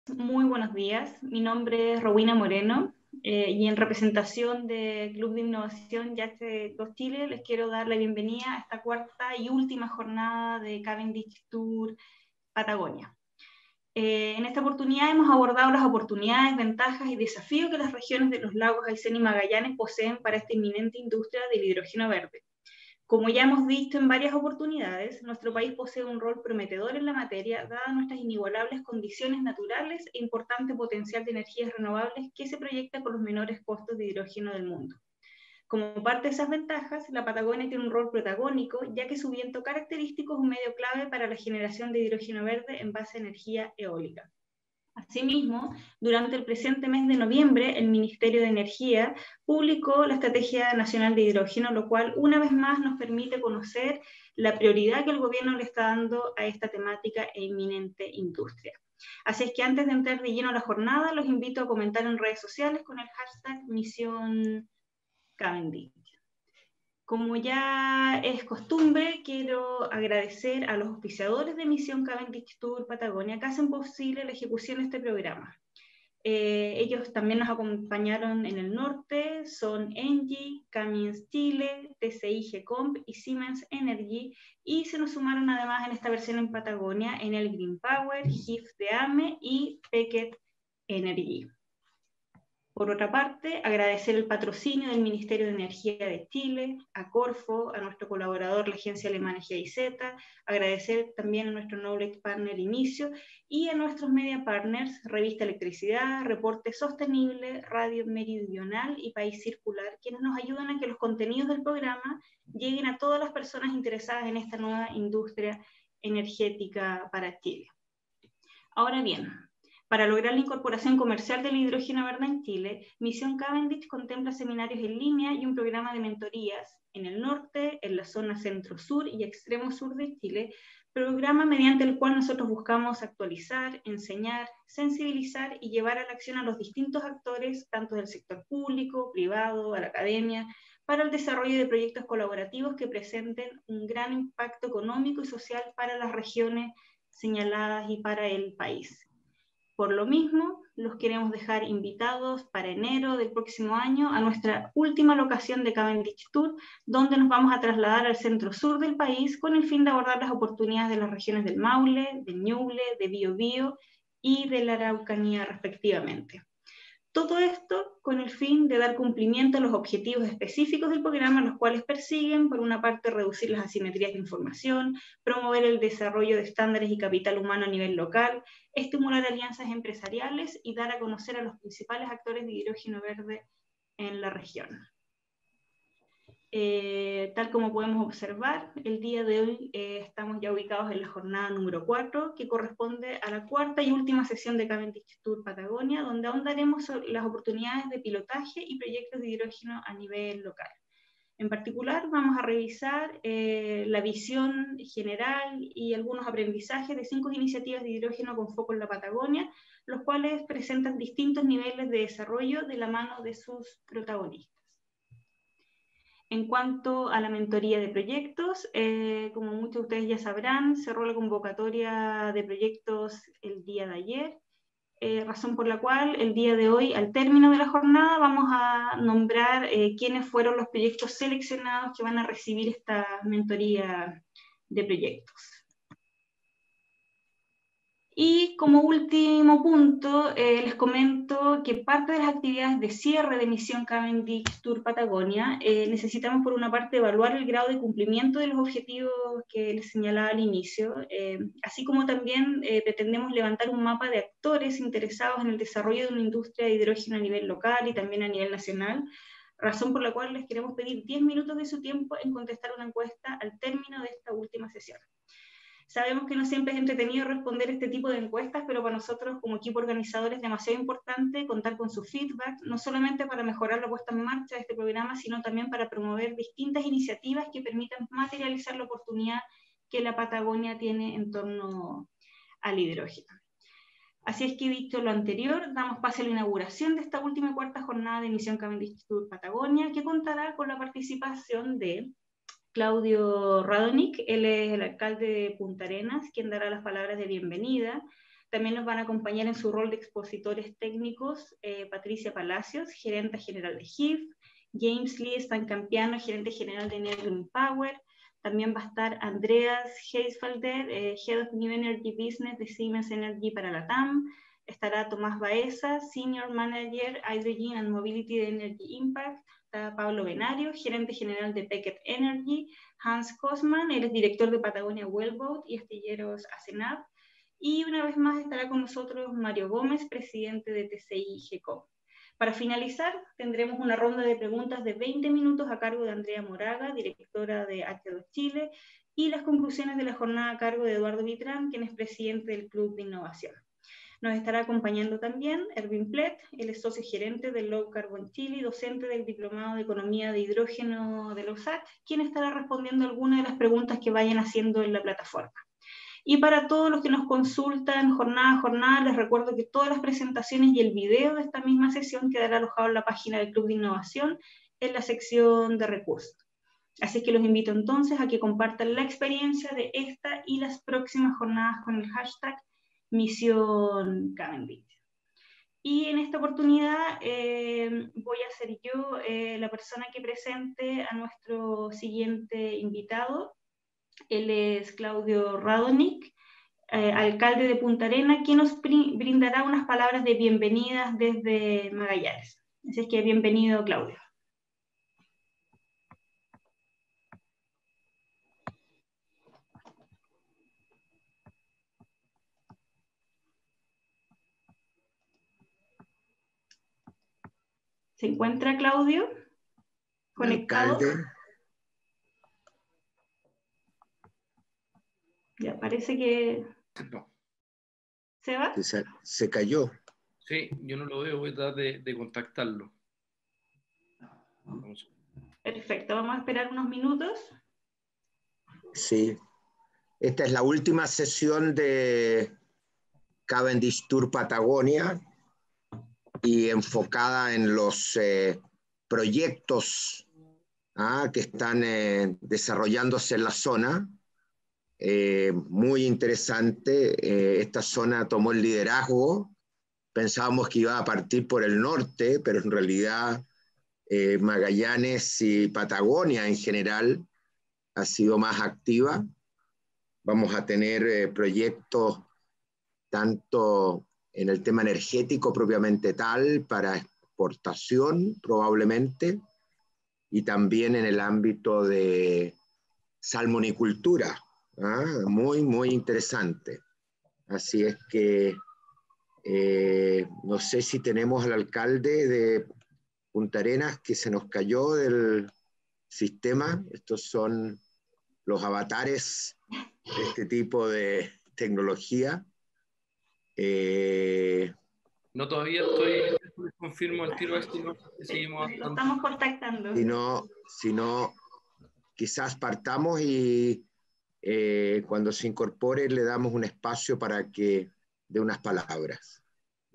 Muy buenos días. Mi nombre es Rowena Moreno y en representación del Club de Innovación YH2 Chile les quiero dar la bienvenida a esta cuarta y última jornada de Cavendish Tour Patagonia. En esta oportunidad hemos abordado las oportunidades, ventajas y desafíos que las regiones de los lagos Aysén y Magallanes poseen para esta inminente industria del hidrógeno verde. Como ya hemos visto en varias oportunidades, nuestro país posee un rol prometedor en la materia, dadas nuestras inigualables condiciones naturales e importante potencial de energías renovables que se proyecta con los menores costos de hidrógeno del mundo. Como parte de esas ventajas, la Patagonia tiene un rol protagónico, ya que su viento característico es un medio clave para la generación de hidrógeno verde en base a energía eólica. Asimismo, durante el presente mes de noviembre, el Ministerio de Energía publicó la Estrategia Nacional de Hidrógeno, lo cual una vez más nos permite conocer la prioridad que el gobierno le está dando a esta temática e inminente industria. Así es que antes de entrar de lleno a la jornada, los invito a comentar en redes sociales con el hashtag Misión Cavendish. Como ya es costumbre, quiero agradecer a los auspiciadores de Misión Cavendish Tour Patagonia que hacen posible la ejecución de este programa. Ellos también nos acompañaron en el norte, son Engie, Cummins Chile, TCI GECOMP y Siemens Energy, y se nos sumaron además en esta versión en Patagonia en el Green Power, GIF de AME y Pequet Energy. Por otra parte, agradecer el patrocinio del Ministerio de Energía de Chile, a Corfo, a nuestro colaborador, la agencia alemana GIZ, agradecer también a nuestro Knowledge Partner Inicio y a nuestros media partners, Revista Electricidad, Reporte Sostenible, Radio Meridional y País Circular, quienes nos ayudan a que los contenidos del programa lleguen a todas las personas interesadas en esta nueva industria energética para Chile. Ahora bien, para lograr la incorporación comercial del hidrógeno verde en Chile, Misión Cavendish contempla seminarios en línea y un programa de mentorías en el norte, en la zona centro-sur y extremo sur de Chile, programa mediante el cual nosotros buscamos actualizar, enseñar, sensibilizar y llevar a la acción a los distintos actores, tanto del sector público, privado, a la academia, para el desarrollo de proyectos colaborativos que presenten un gran impacto económico y social para las regiones señaladas y para el país. Por lo mismo, los queremos dejar invitados para enero del próximo año a nuestra última locación de Cavendish Tour, donde nos vamos a trasladar al centro sur del país con el fin de abordar las oportunidades de las regiones del Maule, del Ñuble, de Biobío y de la Araucanía respectivamente. Todo esto con el fin de dar cumplimiento a los objetivos específicos del programa, los cuales persiguen, por una parte, reducir las asimetrías de información, promover el desarrollo de estándares y capital humano a nivel local, estimular alianzas empresariales y dar a conocer a los principales actores de hidrógeno verde en la región. Tal como podemos observar, el día de hoy estamos ya ubicados en la jornada número 4, que corresponde a la cuarta y última sesión de Cavendish Tour Patagonia, donde ahondaremos sobre las oportunidades de pilotaje y proyectos de hidrógeno a nivel local. En particular, vamos a revisar la visión general y algunos aprendizajes de 5 iniciativas de hidrógeno con foco en la Patagonia, los cuales presentan distintos niveles de desarrollo de la mano de sus protagonistas. En cuanto a la mentoría de proyectos, como muchos de ustedes ya sabrán, cerró la convocatoria de proyectos el día de ayer, razón por la cual el día de hoy, al término de la jornada, vamos a nombrar quiénes fueron los proyectos seleccionados que van a recibir esta mentoría de proyectos. Y como último punto, les comento que parte de las actividades de cierre de Misión Cavendish Tour Patagonia necesitamos por una parte evaluar el grado de cumplimiento de los objetivos que les señalaba al inicio, así como también pretendemos levantar un mapa de actores interesados en el desarrollo de una industria de hidrógeno a nivel local y también a nivel nacional, razón por la cual les queremos pedir 10 minutos de su tiempo en contestar una encuesta al término de esta última sesión. Sabemos que no siempre es entretenido responder este tipo de encuestas, pero para nosotros como equipo organizador es demasiado importante contar con su feedback, no solamente para mejorar la puesta en marcha de este programa, sino también para promover distintas iniciativas que permitan materializar la oportunidad que la Patagonia tiene en torno al hidrógeno. Así es que, dicho lo anterior, damos paso a la inauguración de esta última cuarta jornada de Misión Cavendish Tour Patagonia, que contará con la participación de Claudio Radonic, él es el alcalde de Punta Arenas, quien dará las palabras de bienvenida. También nos van a acompañar en su rol de expositores técnicos Patricia Palacios, gerente general de HIF, James Lee Stancampiano, gerente general de Energy Power. También va a estar Andreas Heisfelder, Head of New Energy Business de Siemens Energy para la TAM. Estará Tomás Baeza, Senior Manager Hydrogen and Mobility de Energy Impact. Está Pablo Benario, gerente general de Beckett Energy. Hans Kosman, él es director de Patagonia Wellboat y Astilleros Asenap. Y una vez más estará con nosotros Mario Gómez, presidente de TCI GECOM. Para finalizar, tendremos una ronda de preguntas de 20 minutos a cargo de Andrea Moraga, directora de H2 Chile, y las conclusiones de la jornada a cargo de Eduardo Vitrán, quien es presidente del Club de Innovación. Nos estará acompañando también Erwin Plet, él es socio gerente del Low Carbon Chile y docente del Diplomado de Economía de Hidrógeno de la USAC, quien estará respondiendo algunas de las preguntas que vayan haciendo en la plataforma. Y para todos los que nos consultan jornada a jornada, les recuerdo que todas las presentaciones y el video de esta misma sesión quedará alojado en la página del Club de Innovación en la sección de recursos. Así que los invito entonces a que compartan la experiencia de esta y las próximas jornadas con el hashtag Misión Cavendish. Y en esta oportunidad voy a ser yo la persona que presente a nuestro siguiente invitado. Él es Claudio Radonic, alcalde de Punta Arenas, quien nos brindará unas palabras de bienvenida desde Magallanes. Así que bienvenido, Claudio. ¿Se encuentra Claudio conectado? Alcalde. Ya parece que... No. ¿Se va? Se cayó. Sí, yo no lo veo, voy a tratar de contactarlo. Vamos. Perfecto, vamos a esperar unos minutos. Sí. Esta es la última sesión de Cavendish Tour Patagonia y enfocada en los proyectos que están desarrollándose en la zona. Muy interesante. Esta zona tomó el liderazgo. Pensábamos que iba a partir por el norte, pero en realidad Magallanes y Patagonia en general ha sido más activa. Vamos a tener proyectos tanto en el tema energético propiamente tal, para exportación probablemente, y también en el ámbito de salmonicultura. Muy, muy interesante. Así es que no sé si tenemos al alcalde de Punta Arenas, que se nos cayó del sistema. Estos son los avatares de este tipo de tecnología. No, todavía estoy, confirmo el tiro este, no seguimos. Lo estamos contactando. Si no, quizás partamos y cuando se incorpore le damos un espacio para que dé unas palabras.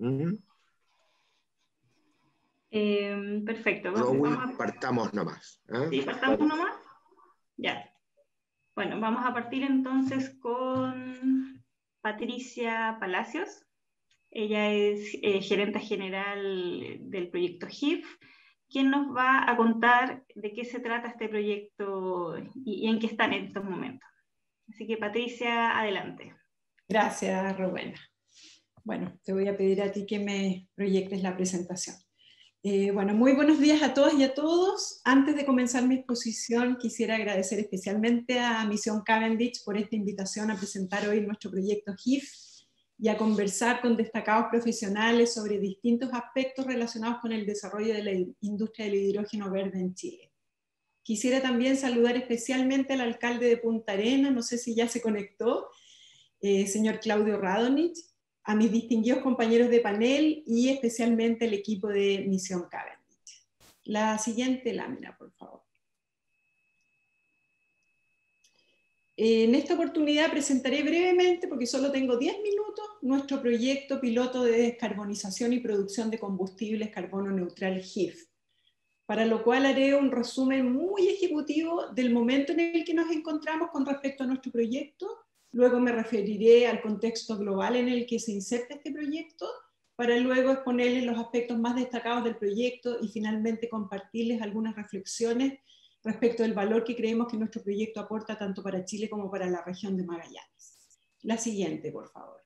Perfecto. Partamos nomás. Sí, partamos nomás. Ya. Bueno, vamos a partir entonces con Patricia Palacios. Ella es gerente general del proyecto HIF, quien nos va a contar de qué se trata este proyecto y en qué están en estos momentos. Así que Patricia, adelante. Gracias, Rowena. Bueno, te voy a pedir a ti que me proyectes la presentación. Bueno, muy buenos días a todas y a todos. Antes de comenzar mi exposición, quisiera agradecer especialmente a Misión Cavendish por esta invitación a presentar hoy nuestro proyecto HIF y a conversar con destacados profesionales sobre distintos aspectos relacionados con el desarrollo de la industria del hidrógeno verde en Chile. Quisiera también saludar especialmente al alcalde de Punta Arenas, no sé si ya se conectó, señor Claudio Radonic, a mis distinguidos compañeros de panel y especialmente al equipo de Misión Cavendish. La siguiente lámina, por favor. En esta oportunidad presentaré brevemente, porque solo tengo 10 minutos, nuestro proyecto piloto de descarbonización y producción de combustibles carbono neutral HIF, para lo cual haré un resumen muy ejecutivo del momento en el que nos encontramos con respecto a nuestro proyecto, Luego me referiré al contexto global en el que se inserta este proyecto, para luego exponerles los aspectos más destacados del proyecto y finalmente compartirles algunas reflexiones respecto del valor que creemos que nuestro proyecto aporta tanto para Chile como para la región de Magallanes. La siguiente, por favor.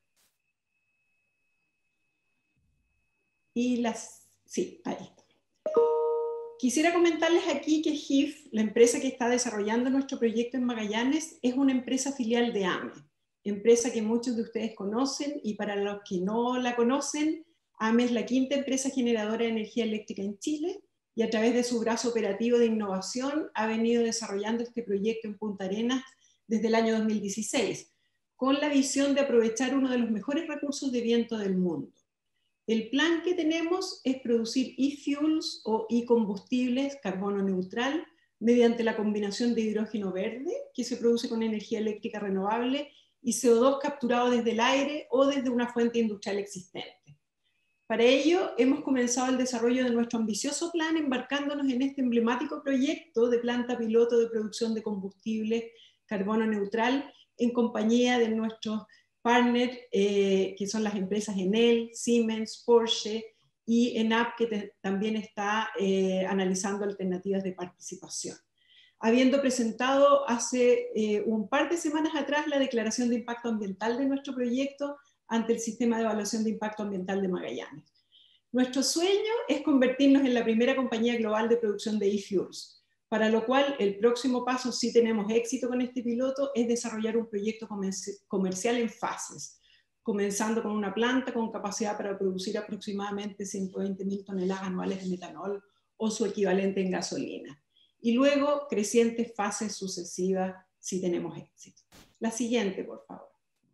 Sí, ahí está. Quisiera comentarles aquí que GIF, la empresa que está desarrollando nuestro proyecto en Magallanes, es una empresa filial de AME, empresa que muchos de ustedes conocen, y para los que no la conocen, AME es la quinta empresa generadora de energía eléctrica en Chile, y a través de su brazo operativo de innovación ha venido desarrollando este proyecto en Punta Arenas desde el año 2016, con la visión de aprovechar uno de los mejores recursos de viento del mundo. El plan que tenemos es producir e-fuels o e-combustibles carbono neutral mediante la combinación de hidrógeno verde, que se produce con energía eléctrica renovable, y CO2 capturado desde el aire o desde una fuente industrial existente. Para ello, hemos comenzado el desarrollo de nuestro ambicioso plan embarcándonos en este emblemático proyecto de planta piloto de producción de combustible carbono neutral en compañía de nuestros partners, que son las empresas Enel, Siemens, Porsche y ENAP, que también está analizando alternativas de participación. Habiendo presentado hace un par de semanas atrás la declaración de impacto ambiental de nuestro proyecto ante el Sistema de Evaluación de Impacto Ambiental de Magallanes. Nuestro sueño es convertirnos en la primera compañía global de producción de e-fuels, para lo cual el próximo paso, si tenemos éxito con este piloto, es desarrollar un proyecto comercial en fases, comenzando con una planta con capacidad para producir aproximadamente 120.000 toneladas anuales de metanol o su equivalente en gasolina, y luego crecientes fases sucesivas si tenemos éxito. La siguiente, por favor.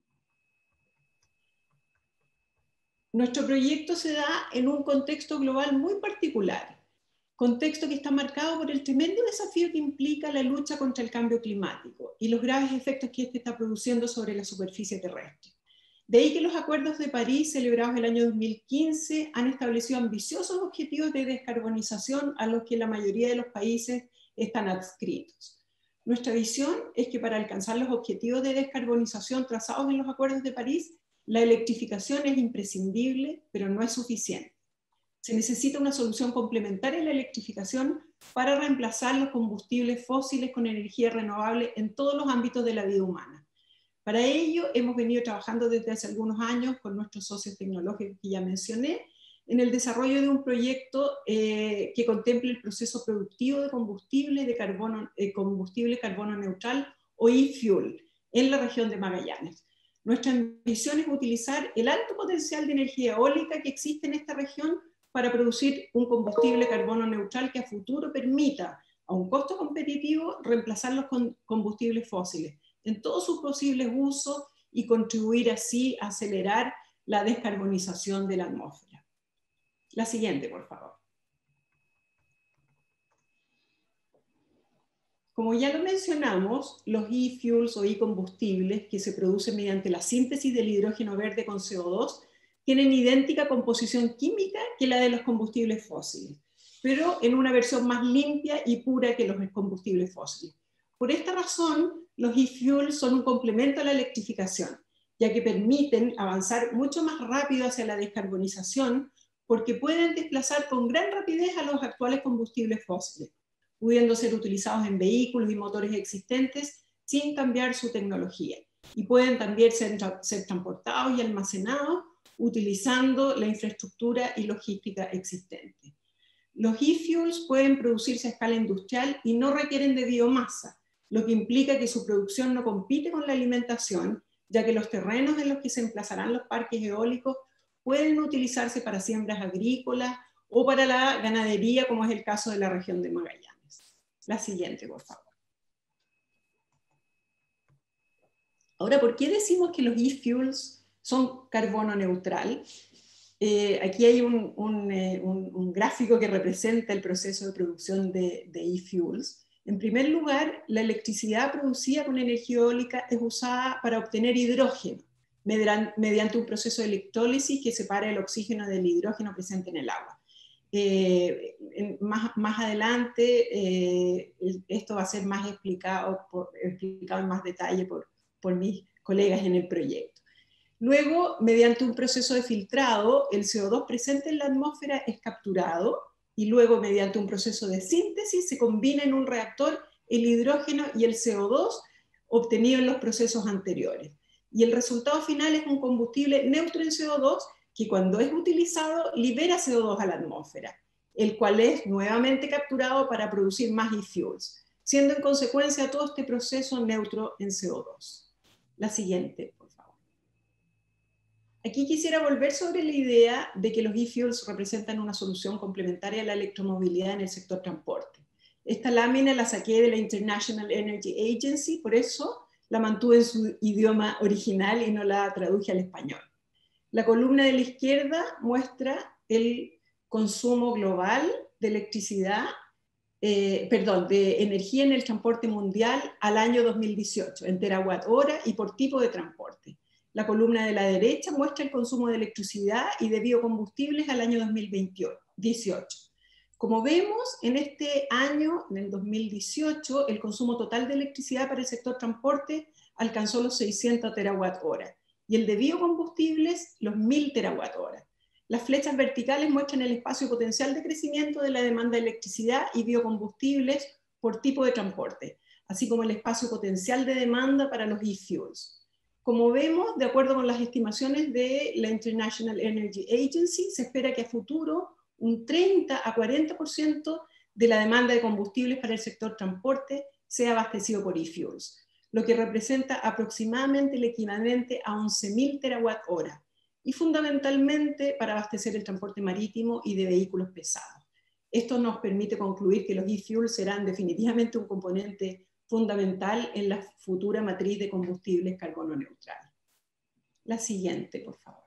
Nuestro proyecto se da en un contexto global muy particular, contexto que está marcado por el tremendo desafío que implica la lucha contra el cambio climático y los graves efectos que este está produciendo sobre la superficie terrestre. De ahí que los acuerdos de París, celebrados el año 2015, han establecido ambiciosos objetivos de descarbonización a los que la mayoría de los países están adscritos. Nuestra visión es que para alcanzar los objetivos de descarbonización trazados en los acuerdos de París, la electrificación es imprescindible, pero no es suficiente. Se necesita una solución complementaria a la electrificación para reemplazar los combustibles fósiles con energía renovable en todos los ámbitos de la vida humana. Para ello, hemos venido trabajando desde hace algunos años con nuestros socios tecnológicos que ya mencioné, en el desarrollo de un proyecto que contemple el proceso productivo de combustible carbono neutral o e-fuel en la región de Magallanes. Nuestra ambición es utilizar el alto potencial de energía eólica que existe en esta región para producir un combustible carbono neutral que a futuro permita, a un costo competitivo, reemplazar los combustibles fósiles en todos sus posibles usos y contribuir así a acelerar la descarbonización de la atmósfera. La siguiente, por favor. Como ya lo mencionamos, los e-fuels o e-combustibles que se producen mediante la síntesis del hidrógeno verde con CO2 tienen idéntica composición química que la de los combustibles fósiles, pero en una versión más limpia y pura que los combustibles fósiles. Por esta razón, los e-fuels son un complemento a la electrificación, ya que permiten avanzar mucho más rápido hacia la descarbonización porque pueden desplazar con gran rapidez a los actuales combustibles fósiles, pudiendo ser utilizados en vehículos y motores existentes sin cambiar su tecnología. Y pueden también ser transportados y almacenados utilizando la infraestructura y logística existente. Los e-fuels pueden producirse a escala industrial y no requieren de biomasa, lo que implica que su producción no compite con la alimentación, ya que los terrenos en los que se emplazarán los parques eólicos pueden utilizarse para siembras agrícolas o para la ganadería, como es el caso de la región de Magallanes. La siguiente, por favor. Ahora, ¿por qué decimos que los e-fuels son carbono neutral? Aquí hay un gráfico que representa el proceso de producción de e-fuels. En primer lugar, la electricidad producida con energía eólica es usada para obtener hidrógeno mediante un proceso de electrólisis que separa el oxígeno del hidrógeno presente en el agua. Más adelante esto va a ser más explicado en más detalle por mis colegas en el proyecto. Luego, mediante un proceso de filtrado, el CO2 presente en la atmósfera es capturado y luego, mediante un proceso de síntesis, se combina en un reactor el hidrógeno y el CO2 obtenido en los procesos anteriores. Y el resultado final es un combustible neutro en CO2 que cuando es utilizado libera CO2 a la atmósfera, el cual es nuevamente capturado para producir más e-fuels, siendo en consecuencia todo este proceso neutro en CO2. La siguiente, por favor. Aquí quisiera volver sobre la idea de que los e-fuels representan una solución complementaria a la electromovilidad en el sector transporte. Esta lámina la saqué de la International Energy Agency, por eso la mantuve en su idioma original y no la traduje al español. La columna de la izquierda muestra el consumo global de electricidad, de energía en el transporte mundial al año 2018, en terawatt hora y por tipo de transporte. La columna de la derecha muestra el consumo de electricidad y de biocombustibles al año 2018. Como vemos, en este año, en el 2018, el consumo total de electricidad para el sector transporte alcanzó los 600 terawatt hora y el de biocombustibles los 1000 terawatt hora. Las flechas verticales muestran el espacio potencial de crecimiento de la demanda de electricidad y biocombustibles por tipo de transporte, así como el espacio potencial de demanda para los e-fuels. Como vemos, de acuerdo con las estimaciones de la International Energy Agency, se espera que a futuro un 30 a 40% de la demanda de combustibles para el sector transporte sea abastecido por e-fuels, lo que representa aproximadamente el equivalente a 11.000 terawatt hora, y fundamentalmente para abastecer el transporte marítimo y de vehículos pesados. Esto nos permite concluir que los e-fuels serán definitivamente un componente fundamental en la futura matriz de combustibles carbono neutral. La siguiente, por favor.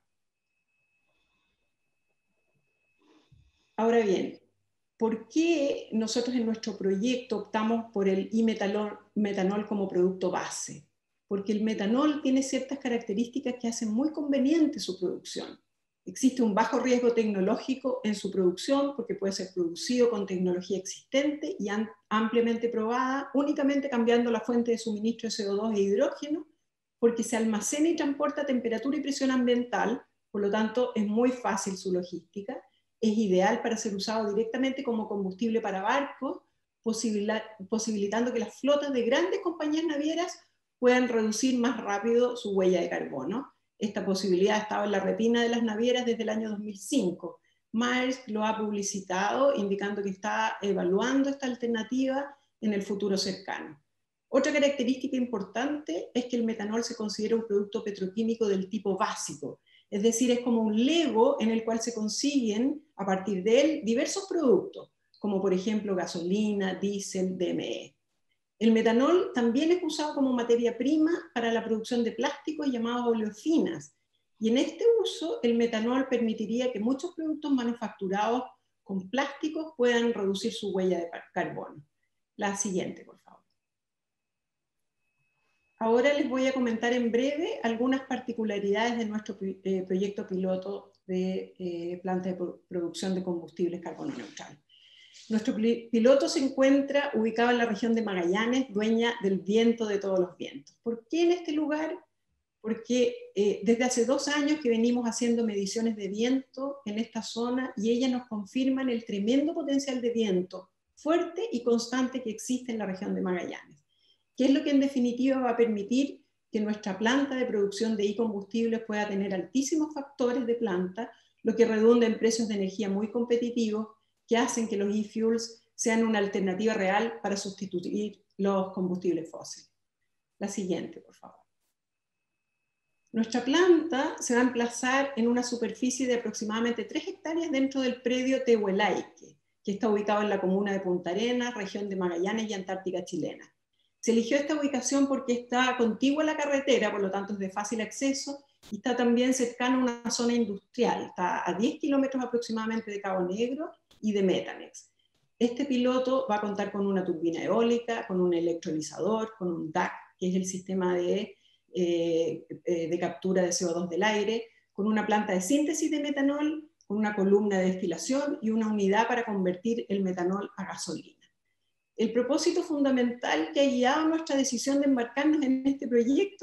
Ahora bien, ¿por qué nosotros en nuestro proyecto optamos por el metanol como producto base? Porque el metanol tiene ciertas características que hacen muy conveniente su producción. Existe un bajo riesgo tecnológico en su producción porque puede ser producido con tecnología existente y ampliamente probada, únicamente cambiando la fuente de suministro de CO2 e hidrógeno, porque se almacena y transporta a temperatura y presión ambiental, por lo tanto es muy fácil su logística. Es ideal para ser usado directamente como combustible para barcos, posibilitando que las flotas de grandes compañías navieras puedan reducir más rápido su huella de carbono. Esta posibilidad ha estado en la retina de las navieras desde el año 2005. Maersk lo ha publicitado, indicando que está evaluando esta alternativa en el futuro cercano. Otra característica importante es que el metanol se considera un producto petroquímico del tipo básico, es decir, es como un Lego en el cual se consiguen a partir de él diversos productos, como por ejemplo gasolina, diésel, DME. El metanol también es usado como materia prima para la producción de plásticos llamados oleofinas, y en este uso el metanol permitiría que muchos productos manufacturados con plásticos puedan reducir su huella de carbono. La siguiente, por favor. Ahora les voy a comentar en breve algunas particularidades de nuestro proyecto piloto de planta de producción de combustibles carbono neutral. Nuestro piloto se encuentra ubicado en la región de Magallanes, dueña del viento de todos los vientos. ¿Por qué en este lugar? Porque desde hace 2 años que venimos haciendo mediciones de viento en esta zona y ellas nos confirman el tremendo potencial de viento fuerte y constante que existe en la región de Magallanes, que es lo que en definitiva va a permitir que nuestra planta de producción de e-combustibles pueda tener altísimos factores de planta, lo que redunda en precios de energía muy competitivos que hacen que los e-fuels sean una alternativa real para sustituir los combustibles fósiles. La siguiente, por favor. Nuestra planta se va a emplazar en una superficie de aproximadamente 3 hectáreas dentro del predio Tehuelaique, que está ubicado en la comuna de Punta Arenas, región de Magallanes y Antártica chilena. Se eligió esta ubicación porque está contigua a la carretera, por lo tanto es de fácil acceso, y está también cercano a una zona industrial. Está a 10 kilómetros aproximadamente de Cabo Negro y de Metanex. Este piloto va a contar con una turbina eólica, con un electrolizador, con un DAC, que es el sistema de captura de CO2 del aire, con una planta de síntesis de metanol, con una columna de destilación y una unidad para convertir el metanol a gasolina. El propósito fundamental que ha guiado nuestra decisión de embarcarnos en este proyecto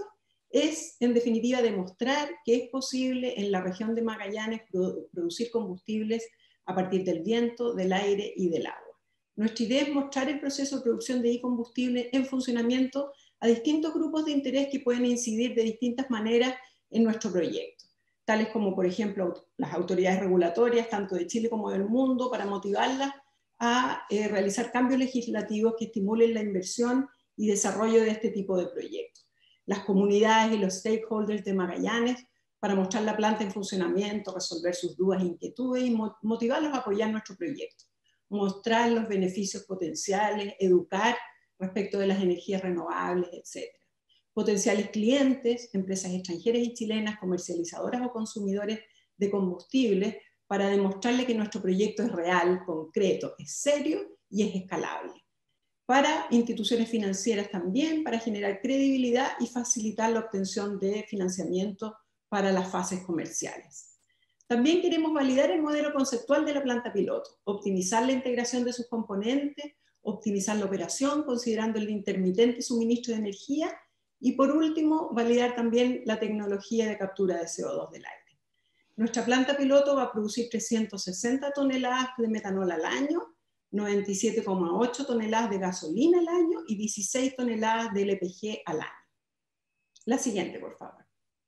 es, en definitiva, demostrar que es posible en la región de Magallanes producir combustibles a partir del viento, del aire y del agua. Nuestra idea es mostrar el proceso de producción de e-combustible en funcionamiento a distintos grupos de interés que pueden incidir de distintas maneras en nuestro proyecto, tales como, por ejemplo, las autoridades regulatorias, tanto de Chile como del mundo, para motivarlas a realizar cambios legislativos que estimulen la inversión y desarrollo de este tipo de proyectos. Las comunidades y los stakeholders de Magallanes, para mostrar la planta en funcionamiento, resolver sus dudas e inquietudes y motivarlos a apoyar nuestro proyecto. Mostrar los beneficios potenciales, educar respecto de las energías renovables, etc. Potenciales clientes, empresas extranjeras y chilenas, comercializadoras o consumidores de combustibles, para demostrarle que nuestro proyecto es real, concreto, es serio y es escalable. Para instituciones financieras también, para generar credibilidad y facilitar la obtención de financiamiento para las fases comerciales. También queremos validar el modelo conceptual de la planta piloto, optimizar la integración de sus componentes, optimizar la operación considerando el intermitente suministro de energía y, por último, validar también la tecnología de captura de CO2 del aire. Nuestra planta piloto va a producir 360 toneladas de metanol al año, 97,8 toneladas de gasolina al año y 16 toneladas de LPG al año. La siguiente, por favor.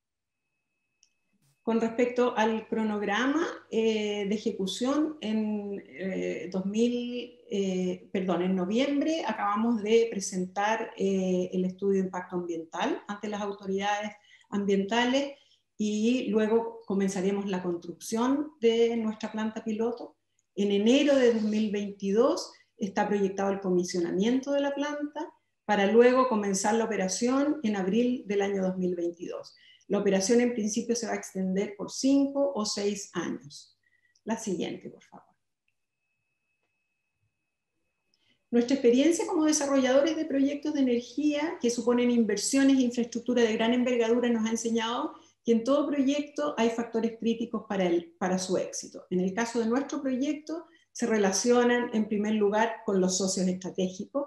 Con respecto al cronograma de ejecución, en noviembre acabamos de presentar el estudio de impacto ambiental ante las autoridades ambientales y luego comenzaremos la construcción de nuestra planta piloto. En enero de 2022 está proyectado el comisionamiento de la planta para luego comenzar la operación en abril del año 2022. La operación en principio se va a extender por 5 o 6 años. La siguiente, por favor. Nuestra experiencia como desarrolladores de proyectos de energía que suponen inversiones e infraestructura de gran envergadura nos ha enseñado que en todo proyecto hay factores críticos para su éxito. En el caso de nuestro proyecto, se relacionan en primer lugar con los socios estratégicos.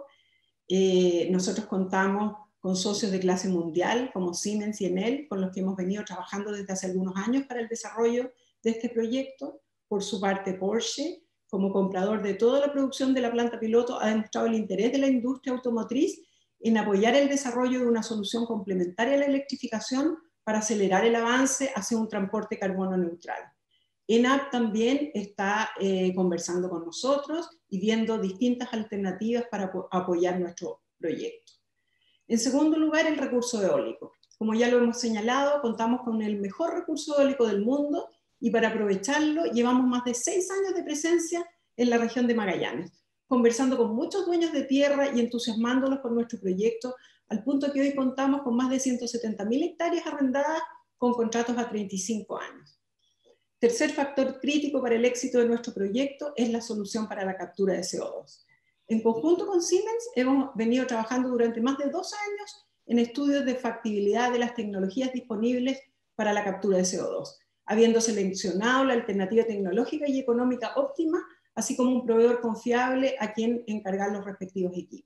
Nosotros contamos con socios de clase mundial como Siemens y Enel, con los que hemos venido trabajando desde hace algunos años para el desarrollo de este proyecto. Por su parte, Porsche, como comprador de toda la producción de la planta piloto, ha demostrado el interés de la industria automotriz en apoyar el desarrollo de una solución complementaria a la electrificación para acelerar el avance hacia un transporte carbono neutral. ENAP también está conversando con nosotros y viendo distintas alternativas para apoyar nuestro proyecto. En segundo lugar, el recurso eólico. Como ya lo hemos señalado, contamos con el mejor recurso eólico del mundo y para aprovecharlo llevamos más de 6 años de presencia en la región de Magallanes, conversando con muchos dueños de tierra y entusiasmándolos con nuestro proyecto, al punto que hoy contamos con más de 170.000 hectáreas arrendadas con contratos a 35 años. Tercer factor crítico para el éxito de nuestro proyecto es la solución para la captura de CO2. En conjunto con Siemens hemos venido trabajando durante más de 2 años en estudios de factibilidad de las tecnologías disponibles para la captura de CO2, habiendo seleccionado la alternativa tecnológica y económica óptima, así como un proveedor confiable a quien encargar los respectivos equipos.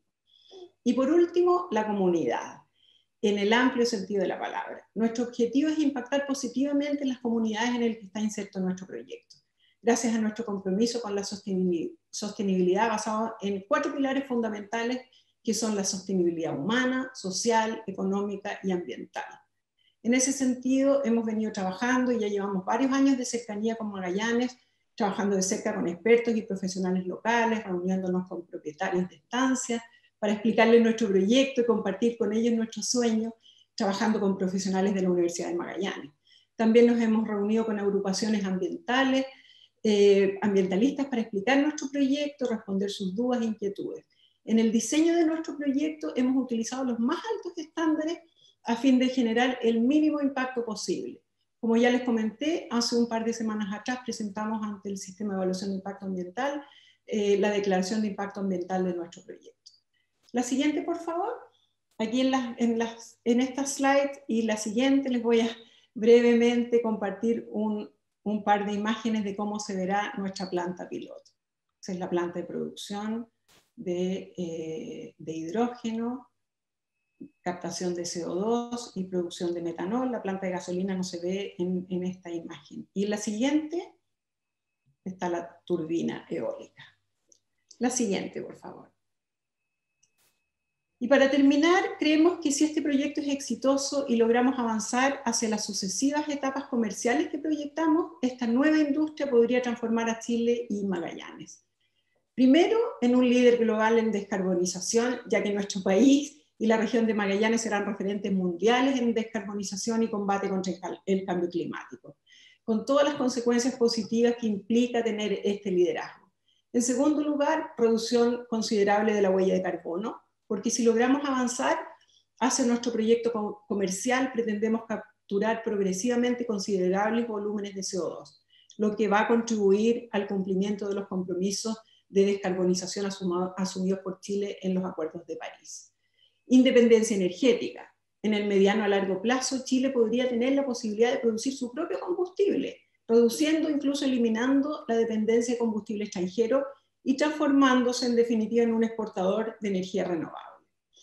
Y por último, la comunidad, en el amplio sentido de la palabra. Nuestro objetivo es impactar positivamente en las comunidades en las que está inserto nuestro proyecto, gracias a nuestro compromiso con la sostenibilidad basado en 4 pilares fundamentales que son la sostenibilidad humana, social, económica y ambiental. En ese sentido, hemos venido trabajando y ya llevamos varios años de cercanía con Magallanes, trabajando de cerca con expertos y profesionales locales, reuniéndonos con propietarios de estancias, para explicarles nuestro proyecto y compartir con ellos nuestros sueños, trabajando con profesionales de la Universidad de Magallanes. También nos hemos reunido con agrupaciones ambientales, ambientalistas para explicar nuestro proyecto, responder sus dudas e inquietudes. En el diseño de nuestro proyecto hemos utilizado los más altos estándares a fin de generar el mínimo impacto posible. Como ya les comenté, hace un par de semanas atrás presentamos ante el Sistema de Evaluación de Impacto Ambiental la declaración de impacto ambiental de nuestro proyecto. La siguiente, por favor. Aquí en esta slide y la siguiente les voy a brevemente compartir un par de imágenes de cómo se verá nuestra planta piloto. Esa es la planta de producción de hidrógeno captación de CO2 y producción de metanol. La planta de gasolina no se ve en esta imagen. Y en la siguiente está la turbina eólica. La siguiente, por favor. Y para terminar, creemos que si este proyecto es exitoso y logramos avanzar hacia las sucesivas etapas comerciales que proyectamos, esta nueva industria podría transformar a Chile y Magallanes. Primero, en un líder global en descarbonización, ya que nuestro país y la región de Magallanes serán referentes mundiales en descarbonización y combate contra el cambio climático, con todas las consecuencias positivas que implica tener este liderazgo. En segundo lugar, reducción considerable de la huella de carbono, porque si logramos avanzar hacia nuestro proyecto comercial, pretendemos capturar progresivamente considerables volúmenes de CO2, lo que va a contribuir al cumplimiento de los compromisos de descarbonización asumidos por Chile en los acuerdos de París. Independencia energética. En el mediano a largo plazo, Chile podría tener la posibilidad de producir su propio combustible, reduciendo, incluso eliminando la dependencia de combustible extranjero y transformándose en definitiva en un exportador de energía renovable.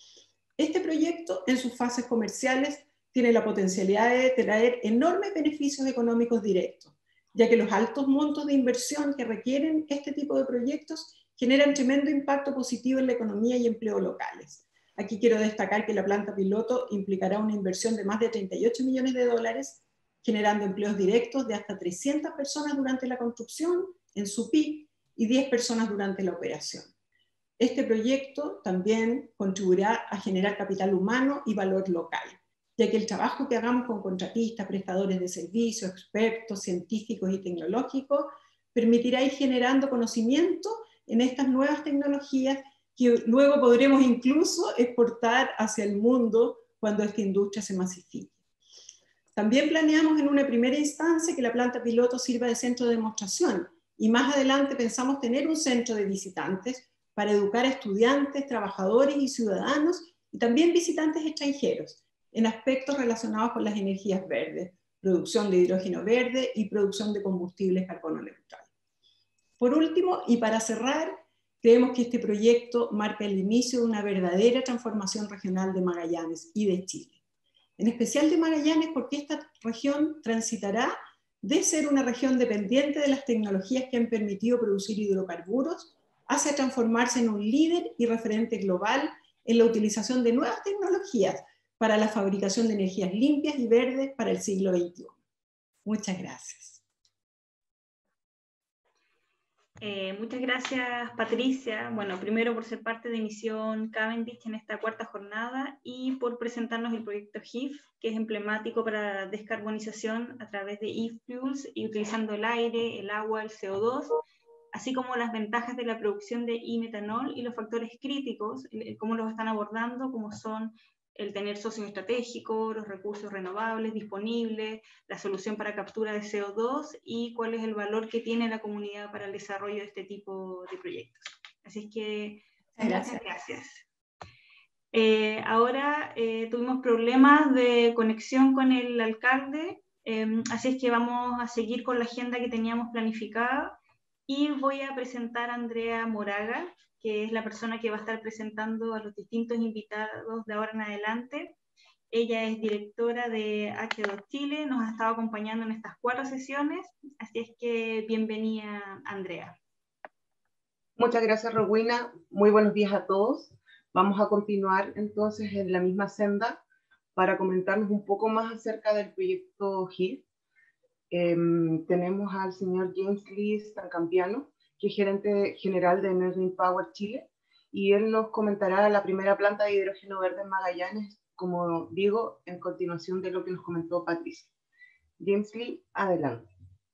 Este proyecto, en sus fases comerciales, tiene la potencialidad de traer enormes beneficios económicos directos, ya que los altos montos de inversión que requieren este tipo de proyectos generan tremendo impacto positivo en la economía y empleo locales. Aquí quiero destacar que la planta piloto implicará una inversión de más de 38 millones de dólares, generando empleos directos de hasta 300 personas durante la construcción, en su pic, y 10 personas durante la operación. Este proyecto también contribuirá a generar capital humano y valor local, ya que el trabajo que hagamos con contratistas, prestadores de servicios, expertos, científicos y tecnológicos, permitirá ir generando conocimiento en estas nuevas tecnologías que luego podremos incluso exportar hacia el mundo cuando esta industria se masifique. También planeamos en una primera instancia que la planta piloto sirva de centro de demostración, y más adelante pensamos tener un centro de visitantes para educar a estudiantes, trabajadores y ciudadanos, y también visitantes extranjeros, en aspectos relacionados con las energías verdes, producción de hidrógeno verde y producción de combustibles carbono neutral. Por último, y para cerrar, creemos que este proyecto marca el inicio de una verdadera transformación regional de Magallanes y de Chile. En especial de Magallanes, porque esta región transitará de ser una región dependiente de las tecnologías que han permitido producir hidrocarburos hacia transformarse en un líder y referente global en la utilización de nuevas tecnologías para la fabricación de energías limpias y verdes para el siglo XXI. Muchas gracias. Muchas gracias, Patricia. Bueno, primero por ser parte de Misión Cavendish en esta cuarta jornada y por presentarnos el proyecto HIF, que es emblemático para la descarbonización a través de e-fuels y utilizando el aire, el agua, el CO2, así como las ventajas de la producción de e-metanol y los factores críticos, cómo los están abordando, como son el tener socios estratégicos, los recursos renovables disponibles, la solución para captura de CO2 y cuál es el valor que tiene la comunidad para el desarrollo de este tipo de proyectos. Así es que muchas gracias. Ahora tuvimos problemas de conexión con el alcalde, así es que vamos a seguir con la agenda que teníamos planificada y voy a presentar a Andrea Moraga, que es la persona que va a estar presentando a los distintos invitados de ahora en adelante. Ella es directora de H2 Chile, nos ha estado acompañando en estas 4 sesiones, así es que bienvenida, Andrea. Muchas gracias, Rowena. Muy buenos días a todos. Vamos a continuar entonces en la misma senda para comentarnos un poco más acerca del proyecto HIF. Tenemos al señor James Lee Stancampiano, que es gerente general de Enel Power Chile, y él nos comentará la primera planta de hidrógeno verde en Magallanes, como digo, en continuación de lo que nos comentó Patricia. James Lee, adelante.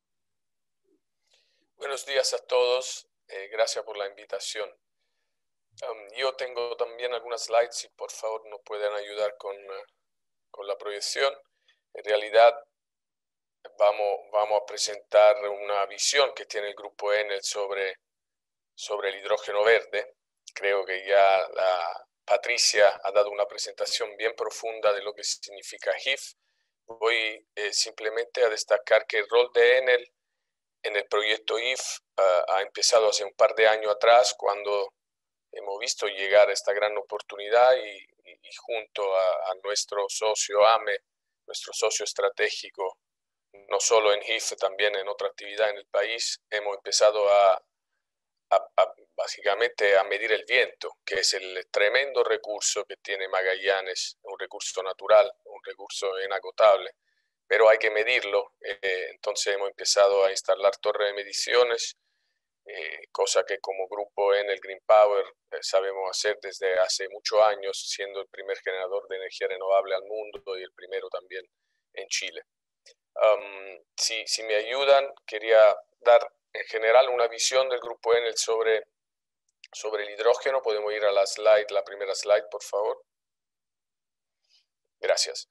Buenos días a todos, gracias por la invitación. Yo tengo también algunas slides, si por favor nos pueden ayudar con la proyección. En realidad, vamos a presentar una visión que tiene el Grupo Enel sobre el hidrógeno verde. Creo que ya Patricia ha dado una presentación bien profunda de lo que significa HIF. Voy simplemente a destacar que el rol de Enel en el proyecto HIF ha empezado hace un par de años atrás, cuando hemos visto llegar esta gran oportunidad y junto a nuestro socio AME, nuestro socio estratégico, no solo en HIF, también en otra actividad en el país, hemos empezado básicamente a medir el viento, que es el tremendo recurso que tiene Magallanes, un recurso natural, un recurso inagotable, pero hay que medirlo. Entonces hemos empezado a instalar torres de mediciones, cosa que como grupo en el Green Power sabemos hacer desde hace muchos años, siendo el primer generador de energía renovable al mundo y el primero también en Chile. Si me ayudan, quería dar en general una visión del grupo Enel sobre el hidrógeno. Podemos ir a la primera slide, por favor. Gracias.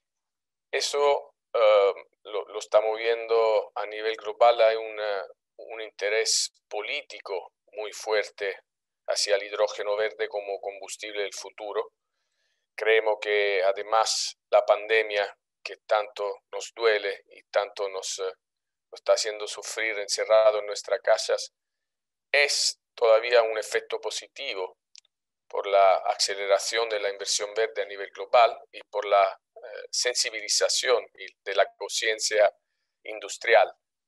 Eso lo estamos viendo a nivel global. Hay un interés político muy fuerte hacia el hidrógeno verde como combustible del futuro. Creemos que además la pandemia, que tanto nos duele y tanto nos está haciendo sufrir encerrado en nuestras casas, es todavía un efecto positivo por la aceleración de la inversión verde a nivel global y por la sensibilización de la conciencia industrial.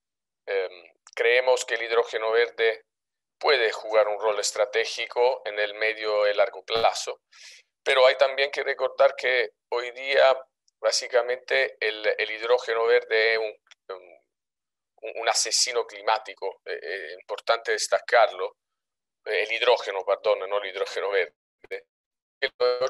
Creemos que el hidrógeno verde puede jugar un rol estratégico en el medio y largo plazo, pero hay también que recordar que hoy día básicamente el hidrógeno verde es un asesino climático. Importante destacarlo. El hidrógeno, perdón, no el hidrógeno verde. El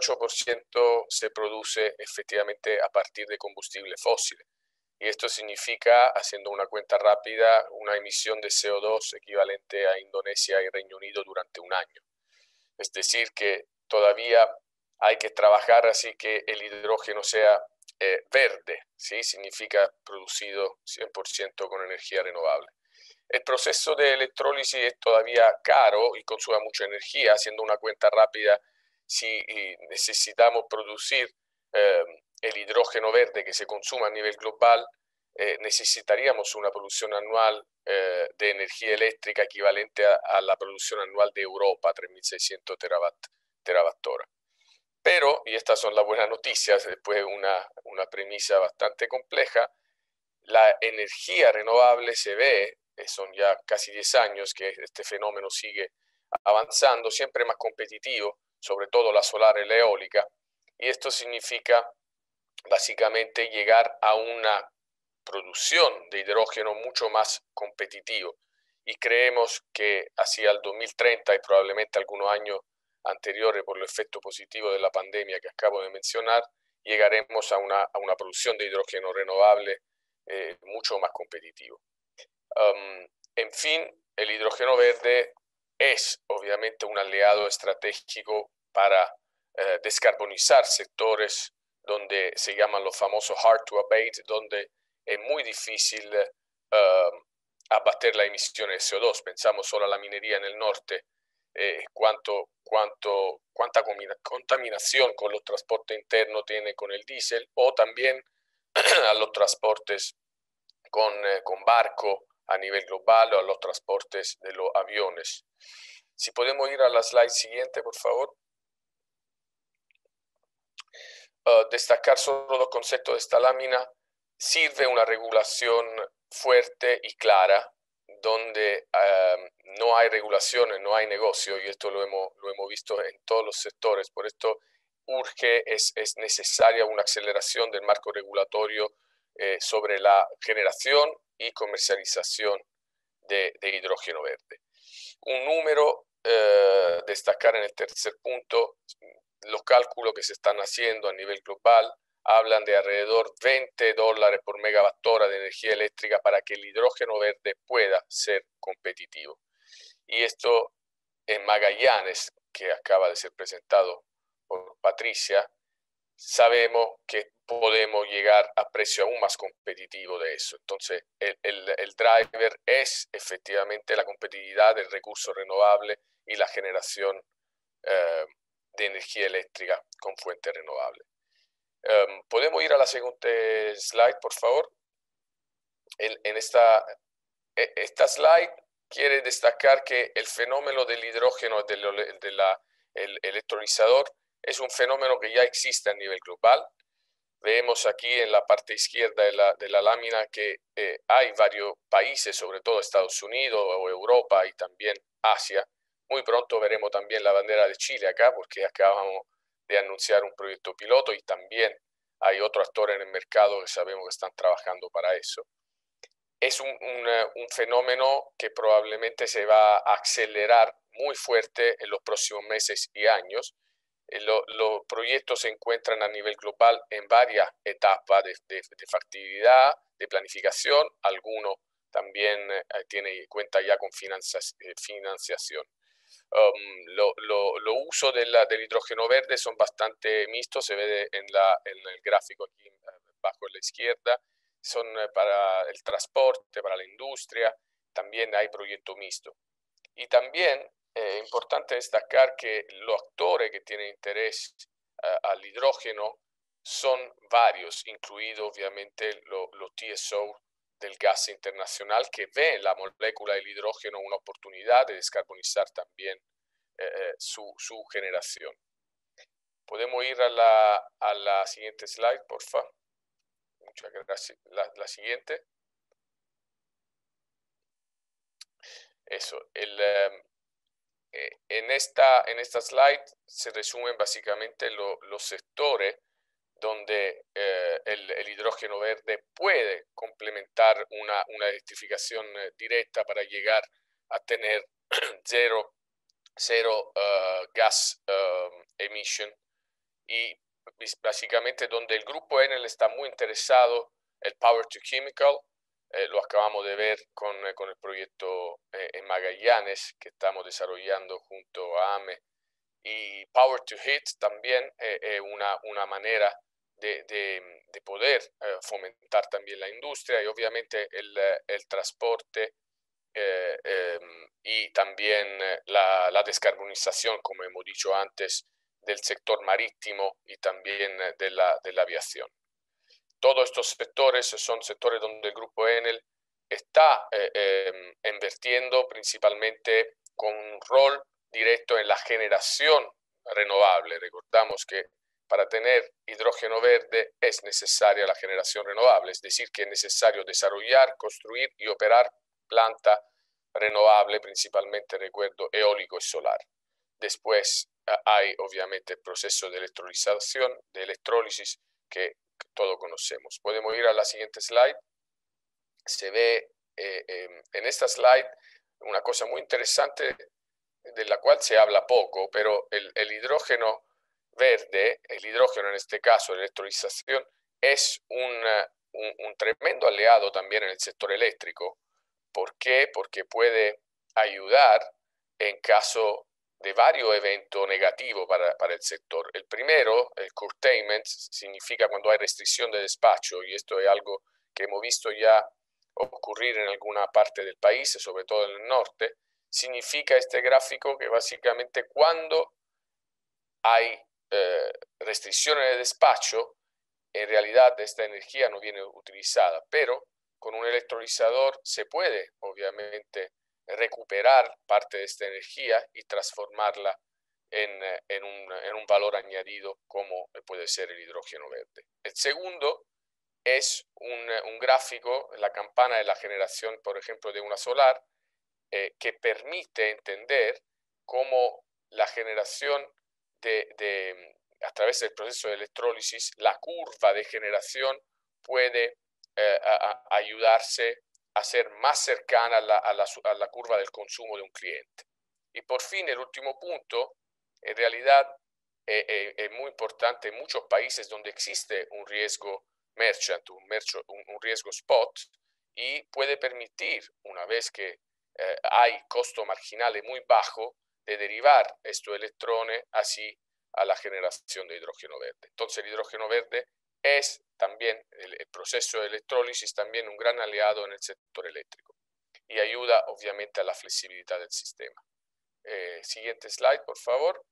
8% se produce efectivamente a partir de combustible fósil. Y esto significa, haciendo una cuenta rápida, una emisión de CO2 equivalente a Indonesia y Reino Unido durante un año. Es decir, que todavía hay que trabajar así que el hidrógeno sea verde, ¿sí? Significa producido 100% con energía renovable. El proceso de electrólisis es todavía caro y consume mucha energía. Haciendo una cuenta rápida, si necesitamos producir el hidrógeno verde que se consuma a nivel global, necesitaríamos una producción anual de energía eléctrica equivalente a la producción anual de Europa, 3.600 terawatt-hora. Pero, y estas son las buenas noticias, después una premisa bastante compleja, la energía renovable se ve, son ya casi 10 años que este fenómeno sigue avanzando, siempre más competitivo, sobre todo la solar y la eólica, y esto significa básicamente llegar a una producción de hidrógeno mucho más competitivo, y creemos que hacia el 2030 y probablemente algunos años anteriores por el efecto positivo de la pandemia que acabo de mencionar, llegaremos a una producción de hidrógeno renovable mucho más competitivo. En fin, el hidrógeno verde es obviamente un aliado estratégico para descarbonizar sectores donde se llaman los famosos hard to abate, donde es muy difícil abater la emisión de CO2. Pensamos solo a la minería en el norte, cuánta contaminación con los transportes internos tiene con el diésel, o también a los transportes con barco a nivel global, o a los transportes de los aviones. Si podemos ir a la slide siguiente, por favor. Destacar solo los conceptos de esta lámina. Sirve una regulación fuerte y clara, donde no hay regulaciones, no hay negocio, y esto lo hemos visto en todos los sectores. Por esto es necesaria una aceleración del marco regulatorio sobre la generación y comercialización de hidrógeno verde. Un número, destacar en el tercer punto, los cálculos que se están haciendo a nivel global hablan de alrededor $20 por megawatt hora de energía eléctrica para que el hidrógeno verde pueda ser competitivo. Y esto en Magallanes, que acaba de ser presentado por Patricia, sabemos que podemos llegar a precio aún más competitivo de eso. Entonces, el driver es efectivamente la competitividad del recurso renovable y la generación de energía eléctrica con fuente renovable. ¿Podemos ir a la siguiente slide, por favor? En esta slide quiere destacar que el fenómeno del hidrógeno el electrolizador es un fenómeno que ya existe a nivel global. Vemos aquí en la parte izquierda de la lámina que hay varios países, sobre todo Estados Unidos o Europa y también Asia. Muy pronto veremos también la bandera de Chile acá, porque acabamos de anunciar un proyecto piloto y también hay otros actores en el mercado que sabemos que están trabajando para eso. Es un fenómeno que probablemente se va a acelerar muy fuerte en los próximos meses y años. Los proyectos se encuentran a nivel global en varias etapas de factibilidad, de planificación. Algunos también tienen cuenta ya con financiación. Los usos del hidrógeno verde son bastante mixtos, se ve en el gráfico aquí bajo a la izquierda. Son para el transporte, para la industria, también hay proyecto mixto. Y también es importante destacar que los actores que tienen interés al hidrógeno son varios, incluido obviamente los TSO del gas internacional, que ven la molécula del hidrógeno una oportunidad de descarbonizar también su generación. Podemos ir a la siguiente slide, por favor. Muchas gracias. La siguiente. Eso. En esta slide se resumen básicamente los sectores donde el hidrógeno verde puede complementar una electrificación directa para llegar a tener cero gas emission, y básicamente donde el grupo Enel está muy interesado, el Power to Chemical, lo acabamos de ver con el proyecto en Magallanes que estamos desarrollando junto a AME, y Power to Heat también es una manera de poder fomentar también la industria y obviamente el transporte y también la descarbonización, como hemos dicho antes, del sector marítimo y también de la aviación. Todos estos sectores son sectores donde el Grupo Enel está invirtiendo principalmente con un rol directo en la generación renovable. Recordamos que para tener hidrógeno verde es necesaria la generación renovable, es decir, que es necesario desarrollar, construir y operar planta renovable, principalmente, recuerdo, eólico y solar. Después hay obviamente el proceso de electrolización, de electrólisis, que todos conocemos. Podemos ir a la siguiente slide. Se ve en esta slide una cosa muy interesante de la cual se habla poco, pero el hidrógeno verde, el hidrógeno en este caso, la electrolización, es un tremendo aliado también en el sector eléctrico. ¿Por qué? Porque puede ayudar en caso de varios eventos negativos para el sector. El primero, el curtailment, significa cuando hay restricción de despacho, y esto es algo que hemos visto ya ocurrir en alguna parte del país, sobre todo en el norte. Significa este gráfico que básicamente cuando hay restricciones de despacho, en realidad esta energía no viene utilizada, pero con un electrolizador se puede obviamente recuperar parte de esta energía y transformarla en un valor añadido como puede ser el hidrógeno verde. El segundo es un gráfico, la campana de la generación, por ejemplo, de una solar, que permite entender cómo la generación a través del proceso de electrólisis, la curva de generación puede ayudarse a ser más cercana a la curva del consumo de un cliente. Y por fin, el último punto, en realidad es muy importante en muchos países donde existe un riesgo merchant, un riesgo spot, y puede permitir, una vez que hay costo marginal muy bajo, de derivar estos electrones así a la generación de hidrógeno verde. Entonces el hidrógeno verde es también, el proceso de electrólisis, también un gran aliado en el sector eléctrico y ayuda obviamente a la flexibilidad del sistema. Siguiente slide, por favor.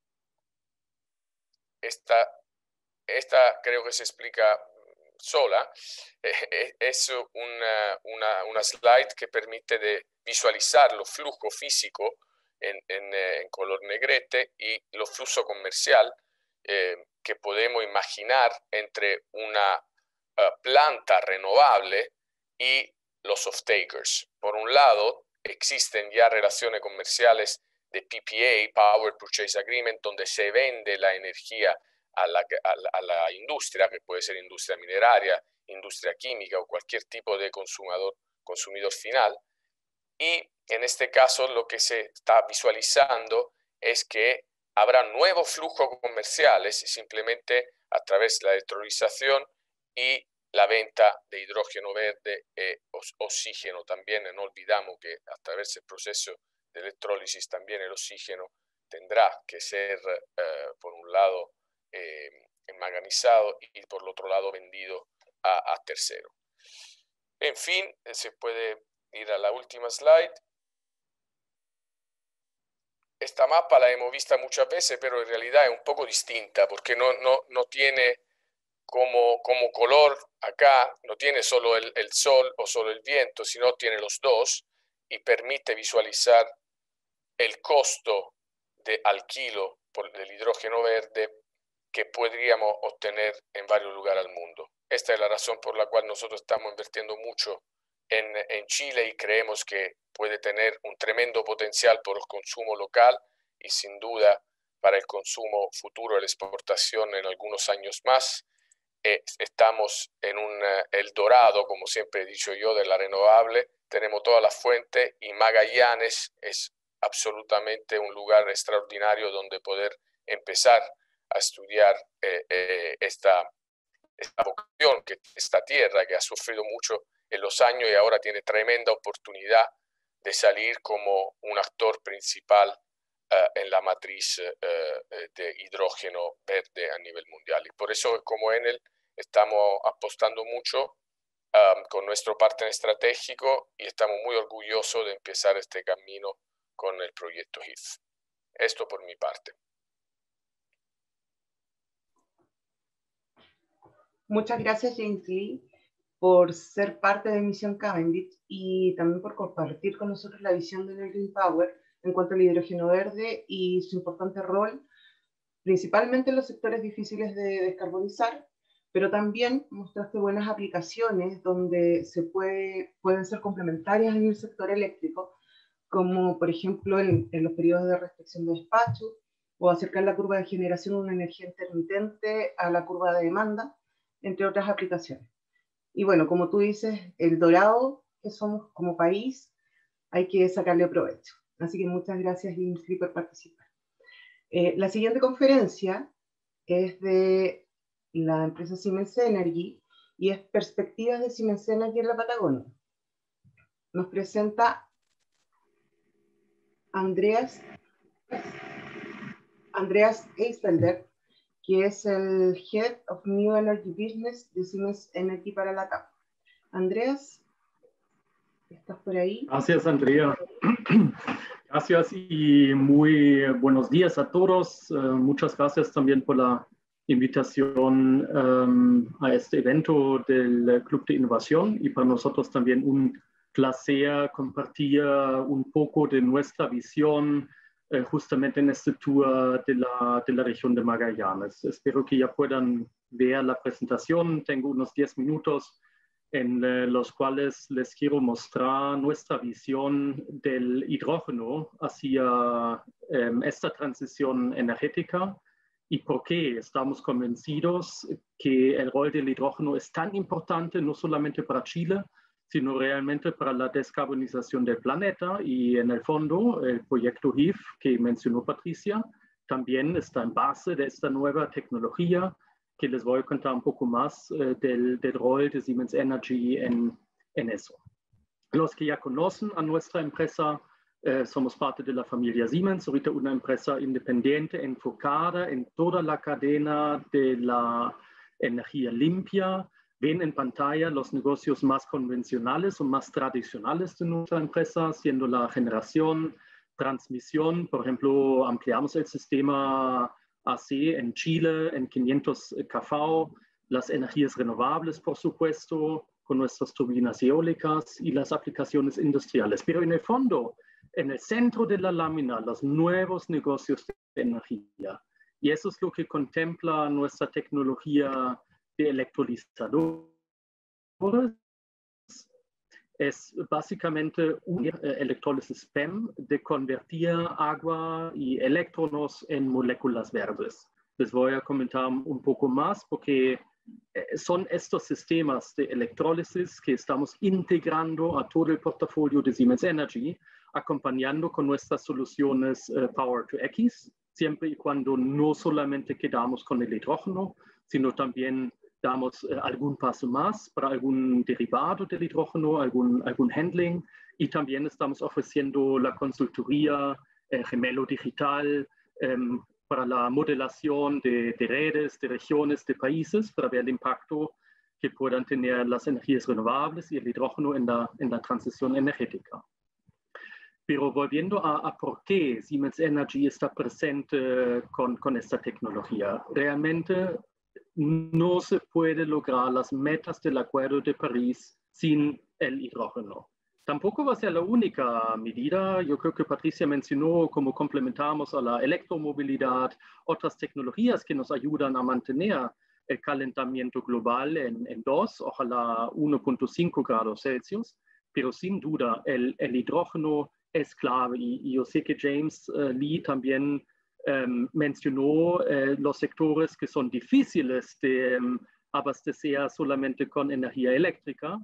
Esta creo que se explica sola. Es una slide que permite de visualizar los flujos físicos en color negrete y los flujos comercial que podemos imaginar entre una planta renovable y los off-takers. Por un lado, existen ya relaciones comerciales de PPA, Power Purchase Agreement, donde se vende la energía a la industria, que puede ser industria mineraria, industria química o cualquier tipo de consumidor final. Y en este caso lo que se está visualizando es que habrá nuevos flujos comerciales simplemente a través de la electrolización y la venta de hidrógeno verde e oxígeno también. No olvidamos que a través del proceso de electrólisis también el oxígeno tendrá que ser, por un lado, manganizado y por el otro lado vendido a tercero. En fin, se puede ir a la última slide. Esta mapa la hemos visto muchas veces, pero en realidad es un poco distinta porque no tiene como color acá, no tiene solo el sol o solo el viento, sino tiene los dos y permite visualizar el costo al kilo del hidrógeno verde que podríamos obtener en varios lugares del mundo. Esta es la razón por la cual nosotros estamos invirtiendo mucho en Chile y creemos que puede tener un tremendo potencial por el consumo local y sin duda para el consumo futuro de la exportación en algunos años más. Estamos en un Eldorado, como siempre he dicho yo, de la renovable. Tenemos todas las fuentes y Magallanes es absolutamente un lugar extraordinario donde poder empezar a estudiar esta vocación, esta tierra que ha sufrido mucho en los años y ahora tiene tremenda oportunidad de salir como un actor principal en la matriz de hidrógeno verde a nivel mundial. Y por eso, como Enel, estamos apostando mucho con nuestro partner estratégico y estamos muy orgullosos de empezar este camino con el proyecto HIF. Esto por mi parte. Muchas gracias, James Lee, por ser parte de Misión Cavendish y también por compartir con nosotros la visión de Green Power en cuanto al hidrógeno verde y su importante rol, principalmente en los sectores difíciles de descarbonizar, pero también mostraste buenas aplicaciones donde pueden ser complementarias en el sector eléctrico, como por ejemplo en los periodos de restricción de despacho, o acercar la curva de generación de una energía intermitente a la curva de demanda, entre otras aplicaciones. Y bueno, como tú dices, el Dorado que somos como país, hay que sacarle provecho. Así que muchas gracias, James Lee, por participar. La siguiente conferencia es de la empresa Siemens Energy y es Perspectivas de Siemens Energy en la Patagonia. Nos presenta Andreas Eisfelder, que es el Head of New Energy Business de Siemens Energy para la TAP. Andreas, ¿estás por ahí? Gracias, Andrea. Gracias y muy buenos días a todos. Muchas gracias también por la invitación a este evento del Club de Innovación y para nosotros también un placer compartir un poco de nuestra visión justamente en este tour de la región de Magallanes. Espero que ya puedan ver la presentación. Tengo unos 10 minutos en los cuales les quiero mostrar nuestra visión del hidrógeno hacia esta transición energética y por qué estamos convencidos que el rol del hidrógeno es tan importante no solamente para Chile, sino realmente para la descarbonización del planeta. Y en el fondo, el proyecto HIF que mencionó Patricia también está en base de esta nueva tecnología que les voy a contar un poco más del rol de Siemens Energy en eso. Los que ya conocen a nuestra empresa, somos parte de la familia Siemens, ahorita una empresa independiente enfocada en toda la cadena de la energía limpia. Ven en pantalla los negocios más convencionales o más tradicionales de nuestra empresa, siendo la generación, transmisión. Por ejemplo, ampliamos el sistema AC en Chile en 500 kV, las energías renovables, por supuesto, con nuestras turbinas eólicas y las aplicaciones industriales. Pero en el fondo, en el centro de la lámina, los nuevos negocios de energía. Y eso es lo que contempla nuestra tecnología de electrolizadores. Es básicamente una electrólisis PEM de convertir agua y electrones en moléculas verdes. Les voy a comentar un poco más porque son estos sistemas de electrólisis que estamos integrando a todo el portafolio de Siemens Energy, acompañando con nuestras soluciones Power to X, siempre y cuando no solamente quedamos con el hidrógeno, sino también damos algún paso más para algún derivado del hidrógeno, algún handling, y también estamos ofreciendo la consultoría, gemelo digital, para la modelación de redes, de regiones, de países, para ver el impacto que puedan tener las energías renovables y el hidrógeno en la transición energética. Pero volviendo a por qué Siemens Energy está presente con esta tecnología, realmente no se puede lograr las metas del Acuerdo de París sin el hidrógeno. Tampoco va a ser la única medida. Yo creo que Patricia mencionó cómo complementamos a la electromovilidad, otras tecnologías que nos ayudan a mantener el calentamiento global en 2, ojalá 1.5 grados Celsius, pero sin duda el hidrógeno es clave. Y yo sé que James Lee también mencionó los sectores que son difíciles de abastecer solamente con energía eléctrica.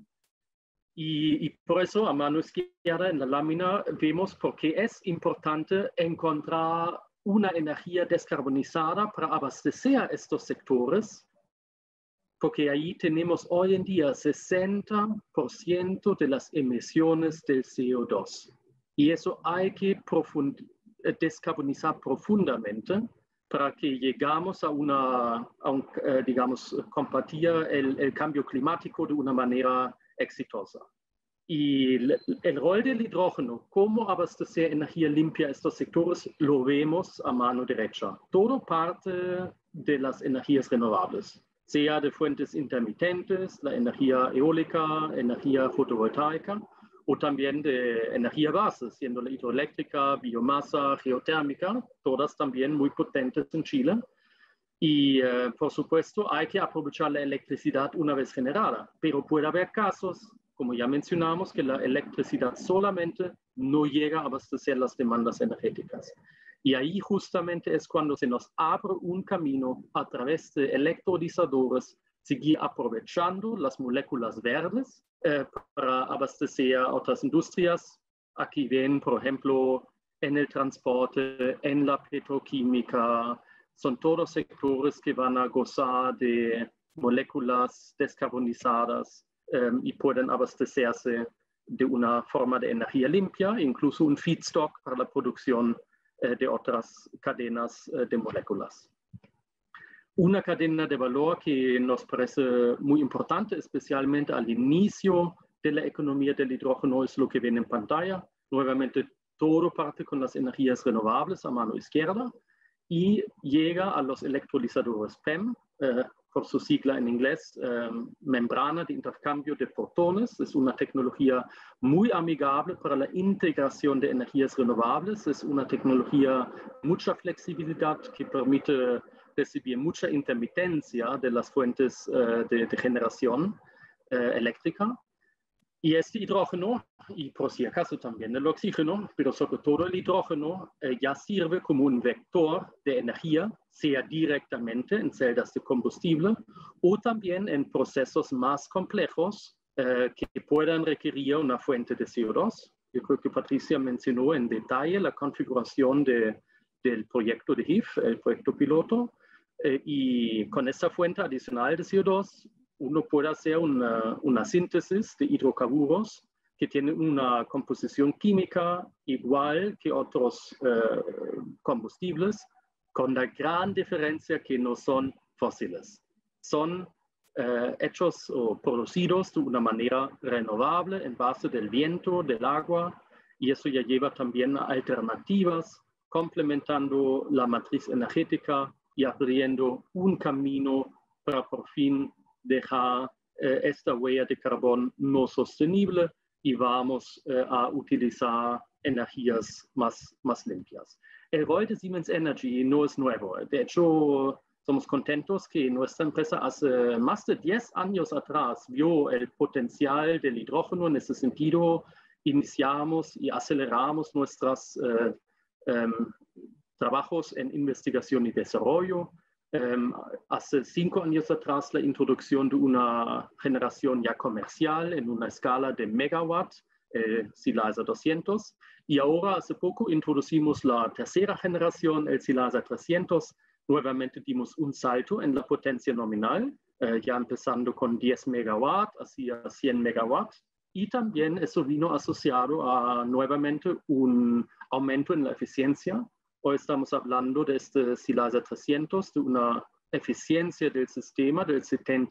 Y por eso a mano izquierda en la lámina vemos por qué es importante encontrar una energía descarbonizada para abastecer estos sectores, porque ahí tenemos hoy en día 60% de las emisiones del CO2. Y eso hay que descarbonizar profundamente para que llegamos digamos, combatir el cambio climático de una manera exitosa. Y el rol del hidrógeno, cómo abastecer energía limpia a estos sectores, lo vemos a mano derecha. Todo parte de las energías renovables, sea de fuentes intermitentes, la energía eólica, energía fotovoltaica, o también de energía base, siendo la hidroeléctrica, biomasa, geotérmica, todas también muy potentes en Chile. Y por supuesto hay que aprovechar la electricidad una vez generada, pero puede haber casos, como ya mencionamos, que la electricidad solamente no llega a abastecer las demandas energéticas. Y ahí justamente es cuando se nos abre un camino a través de electrolizadores, seguir aprovechando las moléculas verdes para abastecer a otras industrias. Aquí ven, por ejemplo, en el transporte, en la petroquímica, son todos sectores que van a gozar de moléculas descarbonizadas y pueden abastecerse de una forma de energía limpia, incluso un feedstock para la producción de otras cadenas de moléculas. Una cadena de valor que nos parece muy importante, especialmente al inicio de la economía del hidrógeno, es lo que ven en pantalla. Nuevamente, todo parte con las energías renovables a mano izquierda y llega a los electrolizadores PEM, por su sigla en inglés, membrana de intercambio de fotones. Es una tecnología muy amigable para la integración de energías renovables. Es una tecnología mucha flexibilidad que permite recibir mucha intermitencia de las fuentes de generación eléctrica. Y este hidrógeno, y por si acaso también el oxígeno, pero sobre todo el hidrógeno, ya sirve como un vector de energía, sea directamente en celdas de combustible o también en procesos más complejos que puedan requerir una fuente de CO2. Yo creo que Patricia mencionó en detalle la configuración del proyecto de HIF, el proyecto piloto, y con esta fuente adicional de CO2, uno puede hacer una síntesis de hidrocarburos que tienen una composición química igual que otros combustibles, con la gran diferencia que no son fósiles. Son hechos o producidos de una manera renovable en base del viento, del agua, y eso ya lleva también a alternativas, complementando la matriz energética y abriendo un camino para por fin dejar esta huella de carbón no sostenible y vamos a utilizar energías más limpias. El rol de Siemens Energy no es nuevo. De hecho, somos contentos que nuestra empresa hace más de 10 años atrás vio el potencial del hidrógeno. En ese sentido, iniciamos y aceleramos nuestros trabajos en investigación y desarrollo. Hace 5 años atrás la introducción de una generación ya comercial en una escala de megawatt, Silaza 200, y ahora hace poco introducimos la tercera generación, el Silaza 300. Nuevamente dimos un salto en la potencia nominal, ya empezando con 10 megawatt hacia 100 megawatt, y también eso vino asociado a nuevamente un aumento en la eficiencia. Hoy estamos hablando de este Silaza 300, de una eficiencia del sistema del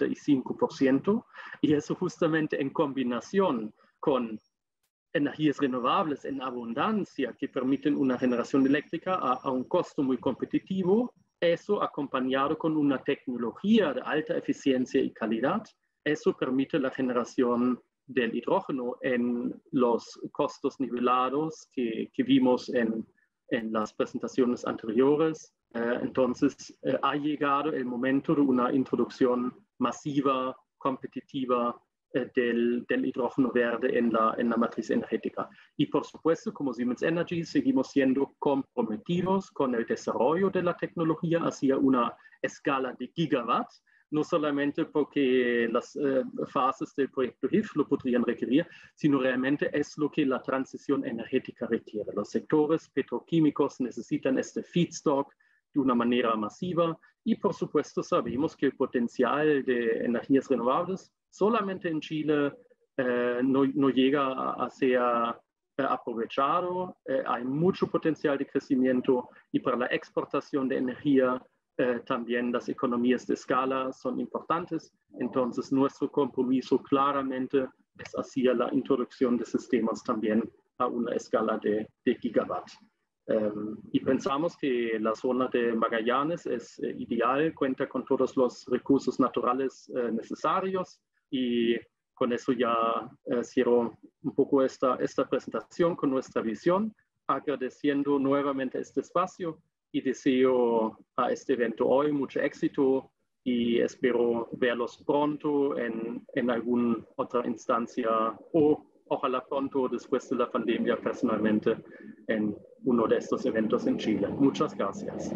75%, y eso justamente en combinación con energías renovables en abundancia que permiten una generación eléctrica a un costo muy competitivo, eso acompañado con una tecnología de alta eficiencia y calidad, eso permite la generación del hidrógeno en los costos nivelados que vimos en las presentaciones anteriores. Entonces, ha llegado el momento de una introducción masiva, competitiva del hidrógeno verde en la matriz energética. Y por supuesto, como Siemens Energy, seguimos siendo comprometidos con el desarrollo de la tecnología hacia una escala de gigawatts, no solamente porque las fases del proyecto HIF lo podrían requerir, sino realmente es lo que la transición energética requiere. Los sectores petroquímicos necesitan este feedstock de una manera masiva y por supuesto sabemos que el potencial de energías renovables solamente en Chile no llega a ser aprovechado. Hay mucho potencial de crecimiento y para la exportación de energía también las economías de escala son importantes. Entonces nuestro compromiso claramente es hacia la introducción de sistemas también a una escala de gigawatt. Y pensamos que la zona de Magallanes es ideal, cuenta con todos los recursos naturales necesarios, y con eso ya cierro un poco esta presentación con nuestra visión, agradeciendo nuevamente este espacio y deseo a este evento hoy mucho éxito y espero verlos pronto en alguna otra instancia o ojalá pronto después de la pandemia personalmente en uno de estos eventos en Chile. Muchas gracias.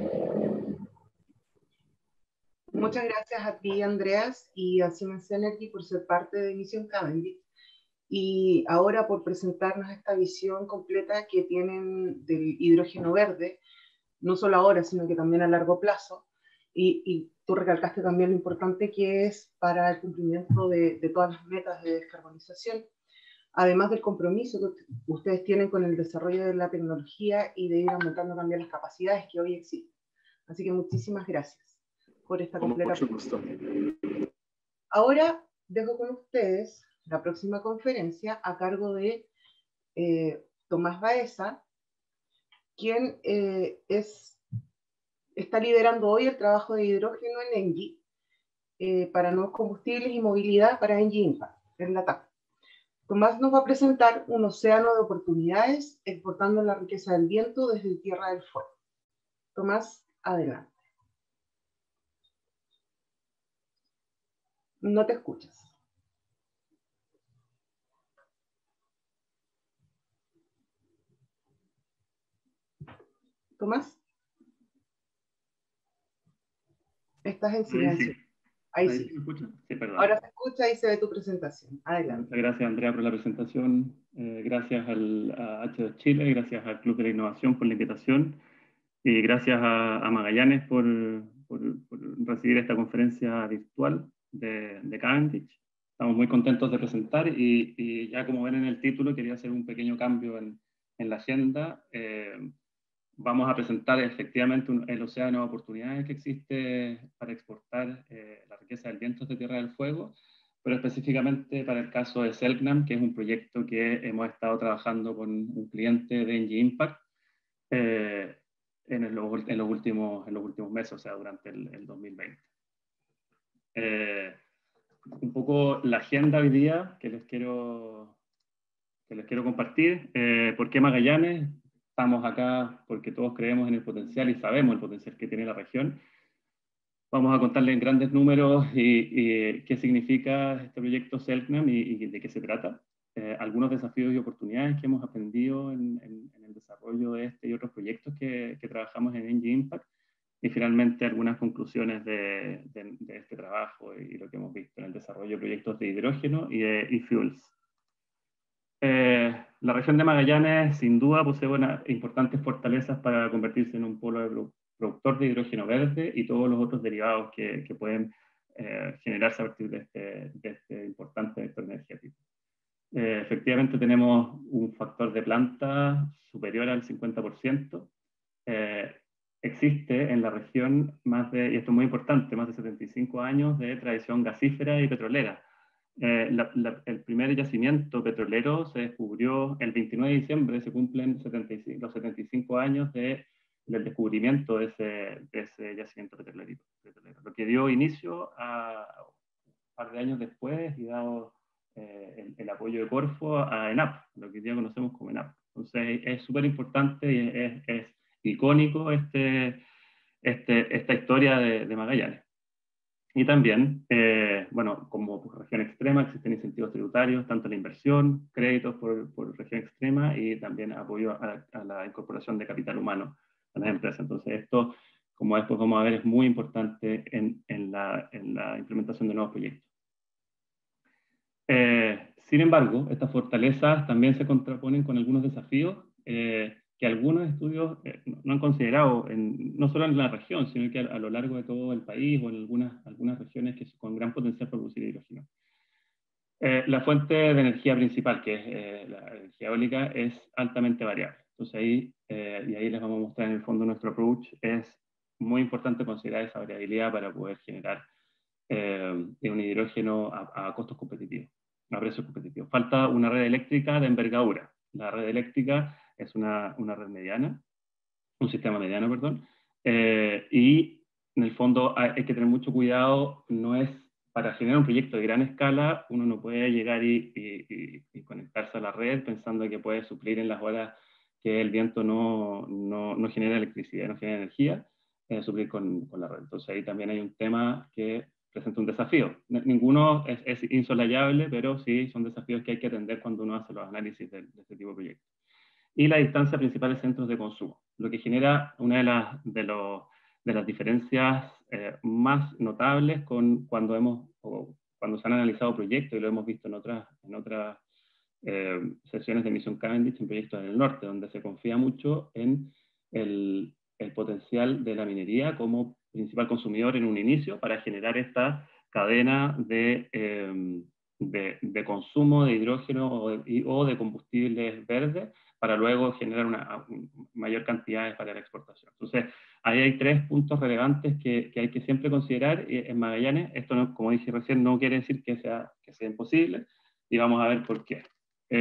Muchas gracias a ti, Andreas, y a Siemens Energy por ser parte de Misión Cavendish y ahora por presentarnos esta visión completa que tienen del hidrógeno verde, no solo ahora, sino que también a largo plazo. Y tú recalcaste también lo importante que es para el cumplimiento de todas las metas de descarbonización, además del compromiso que ustedes tienen con el desarrollo de la tecnología y de ir aumentando también las capacidades que hoy existen. Así que muchísimas gracias por esta completa. Mucho gusto. Ahora dejo con ustedes la próxima conferencia a cargo de Tomás Baeza, quien está liderando hoy el trabajo de hidrógeno en ENGIE para nuevos combustibles y movilidad para ENGIE Impact, en la TAP. Tomás nos va a presentar un océano de oportunidades exportando la riqueza del viento desde Tierra del Fuego. Tomás, adelante. No te escuchas. Tomás. Estás en silencio. Ahí sí. ¿Se escucha? Sí, perdón. Ahora se escucha y se ve tu presentación. Adelante. Muchas gracias, Andrea, por la presentación. Gracias a H2 Chile, gracias al Club de la Innovación por la invitación y gracias a Magallanes por recibir esta conferencia virtual de Cavendish. Estamos muy contentos de presentar y ya como ven en el título quería hacer un pequeño cambio en la agenda. Vamos a presentar efectivamente el océano de oportunidades que existe para exportar la riqueza del viento de Tierra del Fuego, pero específicamente para el caso de Selknam, que es un proyecto que hemos estado trabajando con un cliente de ENGIE Impact en los últimos meses, o sea, durante el 2020. un poco la agenda hoy día que les quiero compartir. ¿Por qué Magallanes? Estamos acá porque todos creemos en el potencial y sabemos el potencial que tiene la región. Vamos a contarles en grandes números y qué significa este proyecto Selknam y de qué se trata. Algunos desafíos y oportunidades que hemos aprendido en el desarrollo de este y otros proyectos que trabajamos en Engie Impact. Y finalmente algunas conclusiones de este trabajo y lo que hemos visto en el desarrollo de proyectos de hidrógeno y de e-fuels. La región de Magallanes sin duda posee importantes fortalezas para convertirse en un polo de productor de hidrógeno verde y todos los otros derivados que pueden generarse a partir de este importante vector energético. Efectivamente tenemos un factor de planta superior al 50%. Existe en la región y esto es muy importante, más de 75 años de tradición gasífera y petrolera. El primer yacimiento petrolero se descubrió el 29 de diciembre, se cumplen los 75 años del descubrimiento de ese yacimiento petrolero, lo que dio inicio a un par de años después y dado el apoyo de Corfo a ENAP, lo que hoy día conocemos como ENAP. Entonces es súper importante y es icónico esta historia de Magallanes. Y también, bueno, como región extrema existen incentivos tributarios, tanto la inversión, créditos por región extrema y también apoyo a la incorporación de capital humano a las empresas. Entonces esto, como después vamos a ver, es muy importante en la implementación de nuevos proyectos. Sin embargo, estas fortalezas también se contraponen con algunos desafíos que algunos estudios no han considerado, no solo en la región, sino que a lo largo de todo el país o en algunas regiones con gran potencial para producir hidrógeno. La fuente de energía principal, que es la energía eólica, es altamente variable. Entonces ahí, y ahí les vamos a mostrar en el fondo nuestro approach, es muy importante considerar esa variabilidad para poder generar un hidrógeno a costos competitivos, a precios competitivos. Falta una red eléctrica de envergadura. La red eléctrica es una red mediana, un sistema mediano, perdón, y en el fondo hay que tener mucho cuidado, no es para generar un proyecto de gran escala, uno no puede llegar y conectarse a la red pensando que puede suplir en las horas que el viento no genera electricidad, no genera energía, suplir con la red. Entonces ahí también hay un tema que presenta un desafío. Ninguno es insolayable, pero sí son desafíos que hay que atender cuando uno hace los análisis de este tipo de proyectos. Y la distancia a principales centros de consumo, lo que genera una de las diferencias más notables cuando se han analizado proyectos, y lo hemos visto en otras sesiones de Misión Cavendish en proyectos en el norte, donde se confía mucho en el potencial de la minería como principal consumidor en un inicio para generar esta cadena de consumo de hidrógeno o de combustibles verdes para luego generar mayor cantidad para la exportación. Entonces, ahí hay tres puntos relevantes que hay que siempre considerar en Magallanes. Esto, no, como dije recién, no quiere decir que sea imposible, y vamos a ver por qué.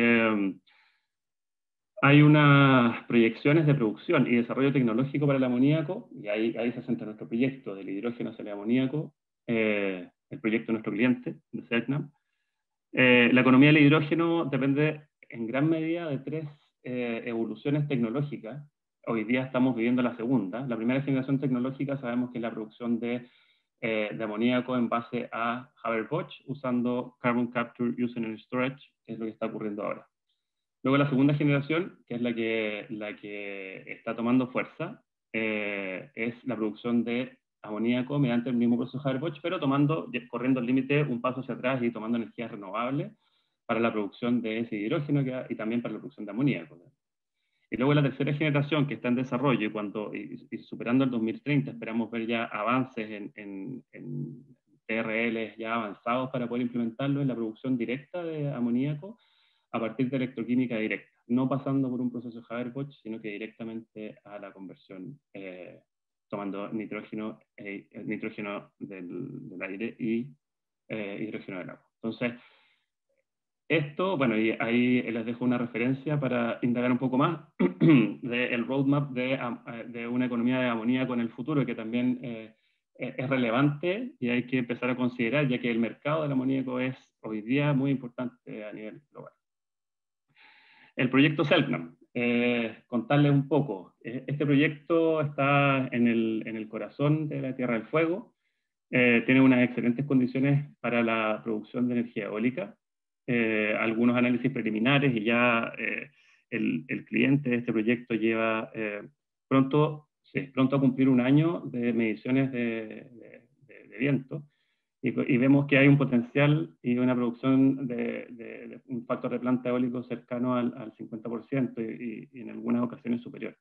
Hay unas proyecciones de producción y desarrollo tecnológico para el amoníaco, y ahí se centra nuestro proyecto del hidrógeno hacia el amoníaco, el proyecto de nuestro cliente, de Selknam. La economía del hidrógeno depende en gran medida de tres evoluciones tecnológicas. Hoy día estamos viviendo la segunda. La primera generación tecnológica sabemos que es la producción de amoníaco en base a Haber-Bosch, usando Carbon Capture, Usage and Storage, que es lo que está ocurriendo ahora. Luego la segunda generación, que es la que está tomando fuerza, es la producción de amoníaco mediante el mismo proceso Haber-Bosch, pero corriendo el límite un paso hacia atrás y tomando energías renovables para la producción de ese hidrógeno y también para la producción de amoníaco. Y luego la tercera generación, que está en desarrollo y superando el 2030, esperamos ver ya avances en TRLs ya avanzados para poder implementarlo en la producción directa de amoníaco a partir de electroquímica directa, no pasando por un proceso Haber-Bosch, sino que directamente a la conversión, tomando nitrógeno del aire y hidrógeno del agua. Entonces, esto, bueno, y ahí les dejo una referencia para indagar un poco más del roadmap de una economía de amoníaco en el futuro, que también es relevante y hay que empezar a considerar, ya que el mercado del amoníaco es hoy día muy importante a nivel global. El proyecto Selknam, contarles un poco. Este proyecto está en el corazón de la Tierra del Fuego, tiene unas excelentes condiciones para la producción de energía eólica, algunos análisis preliminares y ya el cliente de este proyecto lleva pronto a cumplir un año de mediciones de viento y vemos que hay un potencial y una producción de un factor de planta eólico cercano al 50% y en algunas ocasiones superior.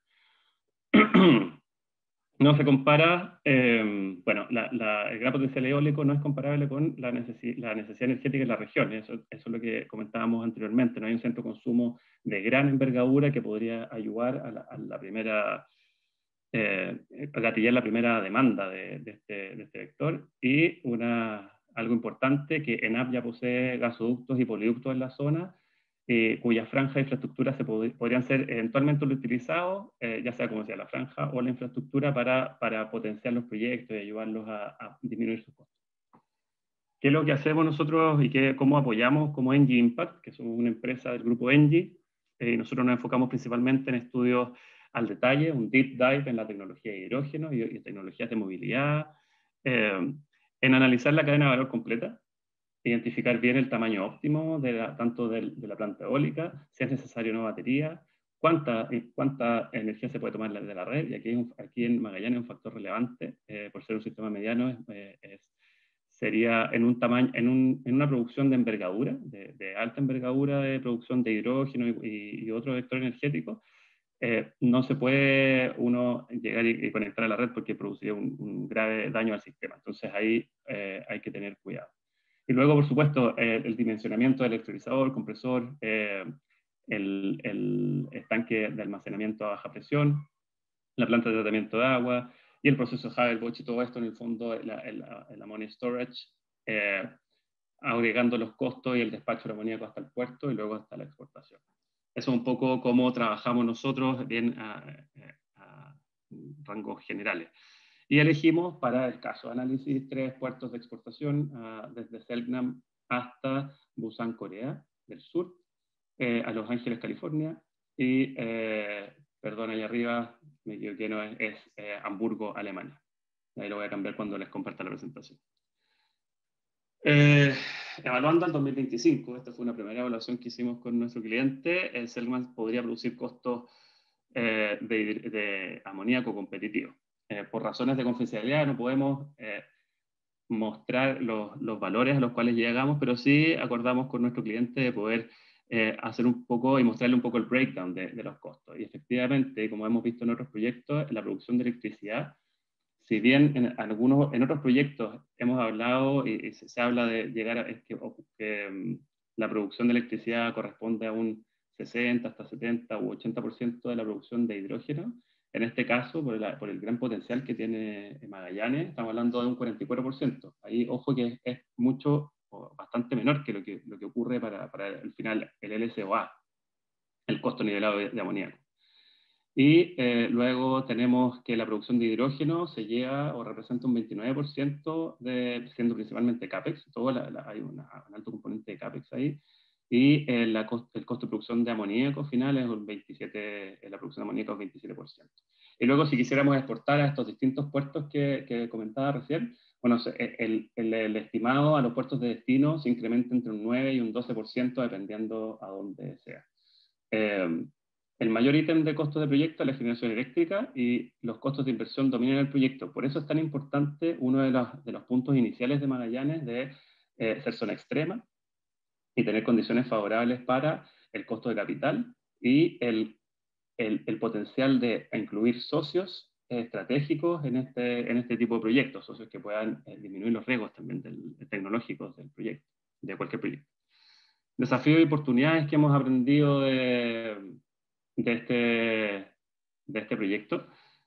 No se compara, bueno, el gran potencial eólico no es comparable con la necesidad energética en la región, eso es lo que comentábamos anteriormente, no hay un centro de consumo de gran envergadura que podría ayudar a la primera, a gatillar la primera demanda de este vector, y algo importante, que ENAP ya posee gasoductos y poliductos en la zona, cuyas franjas de infraestructura podrían ser eventualmente utilizados, ya sea como sea la franja o la infraestructura, para potenciar los proyectos y ayudarlos a disminuir sus costos. ¿Qué es lo que hacemos nosotros y cómo apoyamos como Engie Impact, que somos una empresa del grupo Engie? Nosotros nos enfocamos principalmente en estudios al detalle, un deep dive en la tecnología de hidrógeno y tecnologías de movilidad, en analizar la cadena de valor completa, identificar bien el tamaño óptimo tanto de la planta eólica, si es necesario una batería, cuánta energía se puede tomar de la red, y aquí en Magallanes un factor relevante, por ser un sistema mediano, sería en una producción de envergadura, de alta envergadura de producción de hidrógeno y otro vector energético, no se puede uno llegar y conectar a la red porque produciría un grave daño al sistema. Entonces ahí hay que tener cuidado. Y luego, por supuesto, el dimensionamiento del electrolizador, compresor, el estanque de almacenamiento a baja presión, la planta de tratamiento de agua y el proceso Haber-Bosch, y todo esto en el fondo, el ammonia storage, agregando los costos y el despacho de amoníaco hasta el puerto y luego hasta la exportación. Eso es un poco cómo trabajamos nosotros, bien a rangos generales. Y elegimos para el caso de análisis 3 puertos de exportación, desde Selknam hasta Busan, Corea del Sur, a Los Ángeles, California, y, perdón, ahí arriba me equivoqué, no es Hamburgo, Alemania. Ahí lo voy a cambiar cuando les comparta la presentación. Evaluando al 2025, esta fue una primera evaluación que hicimos con nuestro cliente, el Selknam podría producir costos de amoníaco competitivo. Por razones de confidencialidad no podemos mostrar los valores a los cuales llegamos, pero sí acordamos con nuestro cliente de poder hacer un poco y mostrarle un poco el breakdown de los costos. Y efectivamente, como hemos visto en otros proyectos, la producción de electricidad, si bien en otros proyectos hemos hablado y se habla de llegar a que la producción de electricidad corresponde a un 60, hasta 70 u 80% de la producción de hidrógeno, en este caso, por el gran potencial que tiene Magallanes, estamos hablando de un 44%. Ahí, ojo, que es mucho, o bastante menor que lo que ocurre para el final, el LCOA, el costo nivelado de amoníaco. Y luego tenemos que la producción de hidrógeno se llega o representa un 29%, siendo principalmente CAPEX, hay un alto componente de CAPEX ahí, y el costo de producción de amoníaco final es un 27%, la producción de amoníaco es 27%. Y luego, si quisiéramos exportar a estos distintos puertos que comentaba recién, bueno, el estimado a los puertos de destino se incrementa entre un 9 y un 12% dependiendo a dónde sea. El mayor ítem de costos de proyecto es la generación eléctrica, y los costos de inversión dominan el proyecto. Por eso es tan importante uno de los puntos iniciales de Magallanes de ser zona extrema y tener condiciones favorables para el costo de capital y el potencial de incluir socios estratégicos en este tipo de proyectos, socios que puedan disminuir los riesgos también tecnológicos del proyecto, de cualquier proyecto. Desafíos y oportunidades que hemos aprendido de este proyecto.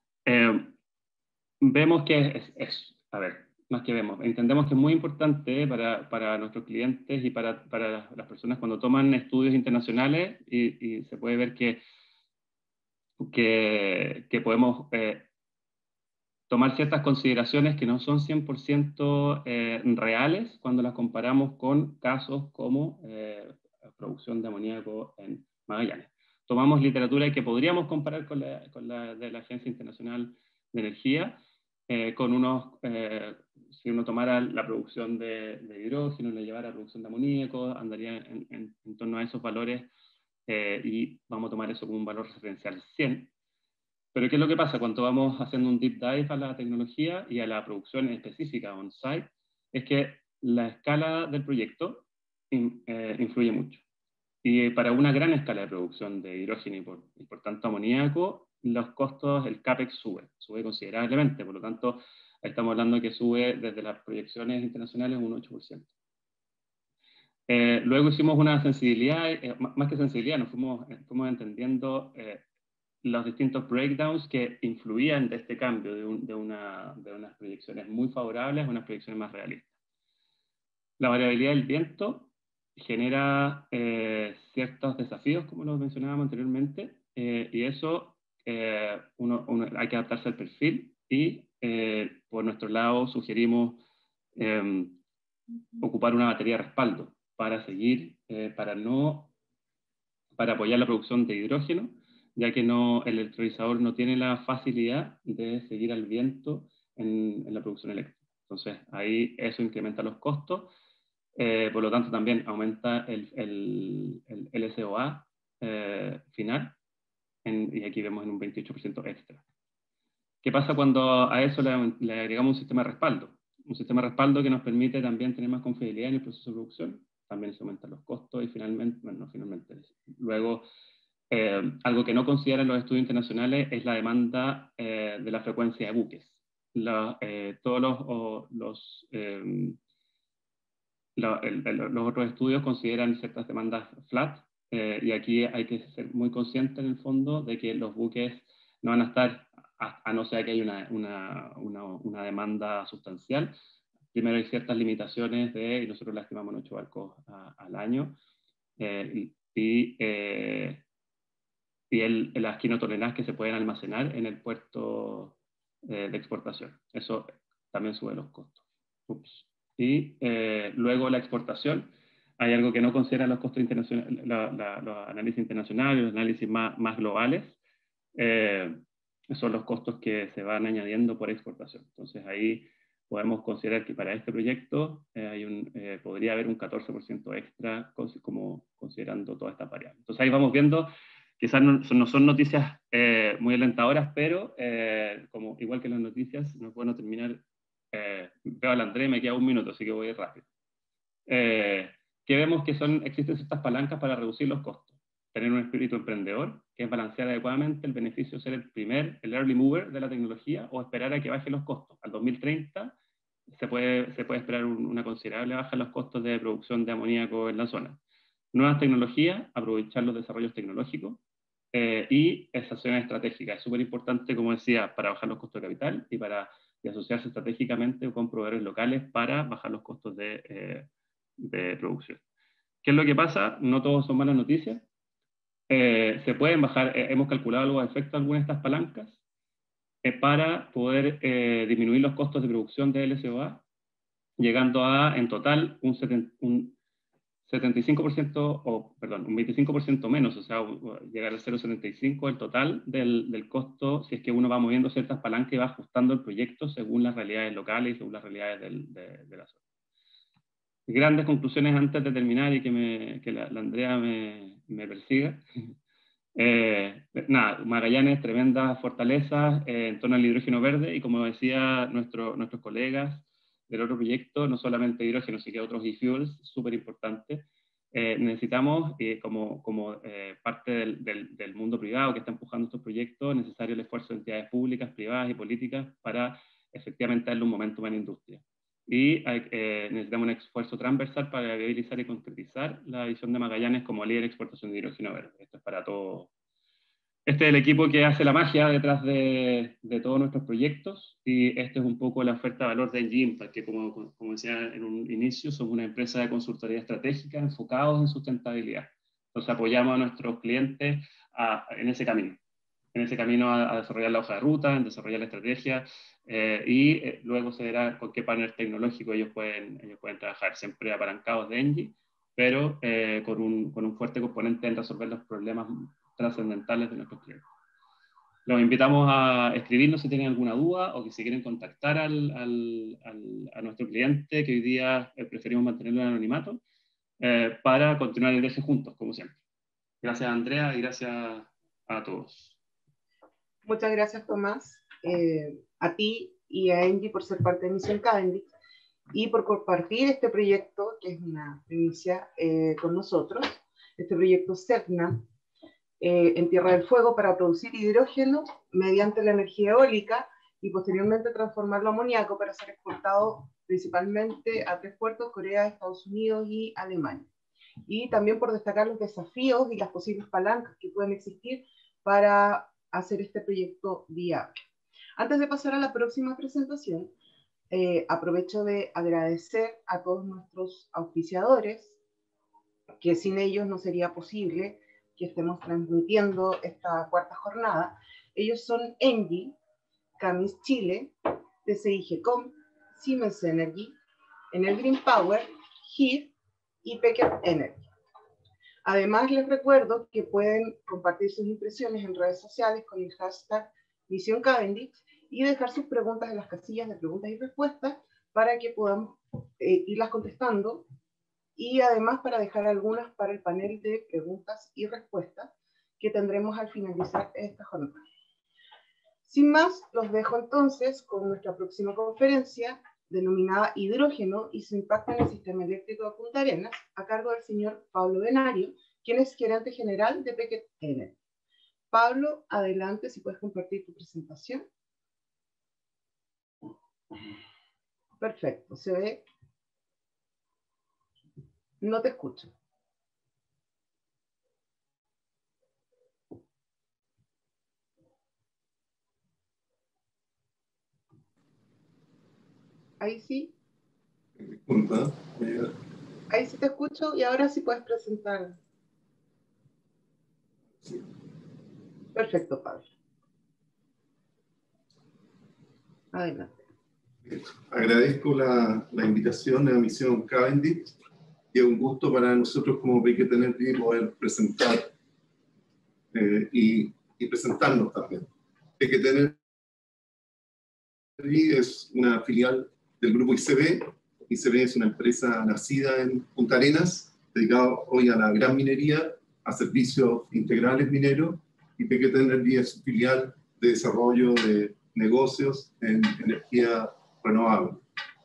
Vemos que entendemos que es muy importante para nuestros clientes y para las personas cuando toman estudios internacionales, y se puede ver que podemos tomar ciertas consideraciones que no son 100% reales cuando las comparamos con casos como producción de amoníaco en Magallanes. Tomamos literatura que podríamos comparar con la de la Agencia Internacional de Energía, con si uno tomara la producción de hidrógeno, le llevara a la producción de amoníaco, andaría en torno a esos valores, y vamos a tomar eso como un valor referencial 100. Pero ¿qué es lo que pasa cuando vamos haciendo un deep dive a la tecnología y a la producción específica on-site? Es que la escala del proyecto influye mucho. Y para una gran escala de producción de hidrógeno y por tanto amoníaco, los costos, el CAPEX sube considerablemente. Por lo tanto, estamos hablando que sube desde las proyecciones internacionales un 8%. Luego hicimos una sensibilidad, más que sensibilidad, nos fuimos entendiendo los distintos breakdowns que influían de este cambio de unas proyecciones muy favorables a unas proyecciones más realistas. La variabilidad del viento genera ciertos desafíos, como lo mencionábamos anteriormente, y eso hay que adaptarse al perfil, y por nuestro lado sugerimos ocupar una batería de respaldo para seguir, para apoyar la producción de hidrógeno, ya que el electrolizador no tiene la facilidad de seguir al viento en la producción eléctrica. Entonces, ahí eso incrementa los costos, por lo tanto también aumenta el LCOA final, y aquí vemos en un 28% extra. ¿Qué pasa cuando a eso le agregamos un sistema de respaldo? Un sistema de respaldo que nos permite también tener más confiabilidad en el proceso de producción, también se aumentan los costos, y luego algo que no consideran los estudios internacionales es la demanda de la frecuencia de buques. Todos los otros estudios consideran ciertas demandas flat, y aquí hay que ser muy consciente en el fondo de que los buques no van a estar, a no ser que haya una demanda sustancial. Primero hay ciertas limitaciones y nosotros la estimamos en 8 barcos al año, y las quinotoneladas que se pueden almacenar en el puerto de exportación. Eso también sube los costos. Y luego la exportación, hay algo que no consideran los costos internacionales, los análisis internacionales, los análisis más globales, son los costos que se van añadiendo por exportación. Entonces ahí podemos considerar que para este proyecto podría haber un 14% extra, como considerando todas estas variables. Entonces ahí vamos viendo, quizás no son noticias muy alentadoras, pero igual que las noticias, no es bueno terminar. Veo al André, me queda un minuto, así que voy rápido. Que vemos que existen ciertas palancas para reducir los costos. Tener un espíritu emprendedor, que es balancear adecuadamente el beneficio de ser el early mover de la tecnología, o esperar a que bajen los costos. Al 2030 se puede esperar una considerable baja en los costos de producción de amoníaco en la zona. Nuevas tecnologías, aprovechar los desarrollos tecnológicos, y acciones estratégicas. Es súper importante, como decía, para bajar los costos de capital y asociarse estratégicamente con proveedores locales para bajar los costos de producción. ¿Qué es lo que pasa? No todos son malas noticias. Se pueden bajar, hemos calculado los efectos de algunas de estas palancas para poder disminuir los costos de producción de LCOA, llegando a, en total, un 25% menos, o sea, llegar al 0,75 el total del costo, si es que uno va moviendo ciertas palancas y va ajustando el proyecto según las realidades locales y según las realidades de la zona. Grandes conclusiones antes de terminar y que la Andrea me persiga. Magallanes, tremendas fortalezas en torno al hidrógeno verde, y como decía nuestros colegas del otro proyecto, no solamente hidrógeno, sino que otros e-fuels, súper importantes. Necesitamos, como parte del mundo privado que está empujando estos proyectos, necesario el esfuerzo de entidades públicas, privadas y políticas para efectivamente darle un momentum a la industria. Y necesitamos un esfuerzo transversal para viabilizar y concretizar la visión de Magallanes como líder de exportación de hidrógeno verde. Esto es para todo. Este es el equipo que hace la magia detrás de todos nuestros proyectos, y este es un poco la oferta de valor de Engie Impact, que como decía en un inicio, somos una empresa de consultoría estratégica enfocados en sustentabilidad. Entonces apoyamos a nuestros clientes en ese camino. en ese camino a desarrollar la hoja de ruta, en desarrollar la estrategia, y luego se verá con qué panel tecnológico ellos pueden trabajar, siempre apalancados de ENGIE, pero con un fuerte componente en resolver los problemas trascendentales de nuestros clientes. Los invitamos a escribirnos si tienen alguna duda o que si quieren contactar a nuestro cliente, que hoy día preferimos mantenerlo en anonimato, para continuar el viaje juntos, como siempre. Gracias, Andrea, y gracias a todos. Muchas gracias, Tomás, a ti y a ENGIE por ser parte de Misión Cavendish y por compartir este proyecto, que es una primicia, con nosotros, este proyecto CERNA, en Tierra del Fuego, para producir hidrógeno mediante la energía eólica y posteriormente transformarlo a amoníaco para ser exportado principalmente a 3 puertos: Corea, Estados Unidos y Alemania. Y también por destacar los desafíos y las posibles palancas que pueden existir para hacer este proyecto viable. Antes de pasar a la próxima presentación, aprovecho de agradecer a todos nuestros auspiciadores, que sin ellos no sería posible que estemos transmitiendo esta 4ª jornada. Ellos son ENGIE, Camis Chile, TCI GECOM, Siemens Energy, Enel Green Power, HIR y Pequet Energy. Además, les recuerdo que pueden compartir sus impresiones en redes sociales con el hashtag Misión Cavendish y dejar sus preguntas en las casillas de preguntas y respuestas para que podamos irlas contestando, y además para dejar algunas para el panel de preguntas y respuestas que tendremos al finalizar esta jornada. Sin más, los dejo entonces con nuestra próxima conferencia, denominada Hidrógeno y su impacto en el sistema eléctrico de Punta Arenas, a cargo del señor Pablo Denario, quien es gerente general de Pequet Energy. Pablo, adelante, si puedes compartir tu presentación. Perfecto, se ve. No te escucho. Ahí sí. Disculpa. Ahí sí te escucho y ahora sí puedes presentar. Sí. Perfecto, Pablo. Adelante. Agradezco la invitación a la Misión Cavendish, y es un gusto para nosotros como Pequet Energy poder presentar y presentarnos también. Pequet Energy es una filial del grupo ICB. ICB es una empresa nacida en Punta Arenas, dedicada hoy a la gran minería, a servicios integrales mineros, y Pequet Energy es su filial de desarrollo de negocios en energía renovable.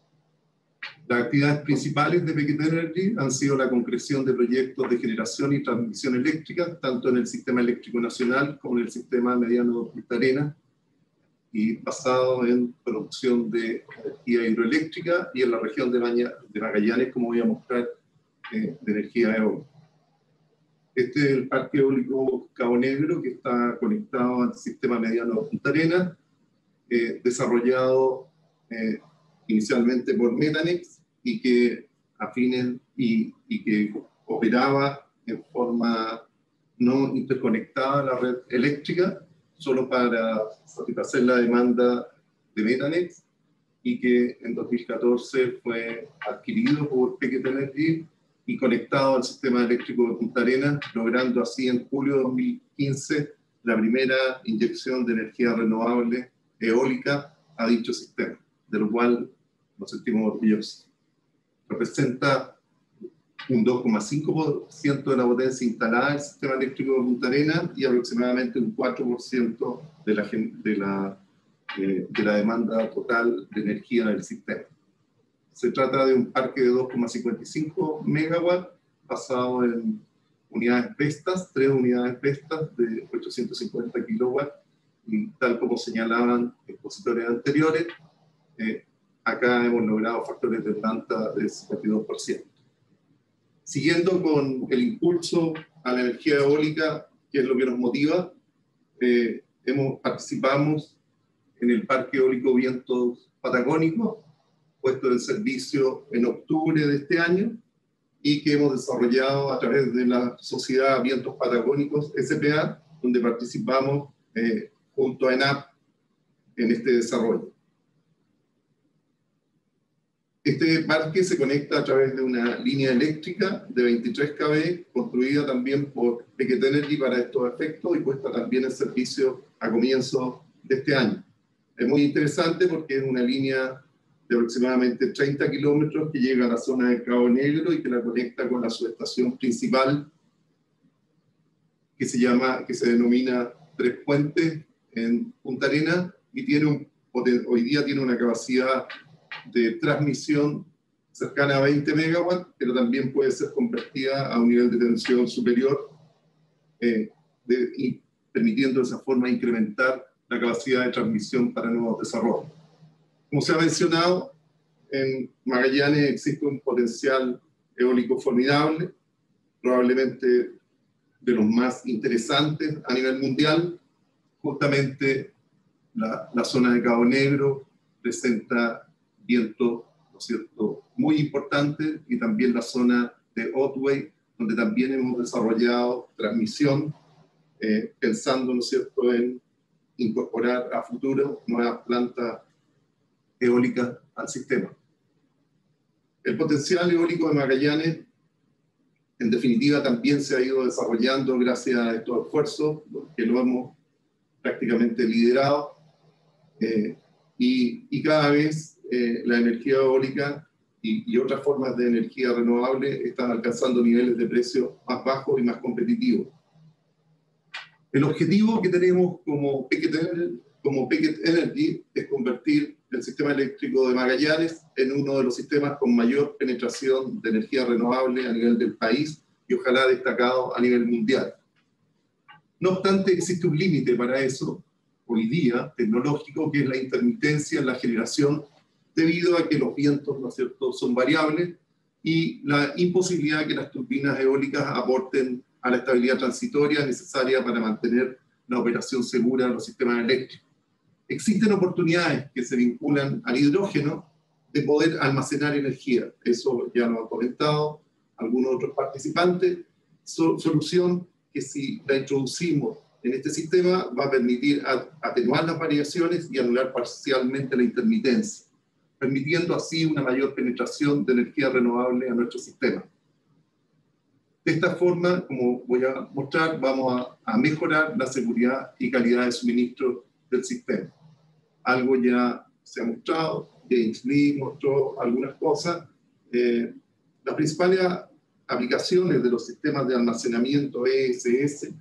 Las actividades principales de Pequet Energy han sido la concreción de proyectos de generación y transmisión eléctrica, tanto en el sistema eléctrico nacional como en el sistema mediano de Punta Arenas, y basado en producción de energía hidroeléctrica, y en la región de Magallanes, como voy a mostrar, de energía eólica. Este es el parque eólico Cabo Negro, que está conectado al sistema mediano de Punta Arenas, desarrollado inicialmente por Metanex, y que y que operaba en forma no interconectada a la red eléctrica, solo para satisfacer la demanda de Metanex, y que en 2014 fue adquirido por Pequet Energy y conectado al sistema eléctrico de Punta Arenas, logrando así en julio de 2015 la primera inyección de energía renovable eólica a dicho sistema, de lo cual nos sentimos orgullosos. Representa un 2,5% de la potencia instalada en el sistema eléctrico de Punta Arenas y aproximadamente un 4% de la demanda total de energía del sistema. Se trata de un parque de 2,55 megawatts basado en unidades Vestas, 3 unidades Vestas de 850 kilowatts, y tal como señalaban expositores anteriores, acá hemos logrado factores de planta del 52%. Siguiendo con el impulso a la energía eólica, que es lo que nos motiva, participamos en el Parque Eólico Vientos Patagónicos, puesto en servicio en octubre de este año, y que hemos desarrollado a través de la Sociedad Vientos Patagónicos S.p.A., donde participamos junto a ENAP en este desarrollo. Este parque se conecta a través de una línea eléctrica de 23 kV, construida también por Beckett Energy para estos efectos y puesta también en servicio a comienzos de este año. Es muy interesante porque es una línea de aproximadamente 30 kilómetros que llega a la zona de Cabo Negro y que la conecta con la subestación principal que se denomina Tres Puentes en Punta Arenas y hoy día tiene una capacidad de transmisión cercana a 20 megawatts, pero también puede ser convertida a un nivel de tensión superior, y permitiendo de esa forma incrementar la capacidad de transmisión para nuevos desarrollos. Como se ha mencionado, en Magallanes existe un potencial eólico formidable, probablemente de los más interesantes a nivel mundial. Justamente la zona de Cabo Negro presenta vientos, ¿no es cierto?, muy importantes, y también la zona de Otway, donde también hemos desarrollado transmisión, pensando, ¿no es cierto?, en incorporar a futuro nuevas plantas eólicas al sistema. El potencial eólico de Magallanes, en definitiva, también se ha ido desarrollando gracias a estos esfuerzos, que lo hemos prácticamente liderado, y cada vez la energía eólica y otras formas de energía renovable están alcanzando niveles de precio más bajos y más competitivos. El objetivo que tenemos como Beckett Energy es convertir el sistema eléctrico de Magallanes en uno de los sistemas con mayor penetración de energía renovable a nivel del país y ojalá destacado a nivel mundial. No obstante, existe un límite para eso hoy día tecnológico, que es la intermitencia en la generación, debido a que los vientos, ¿no es cierto?, son variables, y la imposibilidad de que las turbinas eólicas aporten a la estabilidad transitoria necesaria para mantener la operación segura de los sistemas eléctricos. Existen oportunidades que se vinculan al hidrógeno de poder almacenar energía. Eso ya lo han comentado algunos otros participantes. Solución que, si la introducimos en este sistema, va a permitir atenuar las variaciones y anular parcialmente la intermitencia, permitiendo así una mayor penetración de energía renovable a nuestro sistema. De esta forma, como voy a mostrar, vamos a mejorar la seguridad y calidad de suministro del sistema. Algo ya se ha mostrado, James Lee mostró algunas cosas. Las principales aplicaciones de los sistemas de almacenamiento ESS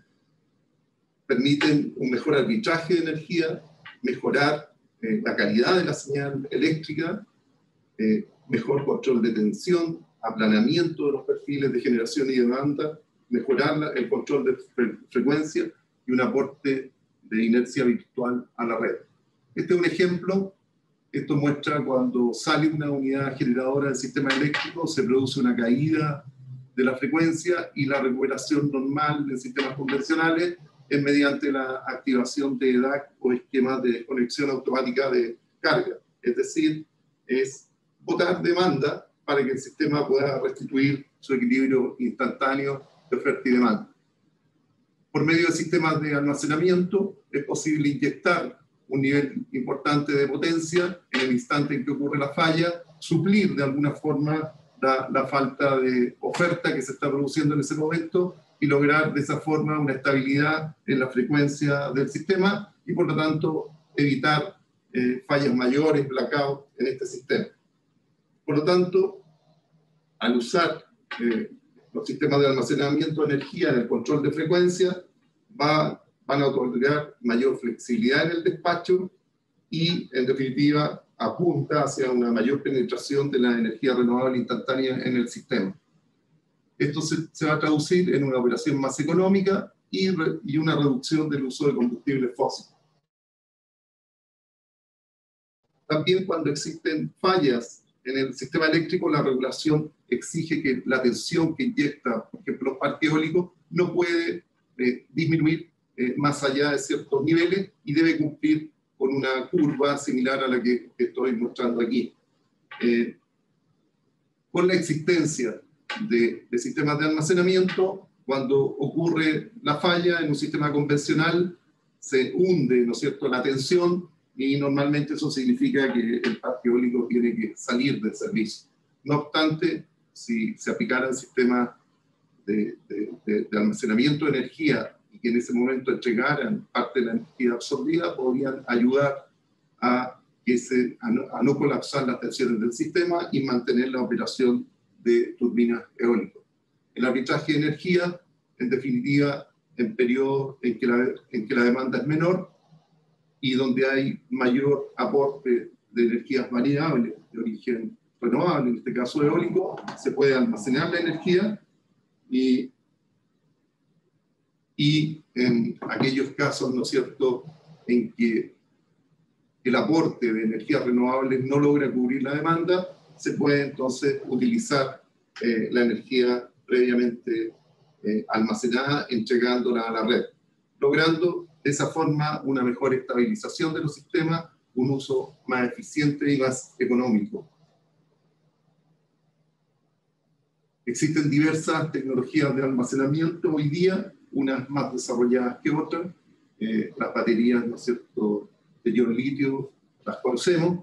permiten un mejor arbitraje de energía, mejorar la calidad de la señal eléctrica, mejor control de tensión, aplanamiento de los perfiles de generación y demanda, mejorar el control de frecuencia y un aporte de inercia virtual a la red. Este es un ejemplo. Esto muestra cuando sale una unidad generadora del sistema eléctrico, se produce una caída de la frecuencia, y la recuperación normal de sistemas convencionales es mediante la activación de DAC o esquemas de desconexión automática de carga. Es decir, es botar demanda para que el sistema pueda restituir su equilibrio instantáneo de oferta y demanda. Por medio de sistemas de almacenamiento es posible inyectar un nivel importante de potencia en el instante en que ocurre la falla, suplir de alguna forma la falta de oferta que se está produciendo en ese momento y lograr de esa forma una estabilidad en la frecuencia del sistema y, por lo tanto, evitar fallas mayores, blackouts en este sistema. Por lo tanto, al usar los sistemas de almacenamiento de energía en el control de frecuencia, van a otorgar mayor flexibilidad en el despacho y, en definitiva, apunta hacia una mayor penetración de la energía renovable instantánea en el sistema. Esto se va a traducir en una operación más económica y una reducción del uso de combustibles fósiles. También, cuando existen fallas en el sistema eléctrico, la regulación exige que la tensión que inyecta, por ejemplo, los parques eólicos, no puede disminuir más allá de ciertos niveles y debe cumplir con una curva similar a la que estoy mostrando aquí. Con la existencia de sistemas de almacenamiento, cuando ocurre la falla en un sistema convencional, se hunde, ¿no es cierto?, la tensión, y normalmente eso significa que el parque eólico tiene que salir del servicio. No obstante, si se aplicaran sistemas de almacenamiento de energía y que en ese momento entregaran parte de la energía absorbida, podrían ayudar a no colapsar las tensiones del sistema y mantener la operación de turbinas eólicas. El arbitraje de energía, en definitiva, en periodos en que la demanda es menor y donde hay mayor aporte de energías variables de origen renovable, en este caso eólico, se puede almacenar la energía y en aquellos casos, ¿no es cierto?, en que el aporte de energías renovables no logra cubrir la demanda, se puede entonces utilizar la energía previamente almacenada, entregándola a la red, logrando de esa forma una mejor estabilización de los sistemas, un uso más eficiente y más económico. Existen diversas tecnologías de almacenamiento hoy día, unas más desarrolladas que otras. Las baterías, ¿no es cierto?, de ion litio, las conocemos,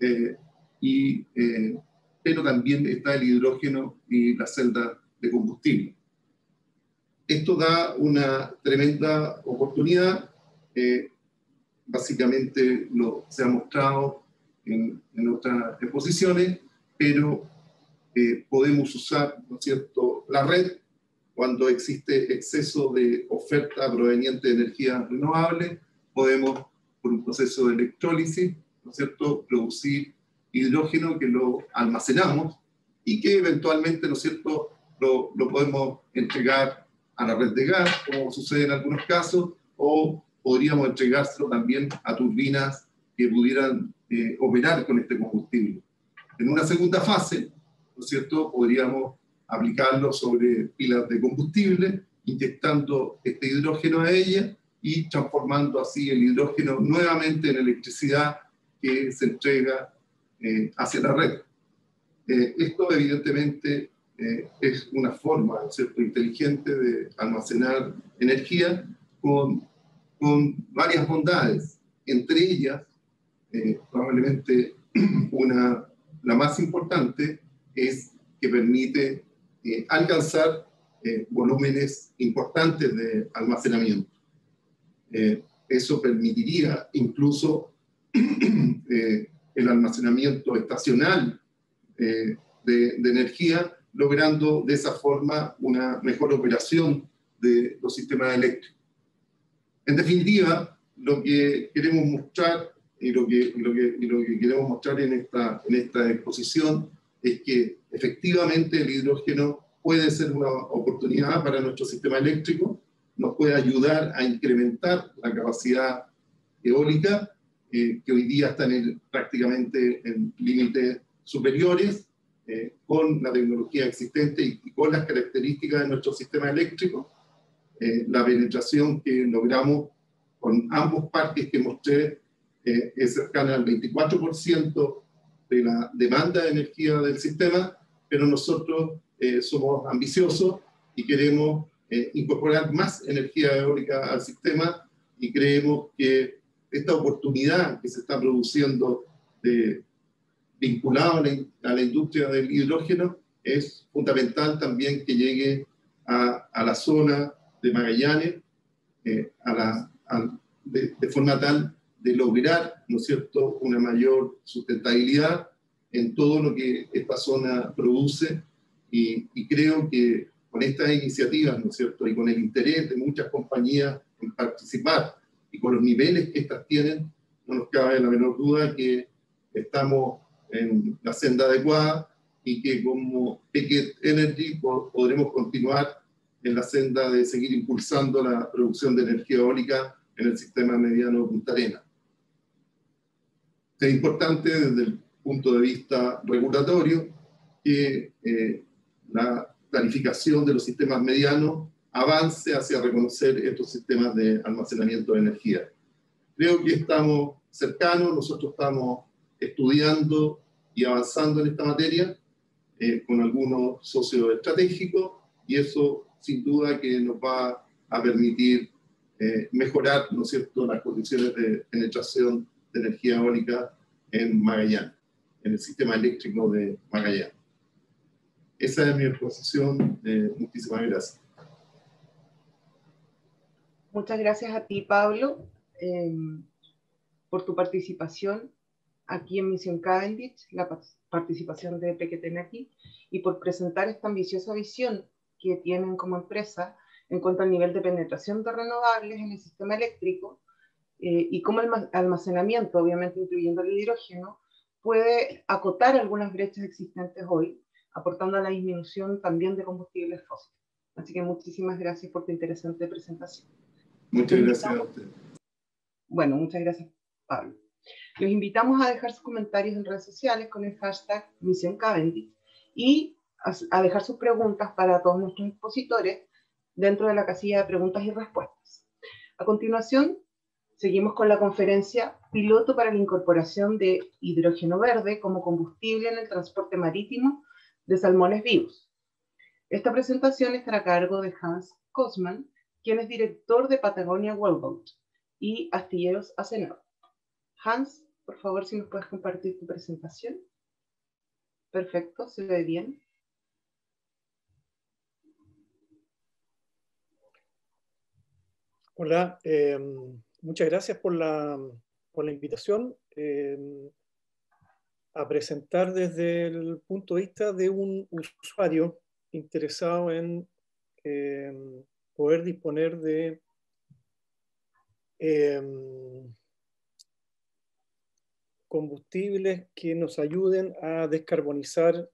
pero también está el hidrógeno y la celda de combustible. Esto da una tremenda oportunidad, básicamente se ha mostrado en otras exposiciones, pero podemos usar, ¿no es cierto?, la red cuando existe exceso de oferta proveniente de energías renovables. Podemos, por un proceso de electrólisis, ¿no es cierto?, producir hidrógeno que lo almacenamos y que eventualmente, ¿no es cierto?, lo podemos entregar a la red de gas, como sucede en algunos casos, o podríamos entregárselo también a turbinas que pudieran operar con este combustible. En una segunda fase, ¿no es cierto?, podríamos aplicarlo sobre pilas de combustible, inyectando este hidrógeno a ellas y transformando así el hidrógeno nuevamente en electricidad que se entrega hacia la red. Esto evidentemente es una forma, ¿no es cierto?, inteligente de almacenar energía con varias bondades. Entre ellas, probablemente la más importante es que permite alcanzar volúmenes importantes de almacenamiento. Eso permitiría incluso el almacenamiento estacional de energía, logrando de esa forma una mejor operación de los sistemas eléctricos. En definitiva, lo que queremos mostrar y lo que queremos mostrar en esta exposición es que efectivamente el hidrógeno puede ser una oportunidad para nuestro sistema eléctrico, nos puede ayudar a incrementar la capacidad eólica, que hoy día está prácticamente en límites superiores, con la tecnología existente y con las características de nuestro sistema eléctrico. La penetración que logramos con ambos parques que mostré es cercana al 24% de la demanda de energía del sistema, pero nosotros somos ambiciosos y queremos incorporar más energía eólica al sistema, y creemos que esta oportunidad que se está produciendo vinculada a la industria del hidrógeno es fundamental también que llegue a la zona de Magallanes, de forma tal de lograr, ¿no es cierto?, una mayor sustentabilidad en todo lo que esta zona produce, y creo que con estas iniciativas, ¿no es cierto?, y con el interés de muchas compañías en participar y con los niveles que estas tienen, no nos cabe la menor duda que estamos en la senda adecuada y que como Pequet Energy podremos continuar en la senda de seguir impulsando la producción de energía eólica en el sistema mediano de Punta Arenas. Es importante desde el punto de vista regulatorio que la planificación de los sistemas medianos avance hacia reconocer estos sistemas de almacenamiento de energía. Creo que estamos cercanos, nosotros estamos estudiando y avanzando en esta materia con algunos socios estratégicos, y eso sin duda que nos va a permitir mejorar, ¿no es cierto?, las condiciones de penetración de energía eólica en Magallanes, en el sistema eléctrico de Magallanes. Esa es mi exposición. Muchísimas gracias. Muchas gracias a ti, Pablo, por tu participación aquí en Misión Cavendish, la participación de Pequetén aquí, y por presentar esta ambiciosa visión que tienen como empresa en cuanto al nivel de penetración de renovables en el sistema eléctrico, y cómo el almacenamiento, obviamente incluyendo el hidrógeno, puede acotar algunas brechas existentes hoy, aportando a la disminución también de combustibles fósiles. Así que muchísimas gracias por tu interesante presentación. Muchas gracias a usted. Bueno, muchas gracias, Pablo. Los invitamos a dejar sus comentarios en redes sociales con el hashtag Misión Cavendish y a dejar sus preguntas para todos nuestros expositores dentro de la casilla de preguntas y respuestas. A continuación, seguimos con la conferencia Piloto para la incorporación de hidrógeno verde como combustible en el transporte marítimo de salmones vivos. Esta presentación estará a cargo de Hans Kosman, quien es director de Patagonia Wellboat y Astilleros Acenor. Hans, por favor, si nos puedes compartir tu presentación. Perfecto, se ve bien. Hola, muchas gracias por la invitación a presentar desde el punto de vista de un usuario interesado en poder disponer de combustibles que nos ayuden a descarbonizar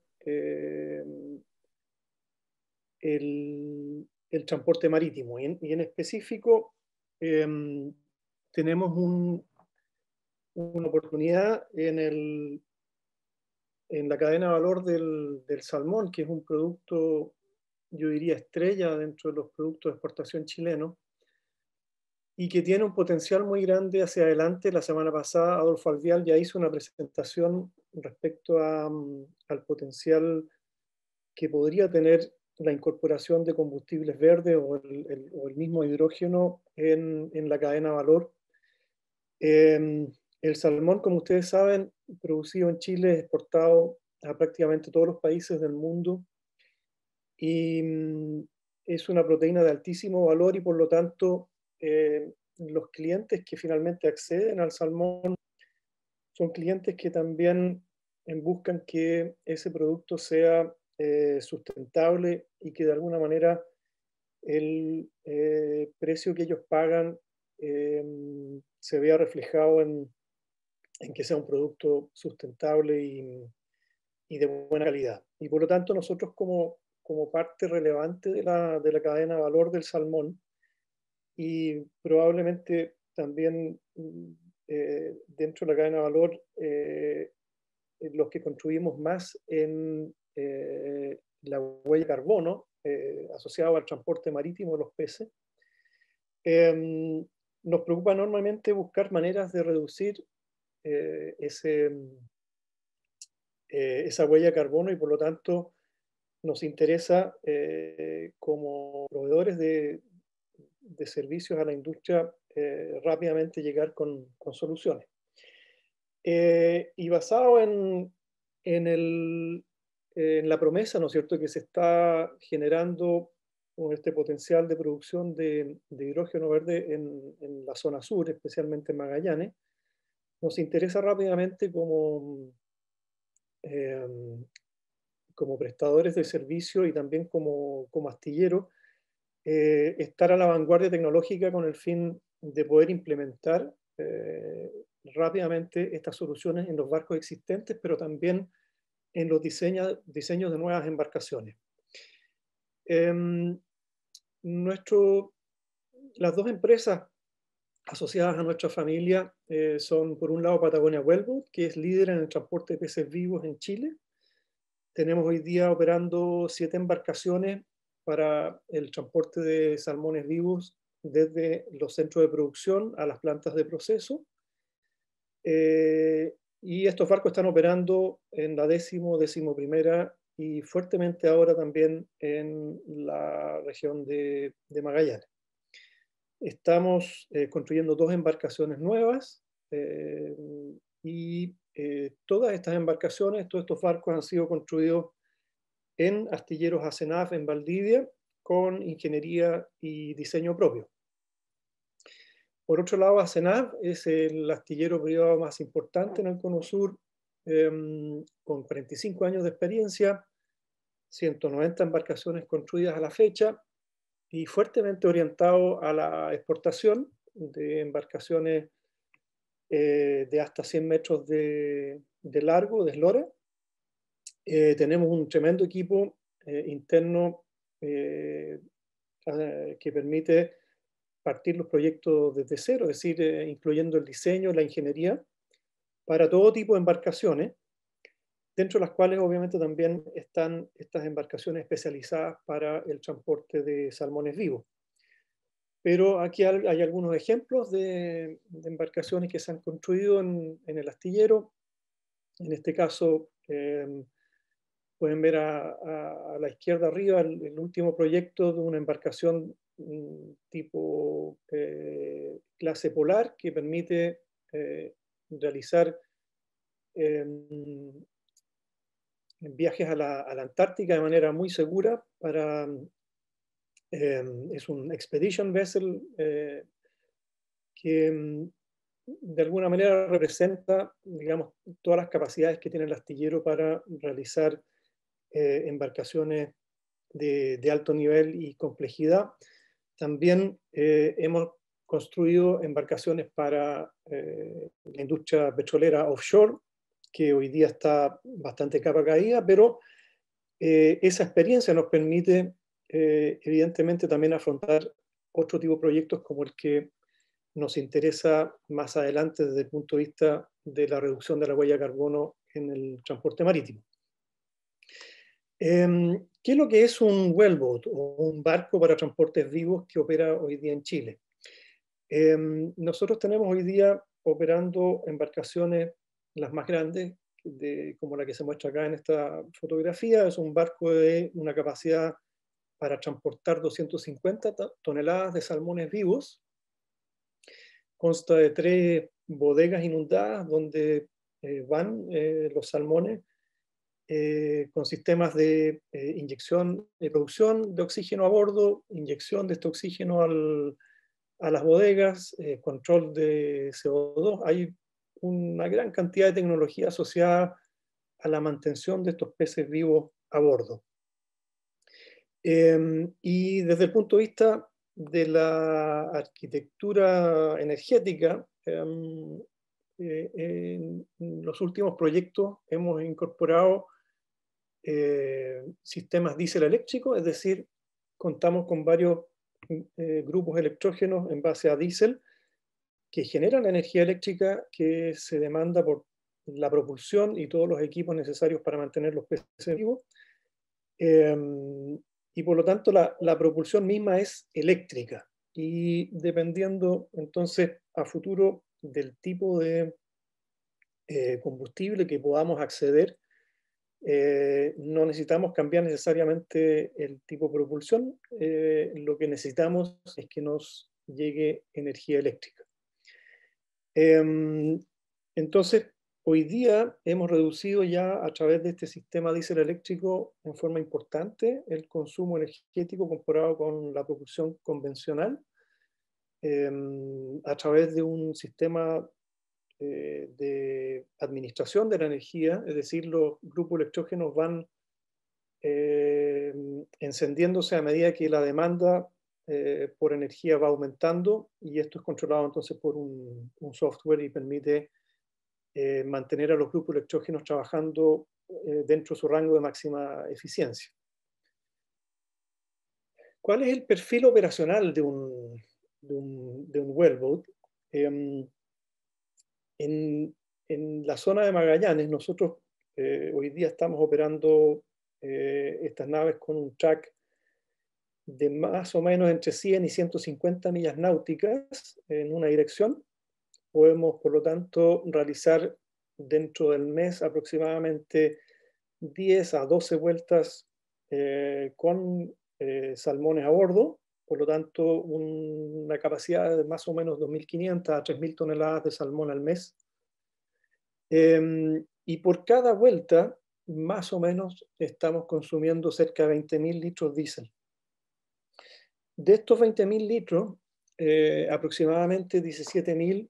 el transporte marítimo. Y en específico, tenemos una oportunidad en la cadena de valor del salmón, que es un producto, yo diría, estrella dentro de los productos de exportación chilenos, y que tiene un potencial muy grande hacia adelante. La semana pasada Adolfo Alvial ya hizo una presentación respecto al potencial que podría tener la incorporación de combustibles verdes o el mismo hidrógeno en la cadena de valor. El salmón, como ustedes saben, producido en Chile, es exportado a prácticamente todos los países del mundo, y es una proteína de altísimo valor, y por lo tanto los clientes que finalmente acceden al salmón son clientes que también buscan que ese producto sea sustentable y que de alguna manera el precio que ellos pagan se vea reflejado en que sea un producto sustentable y de buena calidad. Y por lo tanto nosotros como parte relevante de la cadena de valor del salmón, y probablemente también dentro de la cadena de valor los que contribuimos más en la huella de carbono asociado al transporte marítimo de los peces, nos preocupa enormemente buscar maneras de reducir esa huella de carbono, y por lo tanto nos interesa como proveedores de servicios a la industria rápidamente llegar con soluciones. Y basado en la promesa, ¿no es cierto?, que se está generando con este potencial de producción de hidrógeno verde en la zona sur, especialmente en Magallanes, nos interesa rápidamente como prestadores de servicio y también como astillero, estar a la vanguardia tecnológica con el fin de poder implementar rápidamente estas soluciones en los barcos existentes, pero también en los diseños de nuevas embarcaciones. Las dos empresas asociadas a nuestra familia son, por un lado, Patagonia Wellboat, que es líder en el transporte de peces vivos en Chile. Tenemos hoy día operando 7 embarcaciones para el transporte de salmones vivos desde los centros de producción a las plantas de proceso. Y estos barcos están operando en la 11ª y fuertemente ahora también en la región de Magallanes. Estamos construyendo 2 embarcaciones nuevas y todas estas embarcaciones, todos estos barcos han sido construidos en astilleros Asenaf en Valdivia con ingeniería y diseño propio. Por otro lado, Asenaf es el astillero privado más importante en el Cono Sur, con 45 años de experiencia, 190 embarcaciones construidas a la fecha y fuertemente orientado a la exportación de embarcaciones de hasta 100 metros de largo, de eslora. Tenemos un tremendo equipo interno que permite partir los proyectos desde cero, es decir, incluyendo el diseño, la ingeniería, para todo tipo de embarcaciones, dentro de las cuales obviamente también están estas embarcaciones especializadas para el transporte de salmones vivos. Pero aquí hay algunos ejemplos de embarcaciones que se han construido en el astillero. En este caso, pueden ver a la izquierda arriba el último proyecto de una embarcación tipo clase polar que permite realizar viajes a la Antártica de manera muy segura. Es un expedition vessel que de alguna manera representa, digamos, todas las capacidades que tiene el astillero para realizar embarcaciones de alto nivel y complejidad. También hemos construido embarcaciones para la industria petrolera offshore, que hoy día está bastante capa caída, pero esa experiencia nos permite evidentemente también afrontar otro tipo de proyectos como el que nos interesa más adelante desde el punto de vista de la reducción de la huella de carbono en el transporte marítimo. ¿Qué es lo que es un wellboat o un barco para transportes vivos que opera hoy día en Chile? Nosotros tenemos hoy día operando embarcaciones, las más grandes, como la que se muestra acá en esta fotografía. Es un barco de una capacidad para transportar 250 toneladas de salmones vivos. Consta de 3 bodegas inundadas donde van los salmones con sistemas de inyección y producción de oxígeno a bordo, inyección de este oxígeno a las bodegas, control de CO2. Hay una gran cantidad de tecnología asociada a la mantención de estos peces vivos a bordo. Y desde el punto de vista de la arquitectura energética, en los últimos proyectos hemos incorporado sistemas diésel eléctricos, es decir, contamos con varios grupos electrógenos en base a diésel que generan la energía eléctrica que se demanda por la propulsión y todos los equipos necesarios para mantener los peces vivos. Y por lo tanto la propulsión misma es eléctrica y dependiendo entonces a futuro del tipo de combustible que podamos acceder, no necesitamos cambiar necesariamente el tipo de propulsión, lo que necesitamos es que nos llegue energía eléctrica. Entonces, hoy día hemos reducido ya a través de este sistema diésel eléctrico en forma importante el consumo energético comparado con la propulsión convencional a través de un sistema de administración de la energía, es decir, los grupos electrógenos van encendiéndose a medida que la demanda por energía va aumentando y esto es controlado entonces por un software y permite mantener a los grupos electrógenos trabajando dentro de su rango de máxima eficiencia. ¿Cuál es el perfil operacional de un wellboat? En la zona de Magallanes, nosotros hoy día estamos operando estas naves con un track de más o menos entre 100 y 150 millas náuticas en una dirección. Podemos, por lo tanto, realizar dentro del mes aproximadamente 10 a 12 vueltas con salmones a bordo por lo tanto una capacidad de más o menos 2.500 a 3.000 toneladas de salmón al mes. Y por cada vuelta, más o menos, estamos consumiendo cerca de 20.000 litros diésel. De estos 20.000 litros, aproximadamente 17.000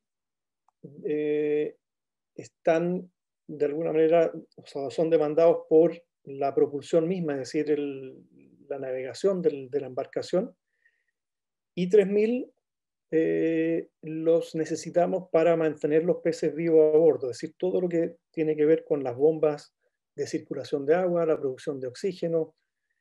están de alguna manera, o sea, son demandados por la propulsión misma, es decir, la navegación de la embarcación, y 3.000 los necesitamos para mantener los peces vivos a bordo, es decir, todo lo que tiene que ver con las bombas de circulación de agua, la producción de oxígeno,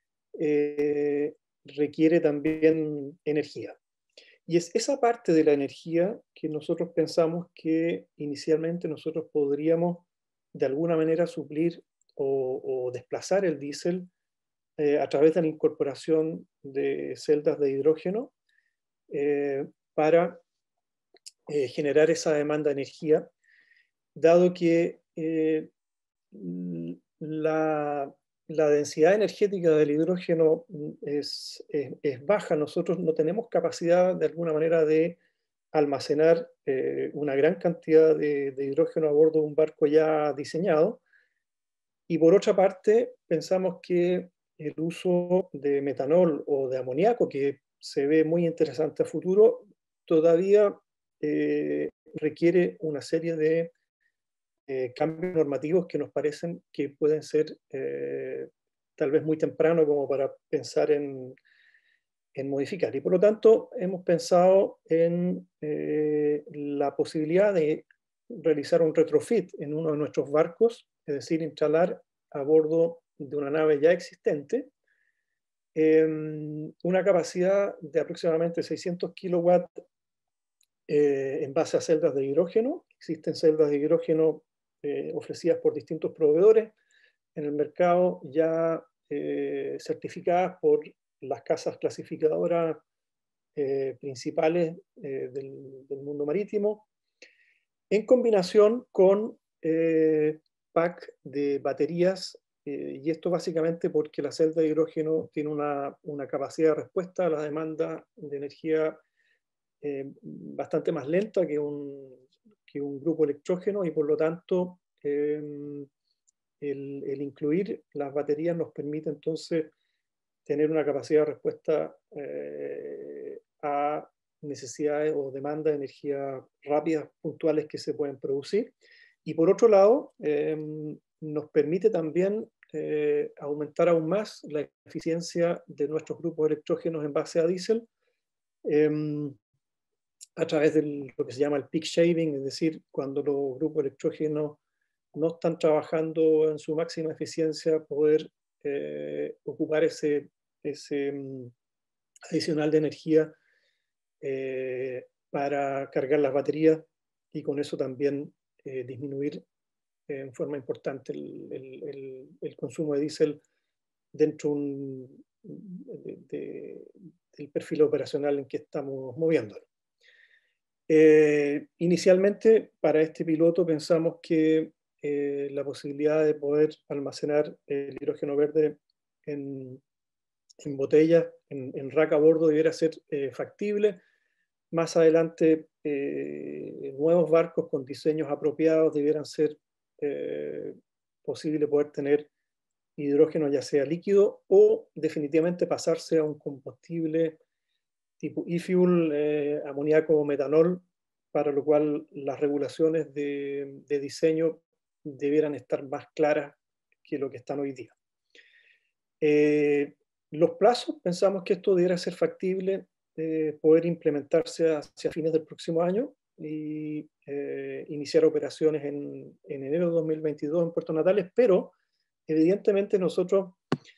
requiere también energía. Y es esa parte de la energía que nosotros pensamos que inicialmente nosotros podríamos de alguna manera suplir o desplazar el diésel a través de la incorporación de celdas de hidrógeno para generar esa demanda de energía, dado que la densidad energética del hidrógeno es baja. Nosotros no tenemos capacidad de alguna manera de almacenar una gran cantidad de hidrógeno a bordo de un barco ya diseñado. Y por otra parte, pensamos que el uso de metanol o de amoníaco, que se ve muy interesante a futuro, todavía requiere una serie de cambios normativos que nos parecen que pueden ser tal vez muy temprano como para pensar en modificar. Y por lo tanto hemos pensado en la posibilidad de realizar un retrofit en uno de nuestros barcos, es decir, instalar a bordo de una nave ya existente una capacidad de aproximadamente 600 kilowatts en base a celdas de hidrógeno. Existen celdas de hidrógeno ofrecidas por distintos proveedores en el mercado, ya certificadas por las casas clasificadoras principales del mundo marítimo, en combinación con pack de baterías, y esto básicamente porque la celda de hidrógeno tiene una capacidad de respuesta a la demanda de energía bastante más lenta que un grupo electrógeno, y por lo tanto el incluir las baterías nos permite entonces tener una capacidad de respuesta a necesidades o demandas de energía rápidas, puntuales que se pueden producir. Y por otro lado, nos permite también aumentar aún más la eficiencia de nuestros grupos electrógenos en base a diésel, a través de lo que se llama el peak shaving, es decir, cuando los grupos electrógenos no están trabajando en su máxima eficiencia, poder ocupar ese adicional de energía para cargar las baterías, y con eso también disminuir en forma importante el consumo de diésel dentro del perfil operacional en que estamos moviéndolo. Inicialmente, para este piloto pensamos que la posibilidad de poder almacenar el hidrógeno verde en botellas, en rack a bordo, debiera ser factible. Más adelante, nuevos barcos con diseños apropiados debieran ser posible poder tener hidrógeno ya sea líquido o definitivamente pasarse a un combustible tipo e-fuel, amoníaco o metanol, para lo cual las regulaciones de diseño debieran estar más claras que lo que están hoy día. Los plazos, pensamos que esto debiera ser factible, poder implementarse hacia fines del próximo año y iniciar operaciones en enero de 2022 en Puerto Natales, pero evidentemente nosotros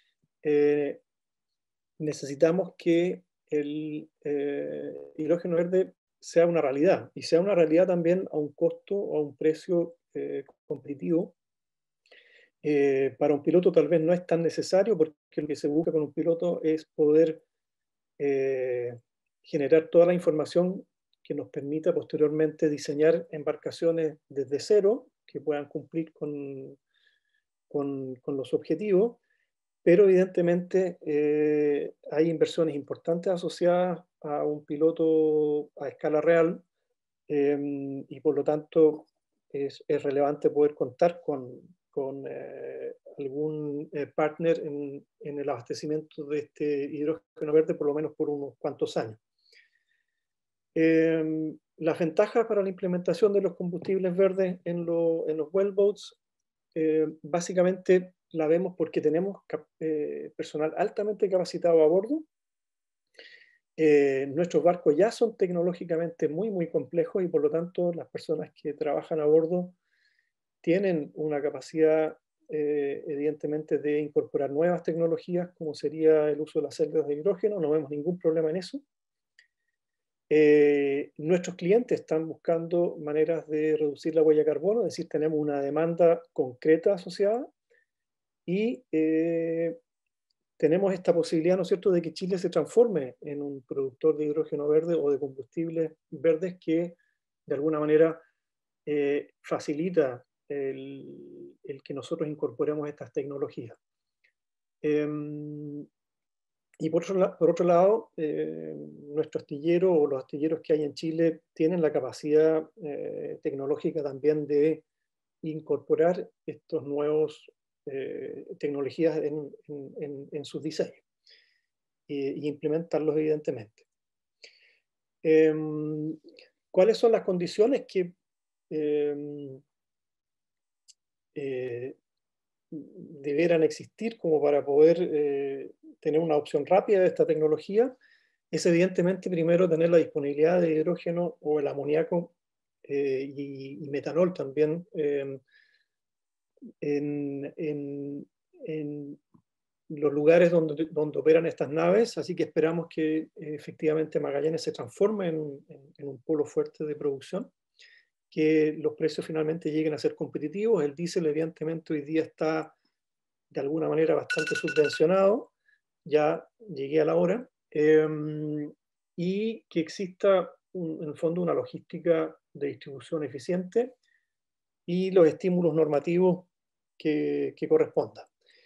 necesitamos que el hidrógeno verde sea una realidad, y sea una realidad también a un costo o a un precio competitivo. Para un piloto tal vez no es tan necesario, porque lo que se busca con un piloto es poder generar toda la información que nos permita posteriormente diseñar embarcaciones desde cero que puedan cumplir con los objetivos, pero evidentemente hay inversiones importantes asociadas a un piloto a escala real, y por lo tanto es relevante poder contar con algún partner en el abastecimiento de este hidrógeno verde por lo menos por unos cuantos años. Las ventajas para la implementación de los combustibles verdes en los wellboats, básicamente la vemos porque tenemos personal altamente capacitado a bordo. Nuestros barcos ya son tecnológicamente muy complejos y por lo tanto las personas que trabajan a bordo tienen una capacidad evidentemente de incorporar nuevas tecnologías como sería el uso de las celdas de hidrógeno. No vemos ningún problema en eso. Nuestros clientes están buscando maneras de reducir la huella de carbono, es decir, tenemos una demanda concreta asociada y tenemos esta posibilidad, ¿no es cierto?, de que Chile se transforme en un productor de hidrógeno verde o de combustibles verdes que de alguna manera facilita el que nosotros incorporemos estas tecnologías. Y por otro lado, nuestro astillero o los astilleros que hay en Chile tienen la capacidad tecnológica también de incorporar estos nuevos tecnologías en sus diseños y implementarlos evidentemente. ¿Cuáles son las condiciones que deberán existir como para poder tener una opción rápida de esta tecnología? Es evidentemente primero tener la disponibilidad de hidrógeno o el amoníaco y metanol también en los lugares donde operan estas naves, así que esperamos que efectivamente Magallanes se transforme en un polo fuerte de producción, que los precios finalmente lleguen a ser competitivos. El diésel evidentemente hoy día está de alguna manera bastante subvencionado, ya llegué a la hora, y que exista en el fondo una logística de distribución eficiente y los estímulos normativos que correspondan.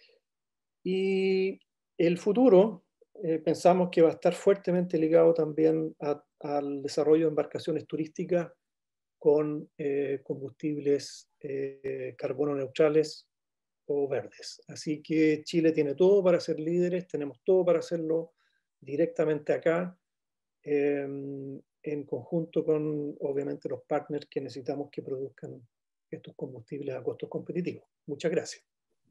Y el futuro pensamos que va a estar fuertemente ligado también al desarrollo de embarcaciones turísticas con combustibles carbono neutrales o verdes. Así que Chile tiene todo para ser líderes, tenemos todo para hacerlo directamente acá, en conjunto con obviamente los partners que necesitamos que produzcan estos combustibles a costos competitivos. Muchas gracias.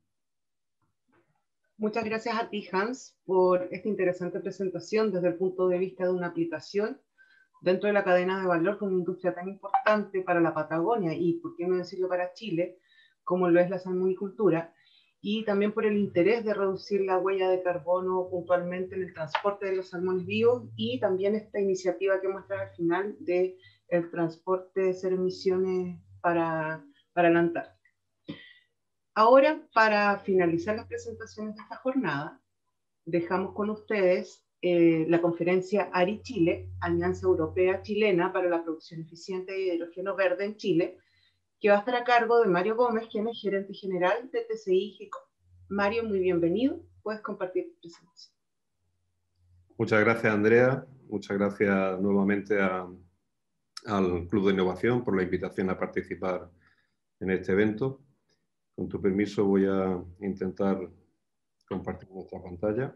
Muchas gracias a ti, Hans, por esta interesante presentación desde el punto de vista de una aplicación dentro de la cadena de valor con una industria tan importante para la Patagonia y, por qué no decirlo, para Chile, como lo es la salmonicultura, y también por el interés de reducir la huella de carbono puntualmente en el transporte de los salmones vivos, y también esta iniciativa que muestras al final del transporte de cero emisiones para la Antártida. Ahora, para finalizar las presentaciones de esta jornada, dejamos con ustedes la conferencia ARI Chile, Alianza Europea Chilena para la Producción Eficiente de Hidrógeno Verde en Chile, que va a estar a cargo de Mario Gómez, quien es gerente general de TCI GECO. Mario, muy bienvenido. Puedes compartir tu presentación. Muchas gracias, Andrea. Muchas gracias nuevamente al Club de Innovación por la invitación a participar en este evento. Con tu permiso voy a intentar compartir nuestra pantalla.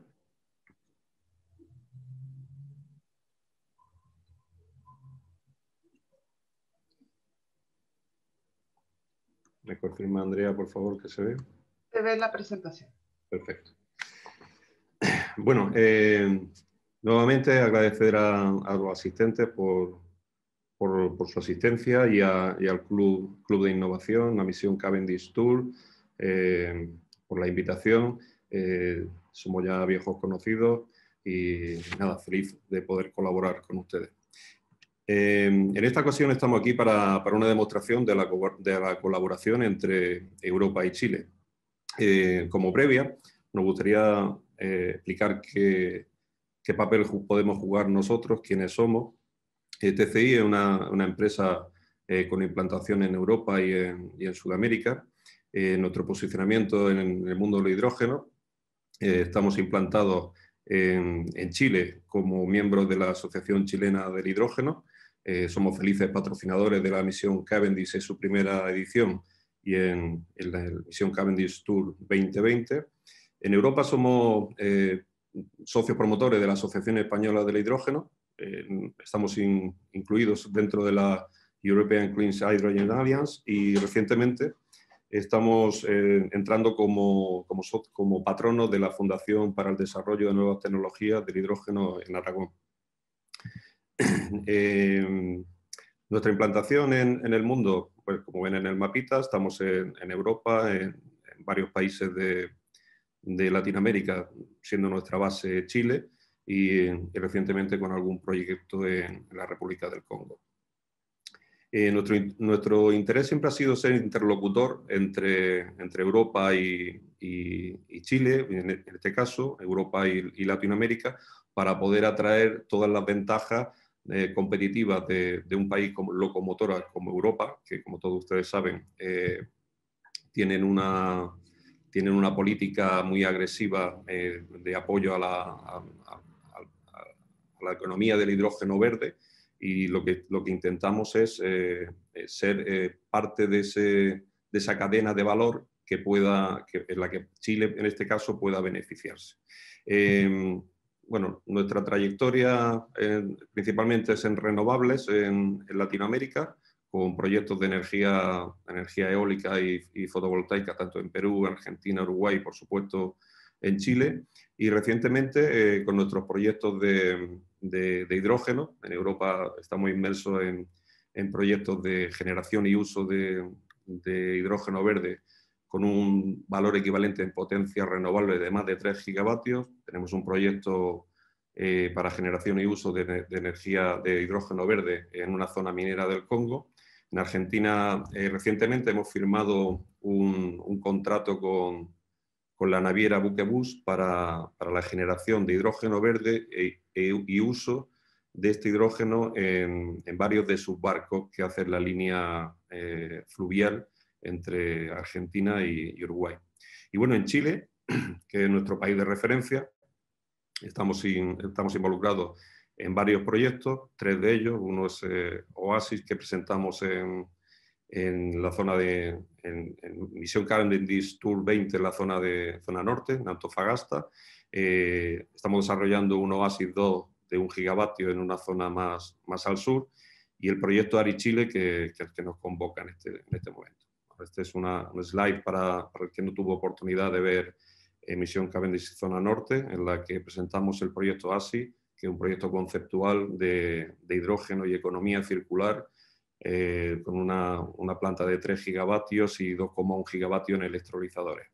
¿Me confirma, Andrea, por favor, que se ve? Se ve la presentación. Perfecto. Bueno, nuevamente agradecer a los asistentes por su asistencia y al Club de Innovación, la misión Cavendish Tour, por la invitación. Somos ya viejos conocidos y nada, feliz de poder colaborar con ustedes. En esta ocasión estamos aquí para una demostración de la colaboración entre Europa y Chile. Como previa, nos gustaría explicar qué papel podemos jugar nosotros, quiénes somos. TCI es una empresa con implantación en Europa y en Sudamérica. Nuestro posicionamiento en el mundo del hidrógeno Estamos implantados en Chile como miembros de la Asociación Chilena del Hidrógeno. Somos felices patrocinadores de la misión Cavendish en su primera edición y en la misión Cavendish Tour 2020. En Europa somos socios promotores de la Asociación Española del Hidrógeno. Estamos incluidos dentro de la European Clean Hydrogen Alliance y recientemente estamos entrando como patronos de la Fundación para el Desarrollo de Nuevas Tecnologías del Hidrógeno en Aragón. Nuestra implantación en el mundo, pues como ven en el mapita, estamos en Europa, en varios países de Latinoamérica, siendo nuestra base Chile, y recientemente con algún proyecto en la República del Congo. Nuestro interés siempre ha sido ser interlocutor entre Europa y Chile, en este caso, Europa y Latinoamérica, para poder atraer todas las ventajas competitivas de un país como locomotora como Europa, que como todos ustedes saben, tienen una política muy agresiva de apoyo a la economía del hidrógeno verde, y lo que intentamos es ser parte de esa cadena de valor en la que Chile, en este caso, pueda beneficiarse. Bueno, nuestra trayectoria principalmente es en renovables en Latinoamérica, con proyectos de energía eólica y fotovoltaica, tanto en Perú, Argentina, Uruguay y, por supuesto, en Chile. Y recientemente, con nuestros proyectos de hidrógeno, en Europa estamos inmersos en proyectos de generación y uso de hidrógeno verde con un valor equivalente en potencia renovable de más de 3 gigavatios. Tenemos un proyecto para generación y uso de energía de hidrógeno verde en una zona minera del Congo. En Argentina, recientemente hemos firmado un contrato con la naviera Buquebus para la generación de hidrógeno verde y uso de este hidrógeno en varios de sus barcos que hacen la línea fluvial entre Argentina y Uruguay. Y bueno, en Chile, que es nuestro país de referencia, estamos involucrados en varios proyectos, 3 de ellos. Uno es Oasis, que presentamos en la zona en Misión Cavendish Tour 20, en la zona norte, en Antofagasta. Estamos desarrollando un Oasis 2 de 1 gigavatio en una zona más al sur, y el proyecto ARI Chile que nos convoca en este momento. Este es un slide para el que no tuvo oportunidad de ver Misión Cavendish Zona Norte, en la que presentamos el proyecto ASI, que es un proyecto conceptual de hidrógeno y economía circular, con una planta de 3 gigavatios y 2,1 gigavatios en electrolizadores.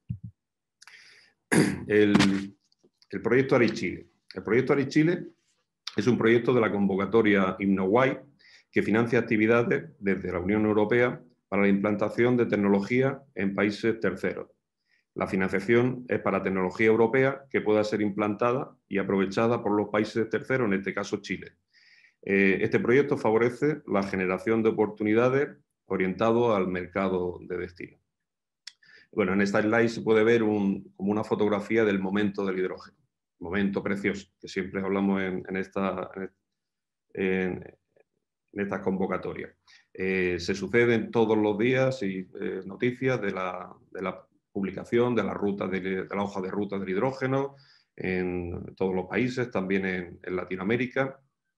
El proyecto ARI Chile. El proyecto ARI Chile es un proyecto de la convocatoria InnoWay que financia actividades desde la Unión Europea para la implantación de tecnología en países terceros. La financiación es para tecnología europea que pueda ser implantada y aprovechada por los países terceros, en este caso Chile. Este proyecto favorece la generación de oportunidades orientado al mercado de destino. Bueno, en esta slide se puede ver como una fotografía del momento del hidrógeno. Momento precioso, que siempre hablamos en estas convocatorias. Se suceden todos los días noticias de la publicación de la hoja de ruta del hidrógeno en todos los países, también en Latinoamérica.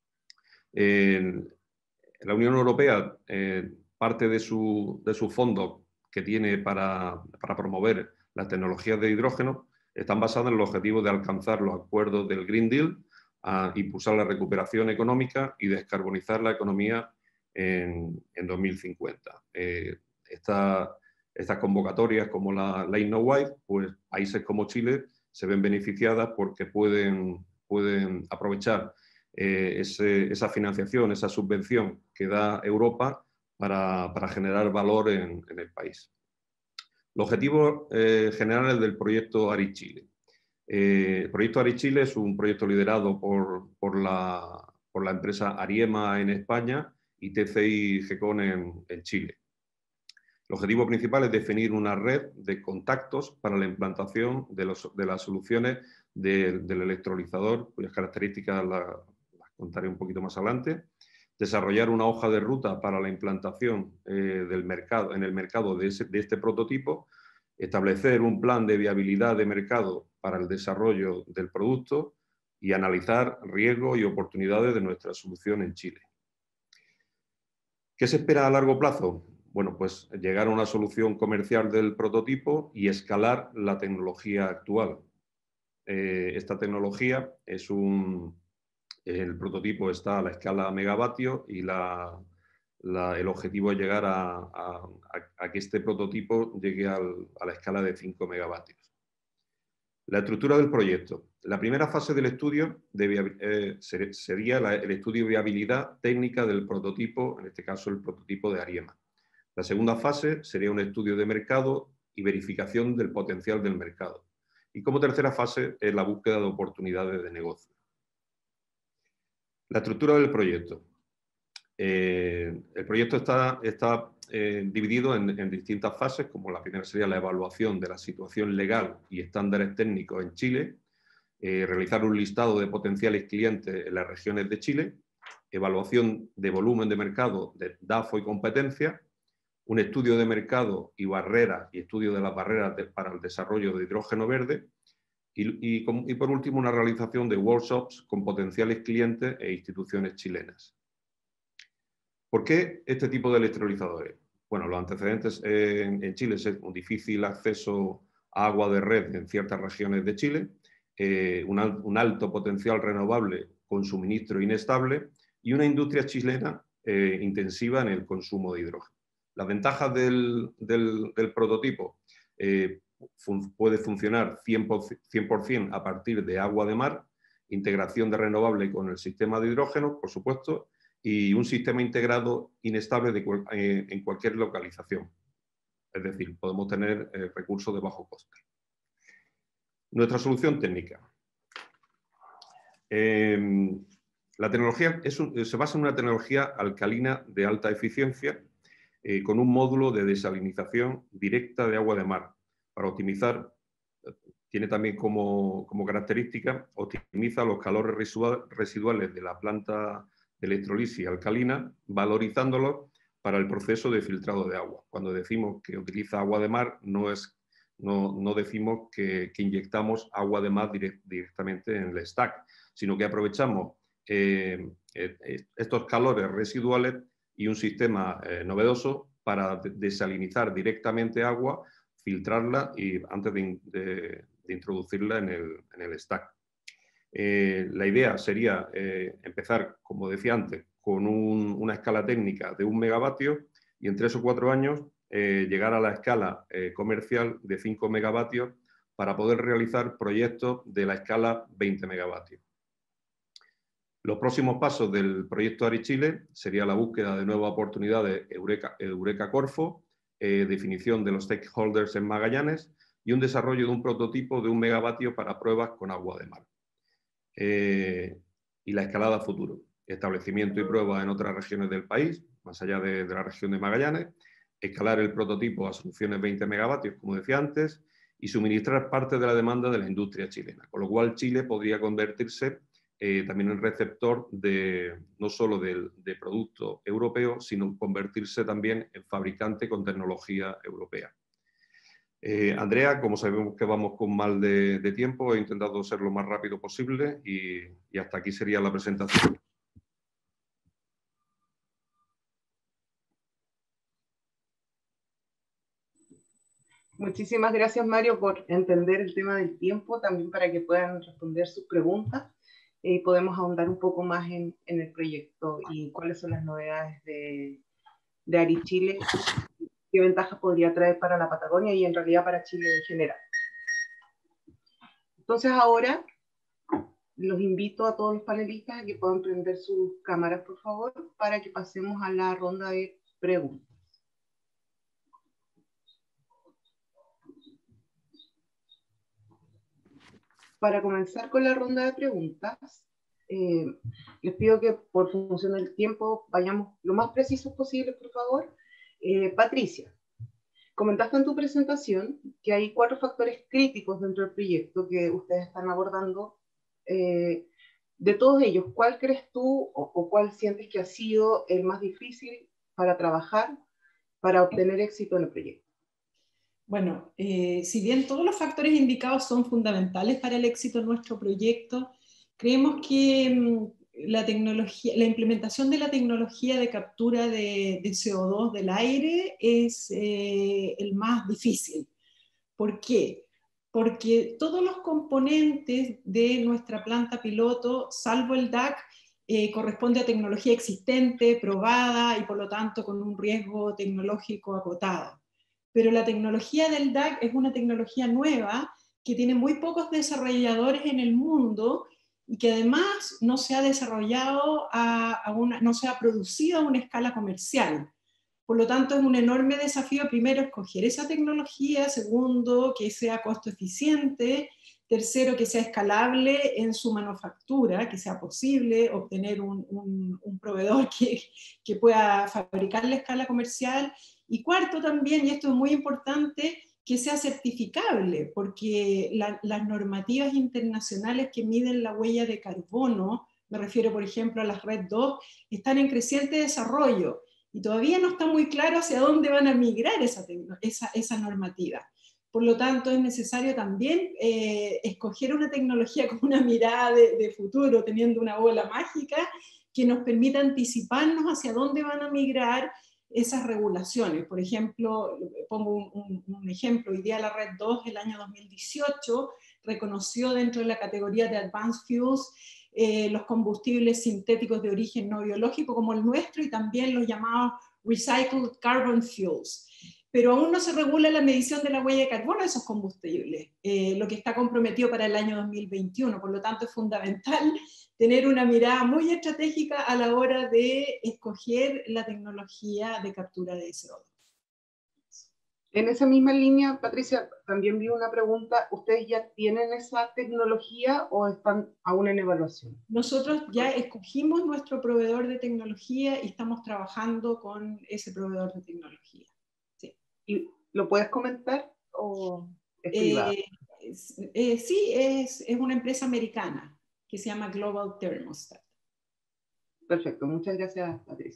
La Unión Europea, parte de su fondo que tiene para promover las tecnologías de hidrógeno, están basadas en el objetivo de alcanzar los acuerdos del Green Deal, a impulsar la recuperación económica y descarbonizar la economía en 2050. Estas convocatorias como la InnoWay, pues países como Chile se ven beneficiadas porque pueden aprovechar esa financiación, esa subvención que da Europa para generar valor en el país. Los objetivos generales del proyecto ARI Chile. El proyecto ARI Chile es un proyecto liderado por la empresa Ariema en España y TCI Gecon en Chile. El objetivo principal es definir una red de contactos para la implantación de las soluciones del electrolizador, cuyas características las contaré un poquito más adelante. Desarrollar una hoja de ruta para la implantación en el mercado de este prototipo. Establecer un plan de viabilidad de mercado para el desarrollo del producto y analizar riesgos y oportunidades de nuestra solución en Chile. ¿Qué se espera a largo plazo? Bueno, pues llegar a una solución comercial del prototipo y escalar la tecnología actual. Esta tecnología es el prototipo está a la escala megavatio y el objetivo es llegar a que este prototipo llegue a la escala de 5 megavatios. La estructura del proyecto. La primera fase del estudio sería el estudio de viabilidad técnica del prototipo, en este caso el prototipo de Ariema. La segunda fase sería un estudio de mercado y verificación del potencial del mercado. Y como tercera fase es la búsqueda de oportunidades de negocio. La estructura del proyecto. El proyecto está dividido en distintas fases, como la primera sería la evaluación de la situación legal y estándares técnicos en Chile, realizar un listado de potenciales clientes en las regiones de Chile, evaluación de volumen de mercado de DAFO y competencia, un estudio de mercado y barreras y estudio de las barreras para el desarrollo de hidrógeno verde y por último una realización de workshops con potenciales clientes e instituciones chilenas. ¿Por qué este tipo de electrolizadores? Bueno, los antecedentes en Chile es un difícil acceso a agua de red en ciertas regiones de Chile, un alto potencial renovable con suministro inestable y una industria chilena intensiva en el consumo de hidrógeno. Las ventajas del prototipo: puede funcionar 100% a partir de agua de mar, integración de renovable con el sistema de hidrógeno, por supuesto, y un sistema integrado inestable en cualquier localización. Es decir, podemos tener recursos de bajo coste. Nuestra solución técnica. La tecnología se basa en una tecnología alcalina de alta eficiencia con un módulo de desalinización directa de agua de mar para optimizar. Tiene también como característica, optimiza los calores residuales de la planta de electrolisis alcalina, valorizándolos para el proceso de filtrado de agua. Cuando decimos que utiliza agua de mar, no decimos que inyectamos agua de mar directamente en el stack, sino que aprovechamos estos calores residuales y un sistema novedoso para desalinizar directamente agua, filtrarla y antes de introducirla en el stack. La idea sería empezar, como decía antes, con una escala técnica de 1 megavatio y en 3 o 4 años llegar a la escala comercial de 5 megavatios para poder realizar proyectos de la escala 20 megavatios. Los próximos pasos del proyecto ARI Chile sería la búsqueda de nuevas oportunidades Eureka Corfo, definición de los stakeholders en Magallanes y un desarrollo de un prototipo de 1 megavatio para pruebas con agua de mar. Y la escalada a futuro, establecimiento y pruebas en otras regiones del país, más allá de la región de Magallanes, escalar el prototipo a soluciones 20 megavatios, como decía antes, y suministrar parte de la demanda de la industria chilena, con lo cual Chile podría convertirse también en receptor no solo de productos europeos, sino convertirse también en fabricante con tecnología europea. Andrea, como sabemos que vamos con mal de tiempo, he intentado ser lo más rápido posible y hasta aquí sería la presentación. Muchísimas gracias, Mario, por entender el tema del tiempo, también para que puedan responder sus preguntas y podemos ahondar un poco más en el proyecto y cuáles son las novedades de ARI Chile, qué ventajas podría traer para la Patagonia y en realidad para Chile en general. Entonces ahora los invito a todos los panelistas a que puedan prender sus cámaras, por favor, para que pasemos a la ronda de preguntas. Para comenzar con la ronda de preguntas, les pido que por función del tiempo vayamos lo más precisos posible, por favor. Patricia, Comentaste en tu presentación que hay 4 factores críticos dentro del proyecto que ustedes están abordando. De todos ellos, ¿cuál crees tú o cuál sientes que ha sido el más difícil para trabajar para obtener éxito en el proyecto? Bueno, si bien todos los factores indicados son fundamentales para el éxito de nuestro proyecto, creemos que la implementación de la tecnología de captura de CO2 del aire es el más difícil. ¿Por qué? Porque todos los componentes de nuestra planta piloto, salvo el DAC, corresponde a tecnología existente, probada y por lo tanto con un riesgo tecnológico acotado. Pero la tecnología del DAC es una tecnología nueva que tiene muy pocos desarrolladores en el mundo y que además no se ha desarrollado, no se ha producido a una escala comercial. Por lo tanto, es un enorme desafío, primero, escoger esa tecnología, segundo, que sea costo eficiente, tercero, que sea escalable en su manufactura, que sea posible obtener un proveedor que pueda fabricar la escala comercial, y cuarto también, y esto es muy importante, que sea certificable, porque las normativas internacionales que miden la huella de carbono, me refiero por ejemplo a las RED 2, están en creciente desarrollo, y todavía no está muy claro hacia dónde van a migrar esa normativa. Por lo tanto, es necesario también escoger una tecnología con una mirada de futuro, teniendo una bola mágica, que nos permita anticiparnos hacia dónde van a migrar esas regulaciones. Por ejemplo, pongo un ejemplo, hoy día la Red 2, el año 2018, reconoció dentro de la categoría de Advanced Fuels los combustibles sintéticos de origen no biológico como el nuestro y también los llamados Recycled Carbon Fuels. Pero aún no se regula la medición de la huella de carbono de esos combustibles, lo que está comprometido para el año 2021. Por lo tanto, es fundamental tener una mirada muy estratégica a la hora de escoger la tecnología de captura de CO2. En esa misma línea, Patricia, también vi una pregunta. ¿Ustedes ya tienen esa tecnología o están aún en evaluación? Nosotros ya escogimos nuestro proveedor de tecnología y estamos trabajando con ese proveedor de tecnología. Sí. ¿Y lo puedes comentar o es privado? Sí, es una empresa americana que se llama Global Thermostat. Perfecto, muchas gracias, Patricia.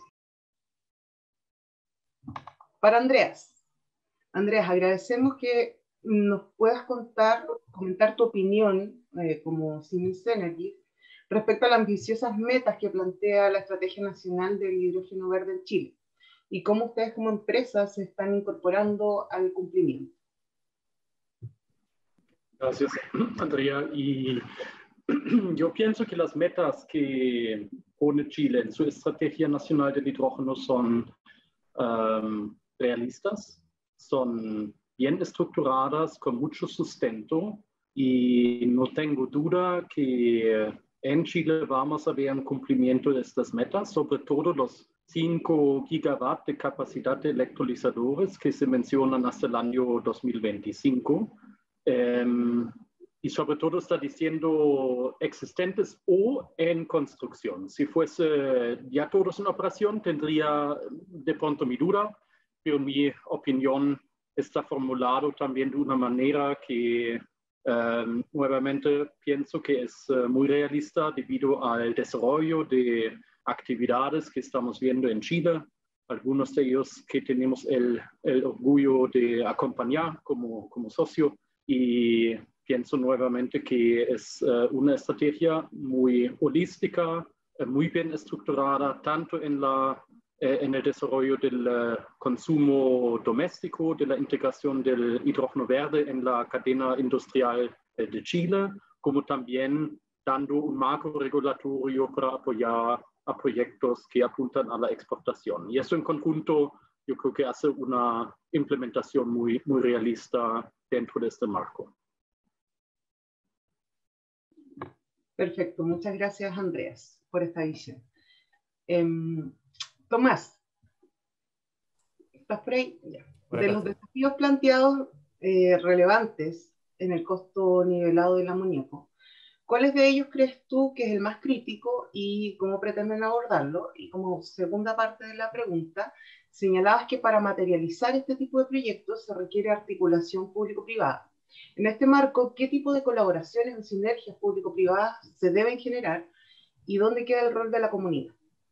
Para Andreas. Andreas, agradecemos que nos puedas comentar tu opinión como Siemens Energy respecto a las ambiciosas metas que plantea la Estrategia Nacional del Hidrógeno Verde en Chile y cómo ustedes como empresa se están incorporando al cumplimiento. Gracias, Andrea. Y yo pienso que las metas que pone Chile en su Estrategia Nacional del Hidrógeno son realistas, son bien estructuradas, con mucho sustento, y no tengo duda que en Chile vamos a ver un cumplimiento de estas metas, sobre todo los 5 gigawatts de capacidad de electrolizadores que se mencionan hasta el año 2025. Y sobre todo está diciendo existentes o en construcción. Si fuese ya todos en operación, tendría de pronto mi duda, pero mi opinión está formulado también de una manera que nuevamente pienso que es muy realista debido al desarrollo de actividades que estamos viendo en Chile, algunos de ellos que tenemos el orgullo de acompañar como socio, y pienso nuevamente que es una estrategia muy holística, muy bien estructurada, tanto en el desarrollo del consumo doméstico, de la integración del hidrógeno verde en la cadena industrial de Chile, como también dando un marco regulatorio para apoyar a proyectos que apuntan a la exportación. Y eso en conjunto yo creo que hace una implementación muy, muy realista dentro de este marco. Perfecto, muchas gracias, Andreas, por esta visión. Tomás, ¿estás por ahí? Ya. De los desafíos planteados relevantes en el costo nivelado del amoníaco, ¿cuáles de ellos crees tú que es el más crítico y cómo pretenden abordarlo? Y como segunda parte de la pregunta, señalabas que para materializar este tipo de proyectos se requiere articulación público-privada. En este marco, ¿qué tipo de colaboraciones o sinergias público-privadas se deben generar y dónde queda el rol de la comunidad?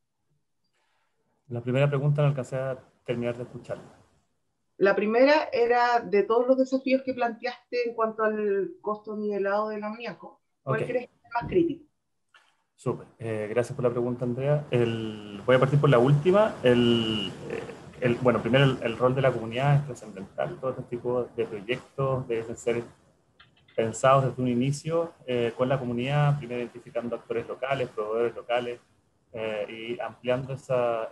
La primera pregunta no alcancé a terminar de escucharla. La primera era de todos los desafíos que planteaste en cuanto al costo nivelado del amoníaco. ¿Cuál crees que es el más crítico? Súper, gracias por la pregunta, Andrea. Voy a partir por la última. Bueno, primero el rol de la comunidad es trascendental. Todo este tipo de proyectos deben ser pensados desde un inicio con la comunidad, primero identificando actores locales, proveedores locales, y ampliando esa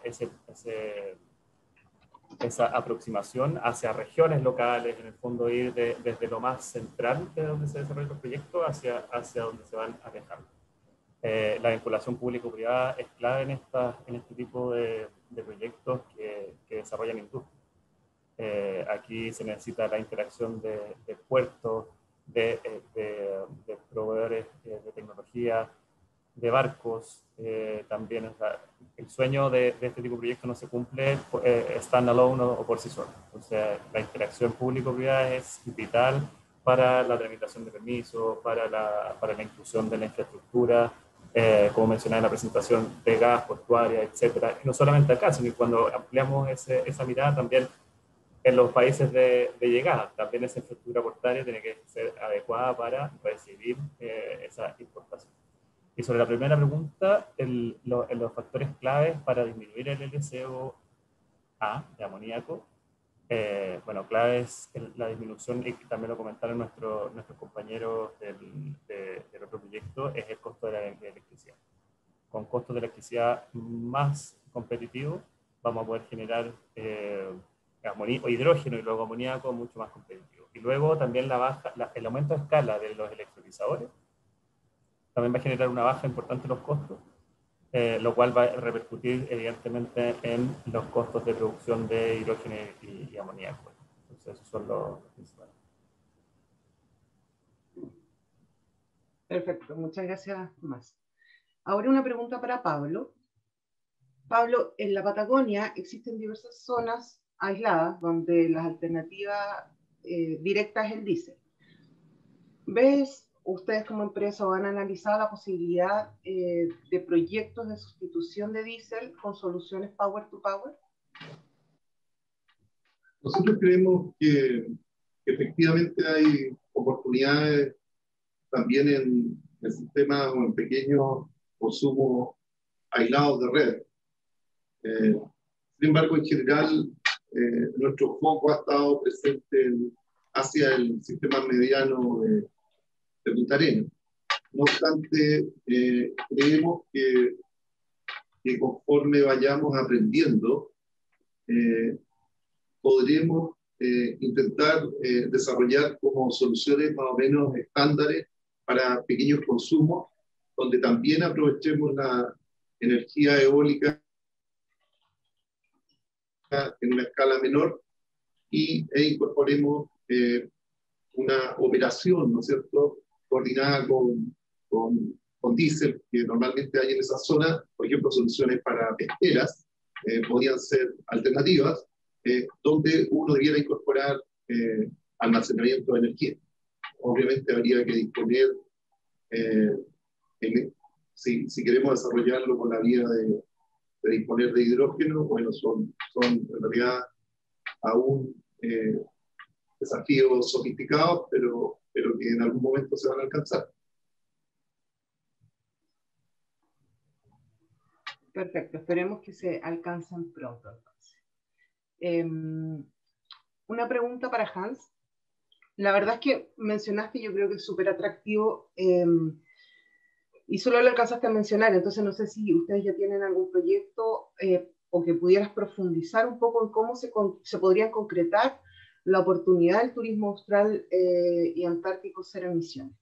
aproximación hacia regiones locales, en el fondo ir desde lo más central de donde se desarrollan los proyectos hacia donde se van alejando. La vinculación público-privada es clave en este tipo de proyectos que desarrollan industria. Aquí se necesita la interacción de puertos, de proveedores de tecnología, de barcos. También el sueño de este tipo de proyectos no se cumple standalone o por sí solo. Entonces, la interacción público-privada es vital para la tramitación de permisos, para la inclusión de la infraestructura, como mencionaba en la presentación, de gas, portuaria, etcétera. Y no solamente acá, sino que cuando ampliamos esa mirada también en los países de llegada, también esa infraestructura portuaria tiene que ser adecuada para recibir esa importación. Y sobre la primera pregunta, los factores claves para disminuir el LCOA de amoníaco, bueno, clave es la disminución, y también lo comentaron nuestros compañeros del otro proyecto, es el costo de la electricidad. Con costos de electricidad más competitivos vamos a poder generar hidrógeno y luego amoníaco mucho más competitivo. Y luego también el aumento de escala de los electrolizadores también va a generar una baja importante en los costos, lo cual va a repercutir evidentemente en los costos de producción de hidrógeno y amoníaco. Entonces esos son los principales. Perfecto, muchas gracias, Tomás. Ahora una pregunta para Pablo. Pablo, en la Patagonia existen diversas zonas aisladas donde la alternativa directa es el diésel. ¿Ves ustedes como empresa o han analizado la posibilidad de proyectos de sustitución de diésel con soluciones power to power? Nosotros creemos que efectivamente hay oportunidades también en sistemas o en pequeños consumos aislados de red. Sin embargo, en general, nuestro foco ha estado presente hacia el sistema mediano de Punta Arenas. No obstante, creemos que conforme vayamos aprendiendo, podremos intentar desarrollar como soluciones más o menos estándares para pequeños consumos, donde también aprovechemos la energía eólica en una escala menor e incorporemos una operación, ¿no es cierto?, coordinada con diésel que normalmente hay en esa zona. Por ejemplo, soluciones para pesqueras podrían ser alternativas, donde uno debiera incorporar almacenamiento de energía. Obviamente habría que disponer, si queremos desarrollarlo con la vía de disponer de hidrógeno, bueno, son en realidad aún desafíos sofisticados, pero que en algún momento se van a alcanzar. Perfecto, esperemos que se alcancen pronto. Una pregunta para Hans. La verdad es que mencionaste, yo creo que es súper atractivo, y solo lo alcanzaste a mencionar, entonces no sé si ustedes ya tienen algún proyecto o que pudieras profundizar un poco en cómo se podría concretar la oportunidad del turismo austral y antártico cero emisiones.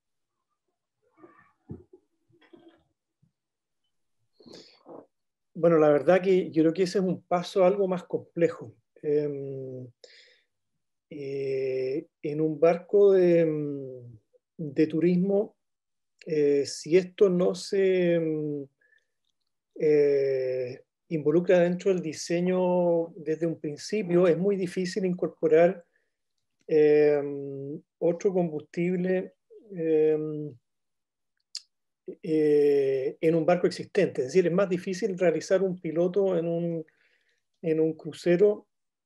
Bueno, la verdad que yo creo que ese es un paso algo más complejo. En un barco de turismo, si esto no se involucra dentro del diseño desde un principio. Es muy difícil incorporar otro combustible en un barco existente. Es decir, es más difícil realizar un piloto en un crucero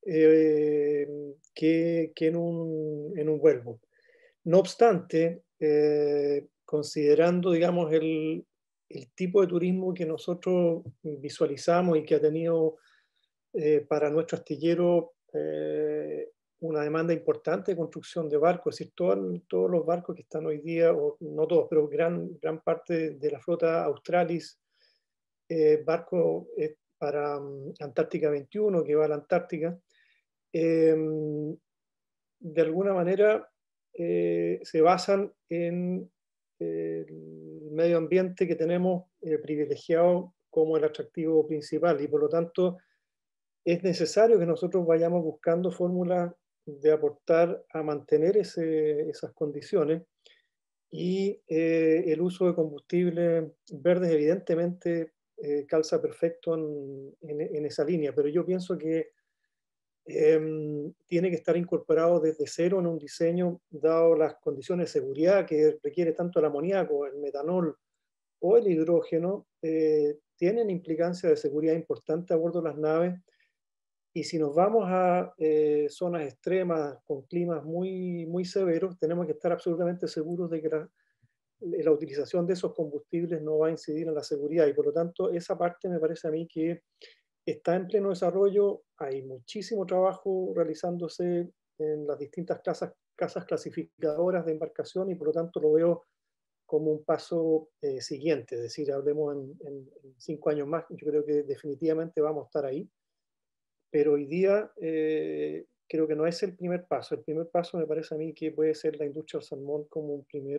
que en un wellboat. No obstante, considerando, digamos, el tipo de turismo que nosotros visualizamos y que ha tenido para nuestro astillero una demanda importante de construcción de barcos, es decir, todos los barcos que están hoy día, o no todos, pero gran parte de la flota Australis, barco para Antártica 21, que va a la Antártica, de alguna manera se basan en el medio ambiente que tenemos privilegiado como el atractivo principal, y por lo tanto es necesario que nosotros vayamos buscando fórmulas de aportar a mantener esas condiciones, y el uso de combustibles verdes evidentemente calza perfecto en esa línea, pero yo pienso que tiene que estar incorporado desde cero en un diseño, dado las condiciones de seguridad que requiere tanto el amoníaco, el metanol o el hidrógeno. Tienen implicancias de seguridad importantes a bordo de las naves, y si nos vamos a zonas extremas con climas muy, muy severos, tenemos que estar absolutamente seguros de que la utilización de esos combustibles no va a incidir en la seguridad, y por lo tanto esa parte me parece a mí que está en pleno desarrollo. Hay muchísimo trabajo realizándose en las distintas casas clasificadoras de embarcación, y por lo tanto lo veo como un paso siguiente. Es decir, hablemos en 5 años más, yo creo que definitivamente vamos a estar ahí, pero hoy día creo que no es el primer paso. El primer paso me parece a mí que puede ser la industria del salmón como un primer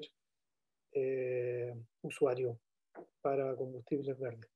usuario para combustibles verdes.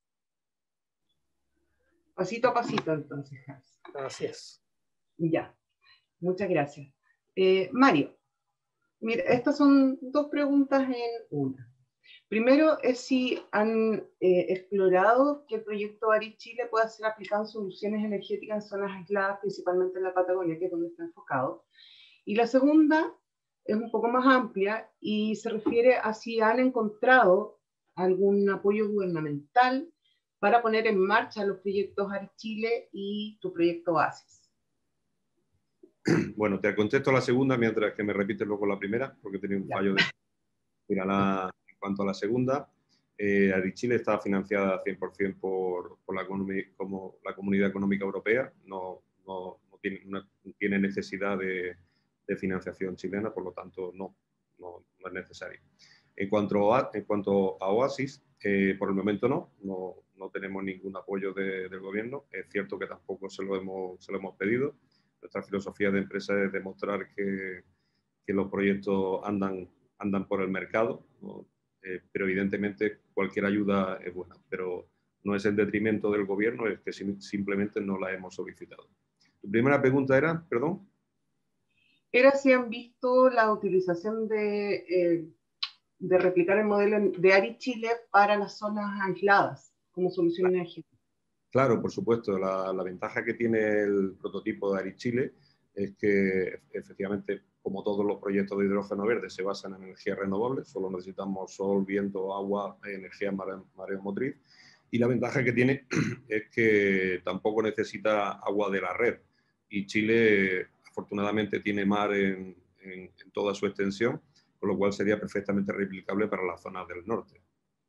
Pasito a pasito, entonces. Así es. Ya, muchas gracias. Mario, mira, estas son 2 preguntas en una. Primero es si han explorado que el proyecto ARI Chile pueda ser aplicado en soluciones energéticas en zonas aisladas, principalmente en la Patagonia, que es donde está enfocado. Y la segunda es un poco más amplia y se refiere a si han encontrado algún apoyo gubernamental para poner en marcha los proyectos ARI Chile y tu proyecto Oasis. Bueno, te contesto la segunda mientras que me repites luego la primera, porque tenía un fallo de... Mira, en cuanto a la segunda, ARI Chile está financiada 100% por la Comunidad Económica Europea, no tiene necesidad de financiación chilena, por lo tanto no es necesario. En cuanto a Oasis, por el momento no tenemos ningún apoyo del gobierno. Es cierto que tampoco se lo hemos pedido. Nuestra filosofía de empresa es demostrar que los proyectos andan por el mercado, ¿no? Pero evidentemente cualquier ayuda es buena, pero no es en detrimento del gobierno, es que simplemente no la hemos solicitado. Tu primera pregunta era, perdón. Era si han visto la utilización de replicar el modelo de ARI Chile para las zonas aisladas como solución energética. Claro, por supuesto. La ventaja que tiene el prototipo de ARI Chile es que efectivamente, como todos los proyectos de hidrógeno verde, se basan en energías renovables. Solo necesitamos sol, viento, agua, energía mareomotriz. Y la ventaja que tiene es que tampoco necesita agua de la red. Y Chile, afortunadamente, tiene mar en toda su extensión, con lo cual sería perfectamente replicable para las zonas del norte.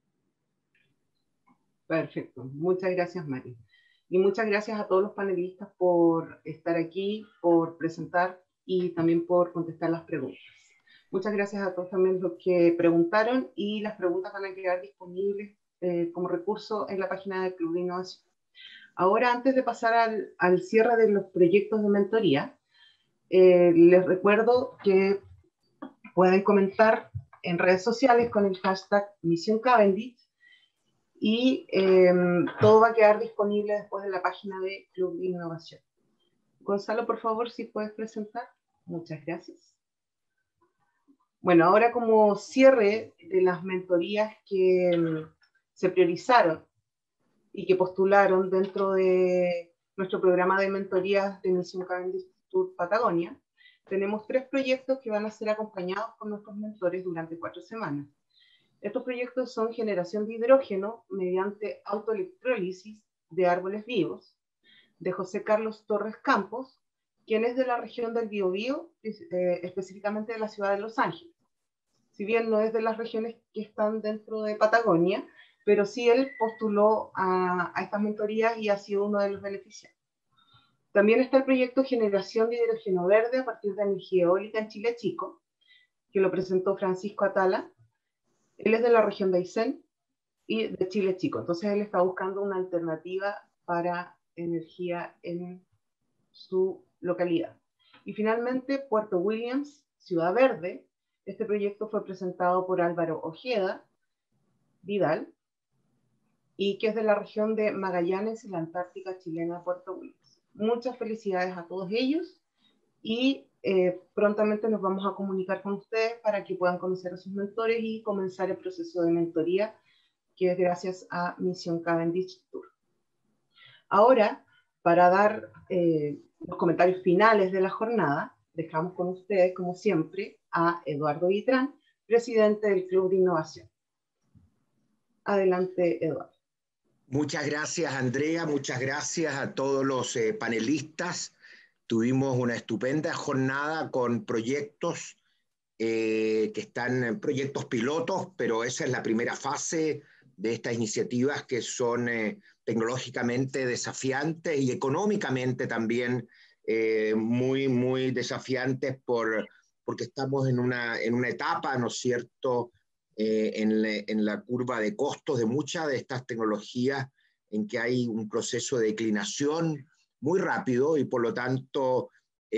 Perfecto. Muchas gracias, Mario. Y muchas gracias a todos los panelistas por estar aquí, por presentar y también por contestar las preguntas. Muchas gracias a todos también los que preguntaron, y las preguntas van a quedar disponibles como recurso en la página del Club de Innovación. Ahora, antes de pasar al cierre de los proyectos de mentoría, les recuerdo que pueden comentar en redes sociales con el hashtag Misión Cavendish, y todo va a quedar disponible después en la página de Club de Innovación. Gonzalo, por favor, si puedes presentar. Muchas gracias. Bueno, ahora como cierre de las mentorías que se priorizaron y que postularon dentro de nuestro programa de mentorías de Misión Cavendish Tour Patagonia. Tenemos 3 proyectos que van a ser acompañados por nuestros mentores durante 4 semanas. Estos proyectos son generación de hidrógeno mediante autoelectrólisis de árboles vivos, de José Carlos Torres Campos, quien es de la región del Biobío, específicamente de la ciudad de Los Ángeles. Si bien no es de las regiones que están dentro de Patagonia, pero sí él postuló a estas mentorías y ha sido uno de los beneficiarios. También está el proyecto Generación de Hidrógeno Verde a partir de energía eólica en Chile Chico, que lo presentó Francisco Atala. Él es de la región de Aysén y de Chile Chico, entonces él está buscando una alternativa para energía en su localidad. Y finalmente, Puerto Williams, Ciudad Verde. Este proyecto fue presentado por Álvaro Ojeda Vidal, y que es de la región de Magallanes y la Antártica chilena, Puerto Williams. Muchas felicidades a todos ellos, y prontamente nos vamos a comunicar con ustedes para que puedan conocer a sus mentores y comenzar el proceso de mentoría, que es gracias a Misión Cavendish Tour. Ahora, para dar los comentarios finales de la jornada, dejamos con ustedes, como siempre, a Eduardo Vitrán, presidente del Club de Innovación. Adelante, Eduardo. Muchas gracias, Andrea. Muchas gracias a todos los panelistas. Tuvimos una estupenda jornada con proyectos que están en proyectos pilotos, pero esa es la primera fase de estas iniciativas que son tecnológicamente desafiantes y económicamente también muy desafiantes porque estamos en una etapa, ¿no es cierto?, en la curva de costos de muchas de estas tecnologías en que hay un proceso de declinación muy rápido y por lo tanto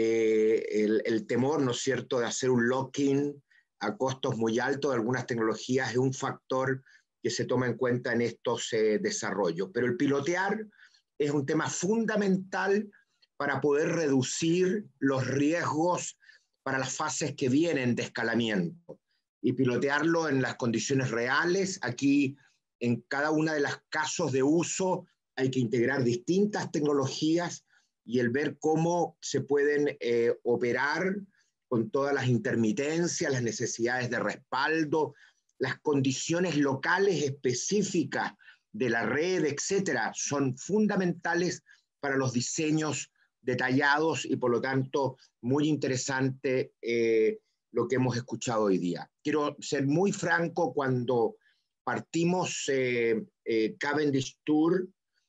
el temor, ¿no es cierto?, de hacer un lock-in a costos muy altos de algunas tecnologías es un factor que se toma en cuenta en estos desarrollos. Pero el pilotear es un tema fundamental para poder reducir los riesgos para las fases que vienen de escalamiento y pilotearlo en las condiciones reales. Aquí, en cada una de los casos de uso, hay que integrar distintas tecnologías y el ver cómo se pueden operar con todas las intermitencias, las necesidades de respaldo, las condiciones locales específicas de la red, etcétera, son fundamentales para los diseños detallados y por lo tanto muy interesante lo que hemos escuchado hoy día. Quiero ser muy franco, cuando partimos Cavendish Tour,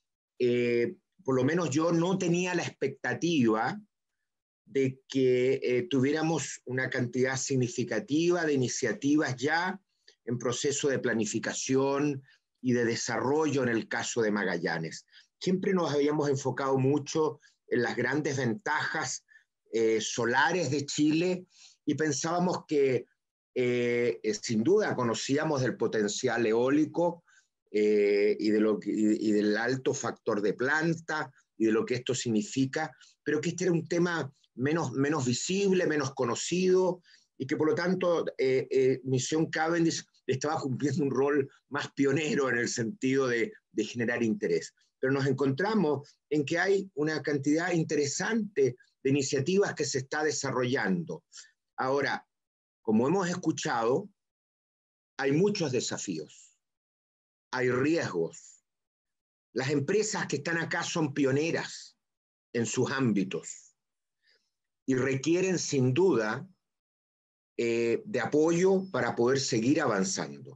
por lo menos yo no tenía la expectativa de que tuviéramos una cantidad significativa de iniciativas ya en proceso de planificación y de desarrollo en el caso de Magallanes. Siempre nos habíamos enfocado mucho en las grandes ventajas solares de Chile y pensábamos que sin duda conocíamos del potencial eólico y del alto factor de planta y de lo que esto significa, pero que este era un tema menos visible, menos conocido y que por lo tanto Misión Cavendish estaba cumpliendo un rol más pionero en el sentido de generar interés. Pero nos encontramos en que hay una cantidad interesante de iniciativas que se está desarrollando. Ahora, como hemos escuchado, hay muchos desafíos, hay riesgos. Las empresas que están acá son pioneras en sus ámbitos y requieren sin duda de apoyo para poder seguir avanzando.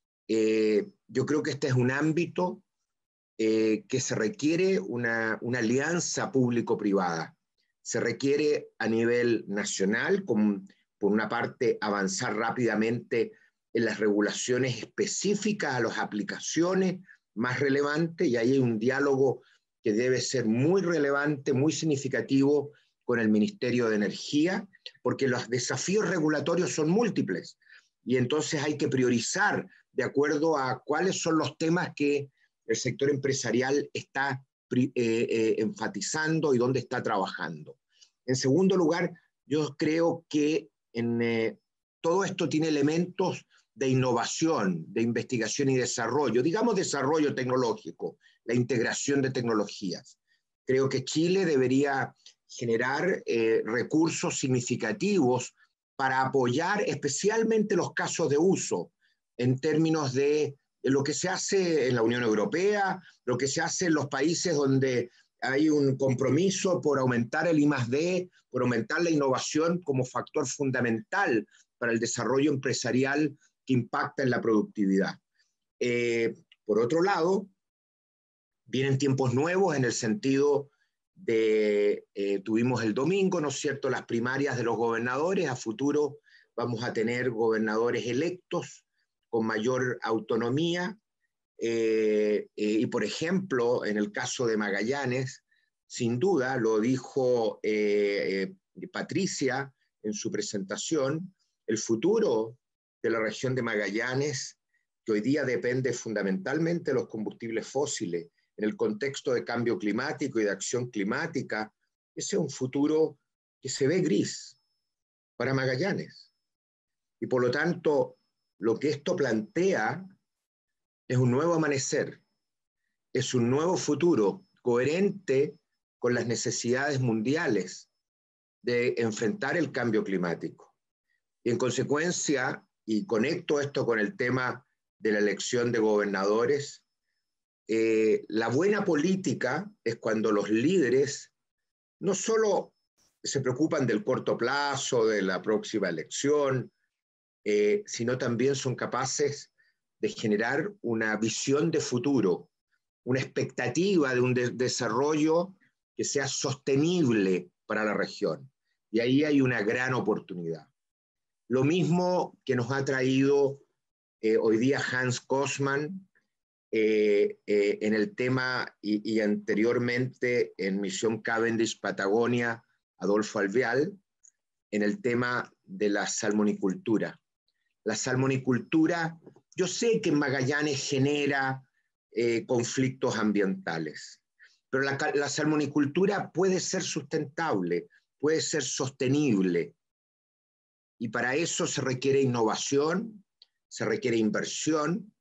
Yo creo que este es un ámbito que se requiere una alianza público-privada. Se requiere a nivel nacional, por una parte, avanzar rápidamente en las regulaciones específicas a las aplicaciones más relevantes, y ahí hay un diálogo que debe ser muy relevante, muy significativo con el Ministerio de Energía, porque los desafíos regulatorios son múltiples, y entonces hay que priorizar de acuerdo a cuáles son los temas que el sector empresarial está enfatizando y dónde está trabajando. En segundo lugar, yo creo que todo esto tiene elementos de innovación, de investigación y desarrollo, digamos desarrollo tecnológico, la integración de tecnologías. Creo que Chile debería generar recursos significativos para apoyar especialmente los casos de uso en términos de lo que se hace en la Unión Europea, lo que se hace en los países donde hay un compromiso por aumentar el I+D, por aumentar la innovación como factor fundamental para el desarrollo empresarial que impacta en la productividad. Por otro lado, vienen tiempos nuevos en el sentido de, tuvimos el domingo, ¿no es cierto?, las primarias de los gobernadores. A futuro vamos a tener gobernadores electos con mayor autonomía. Y por ejemplo, en el caso de Magallanes, sin duda, lo dijo Patricia en su presentación, el futuro de la región de Magallanes, que hoy día depende fundamentalmente de los combustibles fósiles, en el contexto de cambio climático y de acción climática, ese es un futuro que se ve gris para Magallanes. Y por lo tanto, lo que esto plantea es un nuevo amanecer, es un nuevo futuro coherente con las necesidades mundiales de enfrentar el cambio climático. Y en consecuencia, y conecto esto con el tema de la elección de gobernadores, la buena política es cuando los líderes no solo se preocupan del corto plazo, de la próxima elección, sino también son capaces de generar una visión de futuro, una expectativa de un desarrollo que sea sostenible para la región. Y ahí hay una gran oportunidad. Lo mismo que nos ha traído hoy día Hans Kosman en el tema y anteriormente en Misión Cavendish Patagonia, Adolfo Alvear, en el tema de la salmonicultura. La salmonicultura, yo sé que en Magallanes genera conflictos ambientales, pero la salmonicultura puede ser sustentable, puede ser sostenible, y para eso se requiere innovación, se requiere inversión,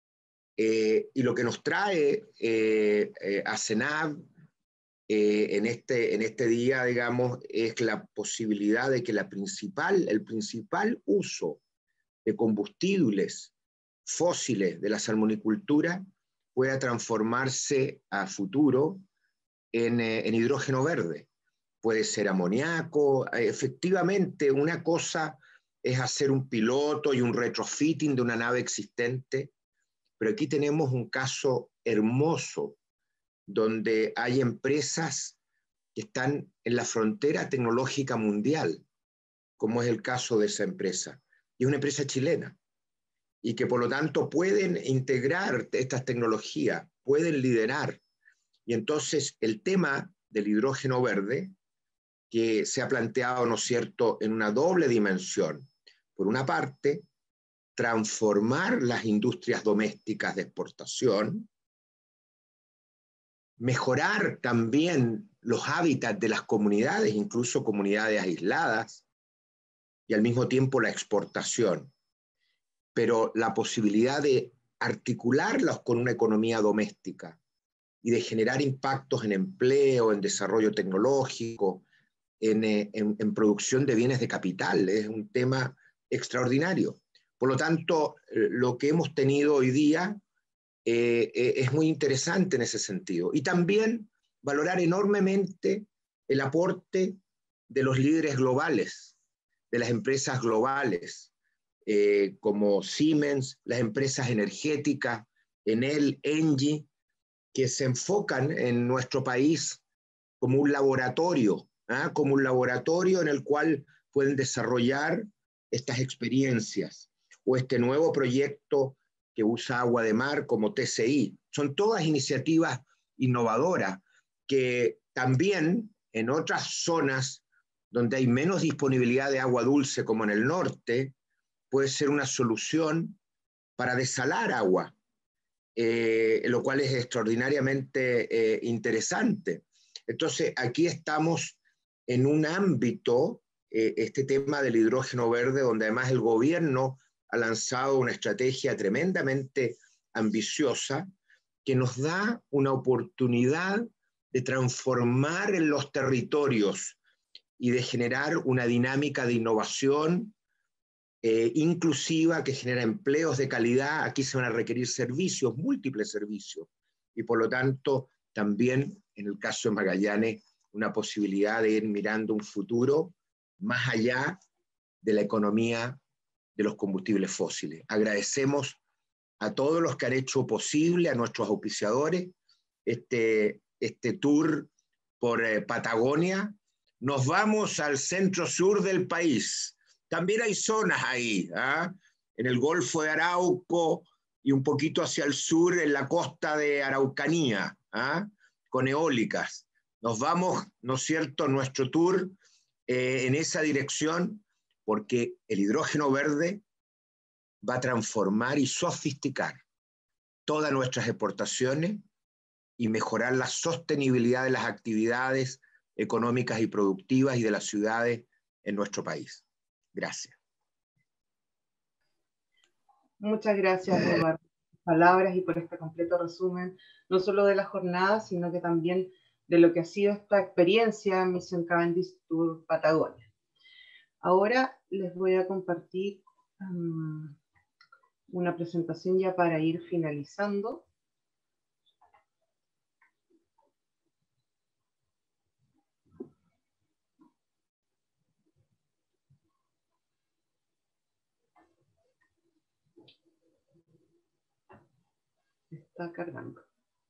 y lo que nos trae a CENAV en este día, digamos, es la posibilidad de que el principal uso de combustibles fósiles de la salmonicultura pueda transformarse a futuro en hidrógeno verde. Puede ser amoníaco. Efectivamente, una cosa es hacer un piloto y un retrofitting de una nave existente, pero aquí tenemos un caso hermoso donde hay empresas que están en la frontera tecnológica mundial, como es el caso de esa empresa. Y es una empresa chilena, y que por lo tanto pueden integrar estas tecnologías, pueden liderar. Y entonces el tema del hidrógeno verde, que se ha planteado, ¿no es cierto?, en una doble dimensión. Por una parte, transformar las industrias domésticas de exportación, mejorar también los hábitats de las comunidades, incluso comunidades aisladas, y al mismo tiempo la exportación. Pero la posibilidad de articularlos con una economía doméstica y de generar impactos en empleo, en desarrollo tecnológico, en producción de bienes de capital, es un tema extraordinario. Por lo tanto, lo que hemos tenido hoy día es muy interesante en ese sentido. Y también valorar enormemente el aporte de los líderes globales, de las empresas globales, como Siemens, las empresas energéticas, Enel, Engie, que se enfocan en nuestro país como un laboratorio, como un laboratorio en el cual pueden desarrollar estas experiencias, o este nuevo proyecto que usa agua de mar como TCI. Son todas iniciativas innovadoras que también en otras zonas donde hay menos disponibilidad de agua dulce, como en el norte, puede ser una solución para desalar agua, lo cual es extraordinariamente interesante. Entonces, aquí estamos en un ámbito, este tema del hidrógeno verde, donde además el gobierno ha lanzado una estrategia tremendamente ambiciosa que nos da una oportunidad de transformar en los territorios y de generar una dinámica de innovación inclusiva que genera empleos de calidad. Aquí se van a requerir servicios, múltiples servicios, y por lo tanto también en el caso de Magallanes una posibilidad de ir mirando un futuro más allá de la economía de los combustibles fósiles. Agradecemos a todos los que han hecho posible, a nuestros auspiciadores, este tour por Patagonia. Nos vamos al centro sur del país. También hay zonas ahí, en el Golfo de Arauco y un poquito hacia el sur en la costa de Araucanía, con eólicas. Nos vamos, ¿no es cierto?, nuestro tour en esa dirección, porque el hidrógeno verde va a transformar y sofisticar todas nuestras exportaciones y mejorar la sostenibilidad de las actividades económicas y productivas y de las ciudades en nuestro país. Gracias. Muchas gracias, Eduardo, por tus palabras y por este completo resumen, no solo de la jornada, sino que también de lo que ha sido esta experiencia Misión Cavendish Tour Patagonia. Ahora les voy a compartir una presentación ya para ir finalizando. Está cargando.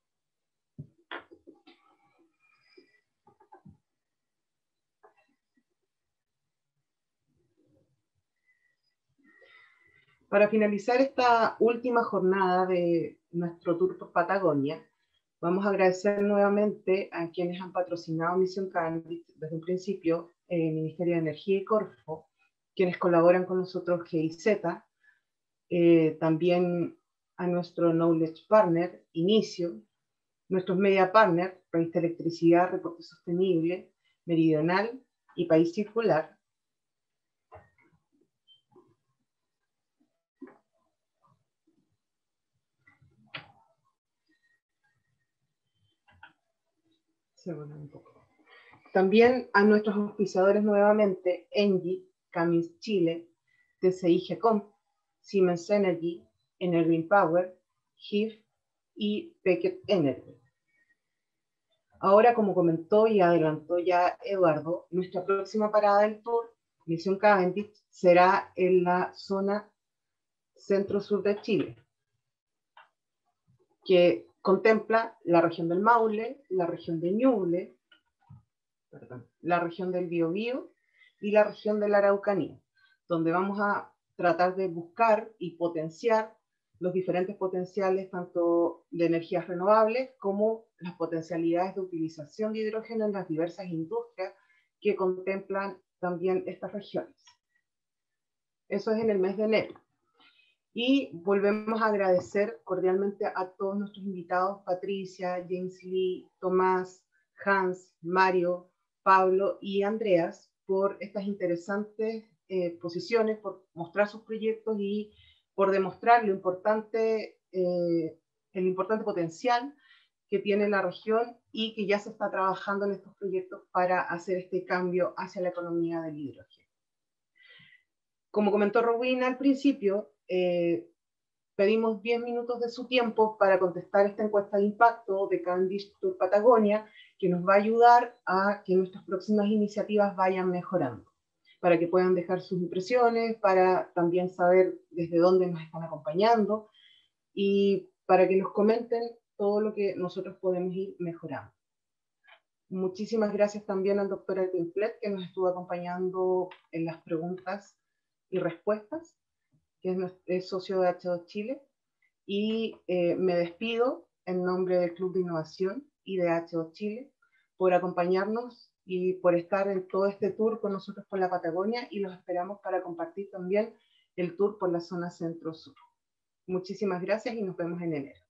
Para finalizar esta última jornada de nuestro tour por Patagonia, vamos a agradecer nuevamente a quienes han patrocinado Misión Cavendish desde un principio, el Ministerio de Energía y Corfo, quienes colaboran con nosotros GIZ, también a nuestro Knowledge Partner, Inicio, nuestros Media Partner, Revista Electricidad, Reporte Sostenible, Meridional y País Circular. También a nuestros auspiciadores nuevamente, Engie, Camis Chile, TCI GECOM, Siemens Energy, Energy Power, GIF y Pequet Energy. Ahora, como comentó y adelantó ya Eduardo, nuestra próxima parada del tour, Misión Cavendish, será en la zona centro-sur de Chile, que contempla la región del Maule, la región de Ñuble, la región del Biobío y la región de la Araucanía, donde vamos a tratar de buscar y potenciar los diferentes potenciales tanto de energías renovables como las potencialidades de utilización de hidrógeno en las diversas industrias que contemplan también estas regiones. Eso es en el mes de enero. Y volvemos a agradecer cordialmente a todos nuestros invitados, Patricia, James Lee, Tomás, Hans, Mario, Pablo y Andreas, por estas interesantes exposiciones, por mostrar sus proyectos y por demostrar lo importante, el importante potencial que tiene la región y que ya se está trabajando en estos proyectos para hacer este cambio hacia la economía del hidrógeno. Como comentó Rowena al principio, pedimos 10 minutos de su tiempo para contestar esta encuesta de impacto de Cavendish Tour Patagonia, que nos va a ayudar a que nuestras próximas iniciativas vayan mejorando, para que puedan dejar sus impresiones, para también saber desde dónde nos están acompañando y para que nos comenten todo lo que nosotros podemos ir mejorando. Muchísimas gracias también al doctor Edwin Flett, que nos estuvo acompañando en las preguntas y respuestas, que es socio de H2 Chile, y me despido en nombre del Club de Innovación y de H2 Chile por acompañarnos y por estar en todo este tour con nosotros por la Patagonia, y los esperamos para compartir también el tour por la zona centro-sur. Muchísimas gracias y nos vemos en enero.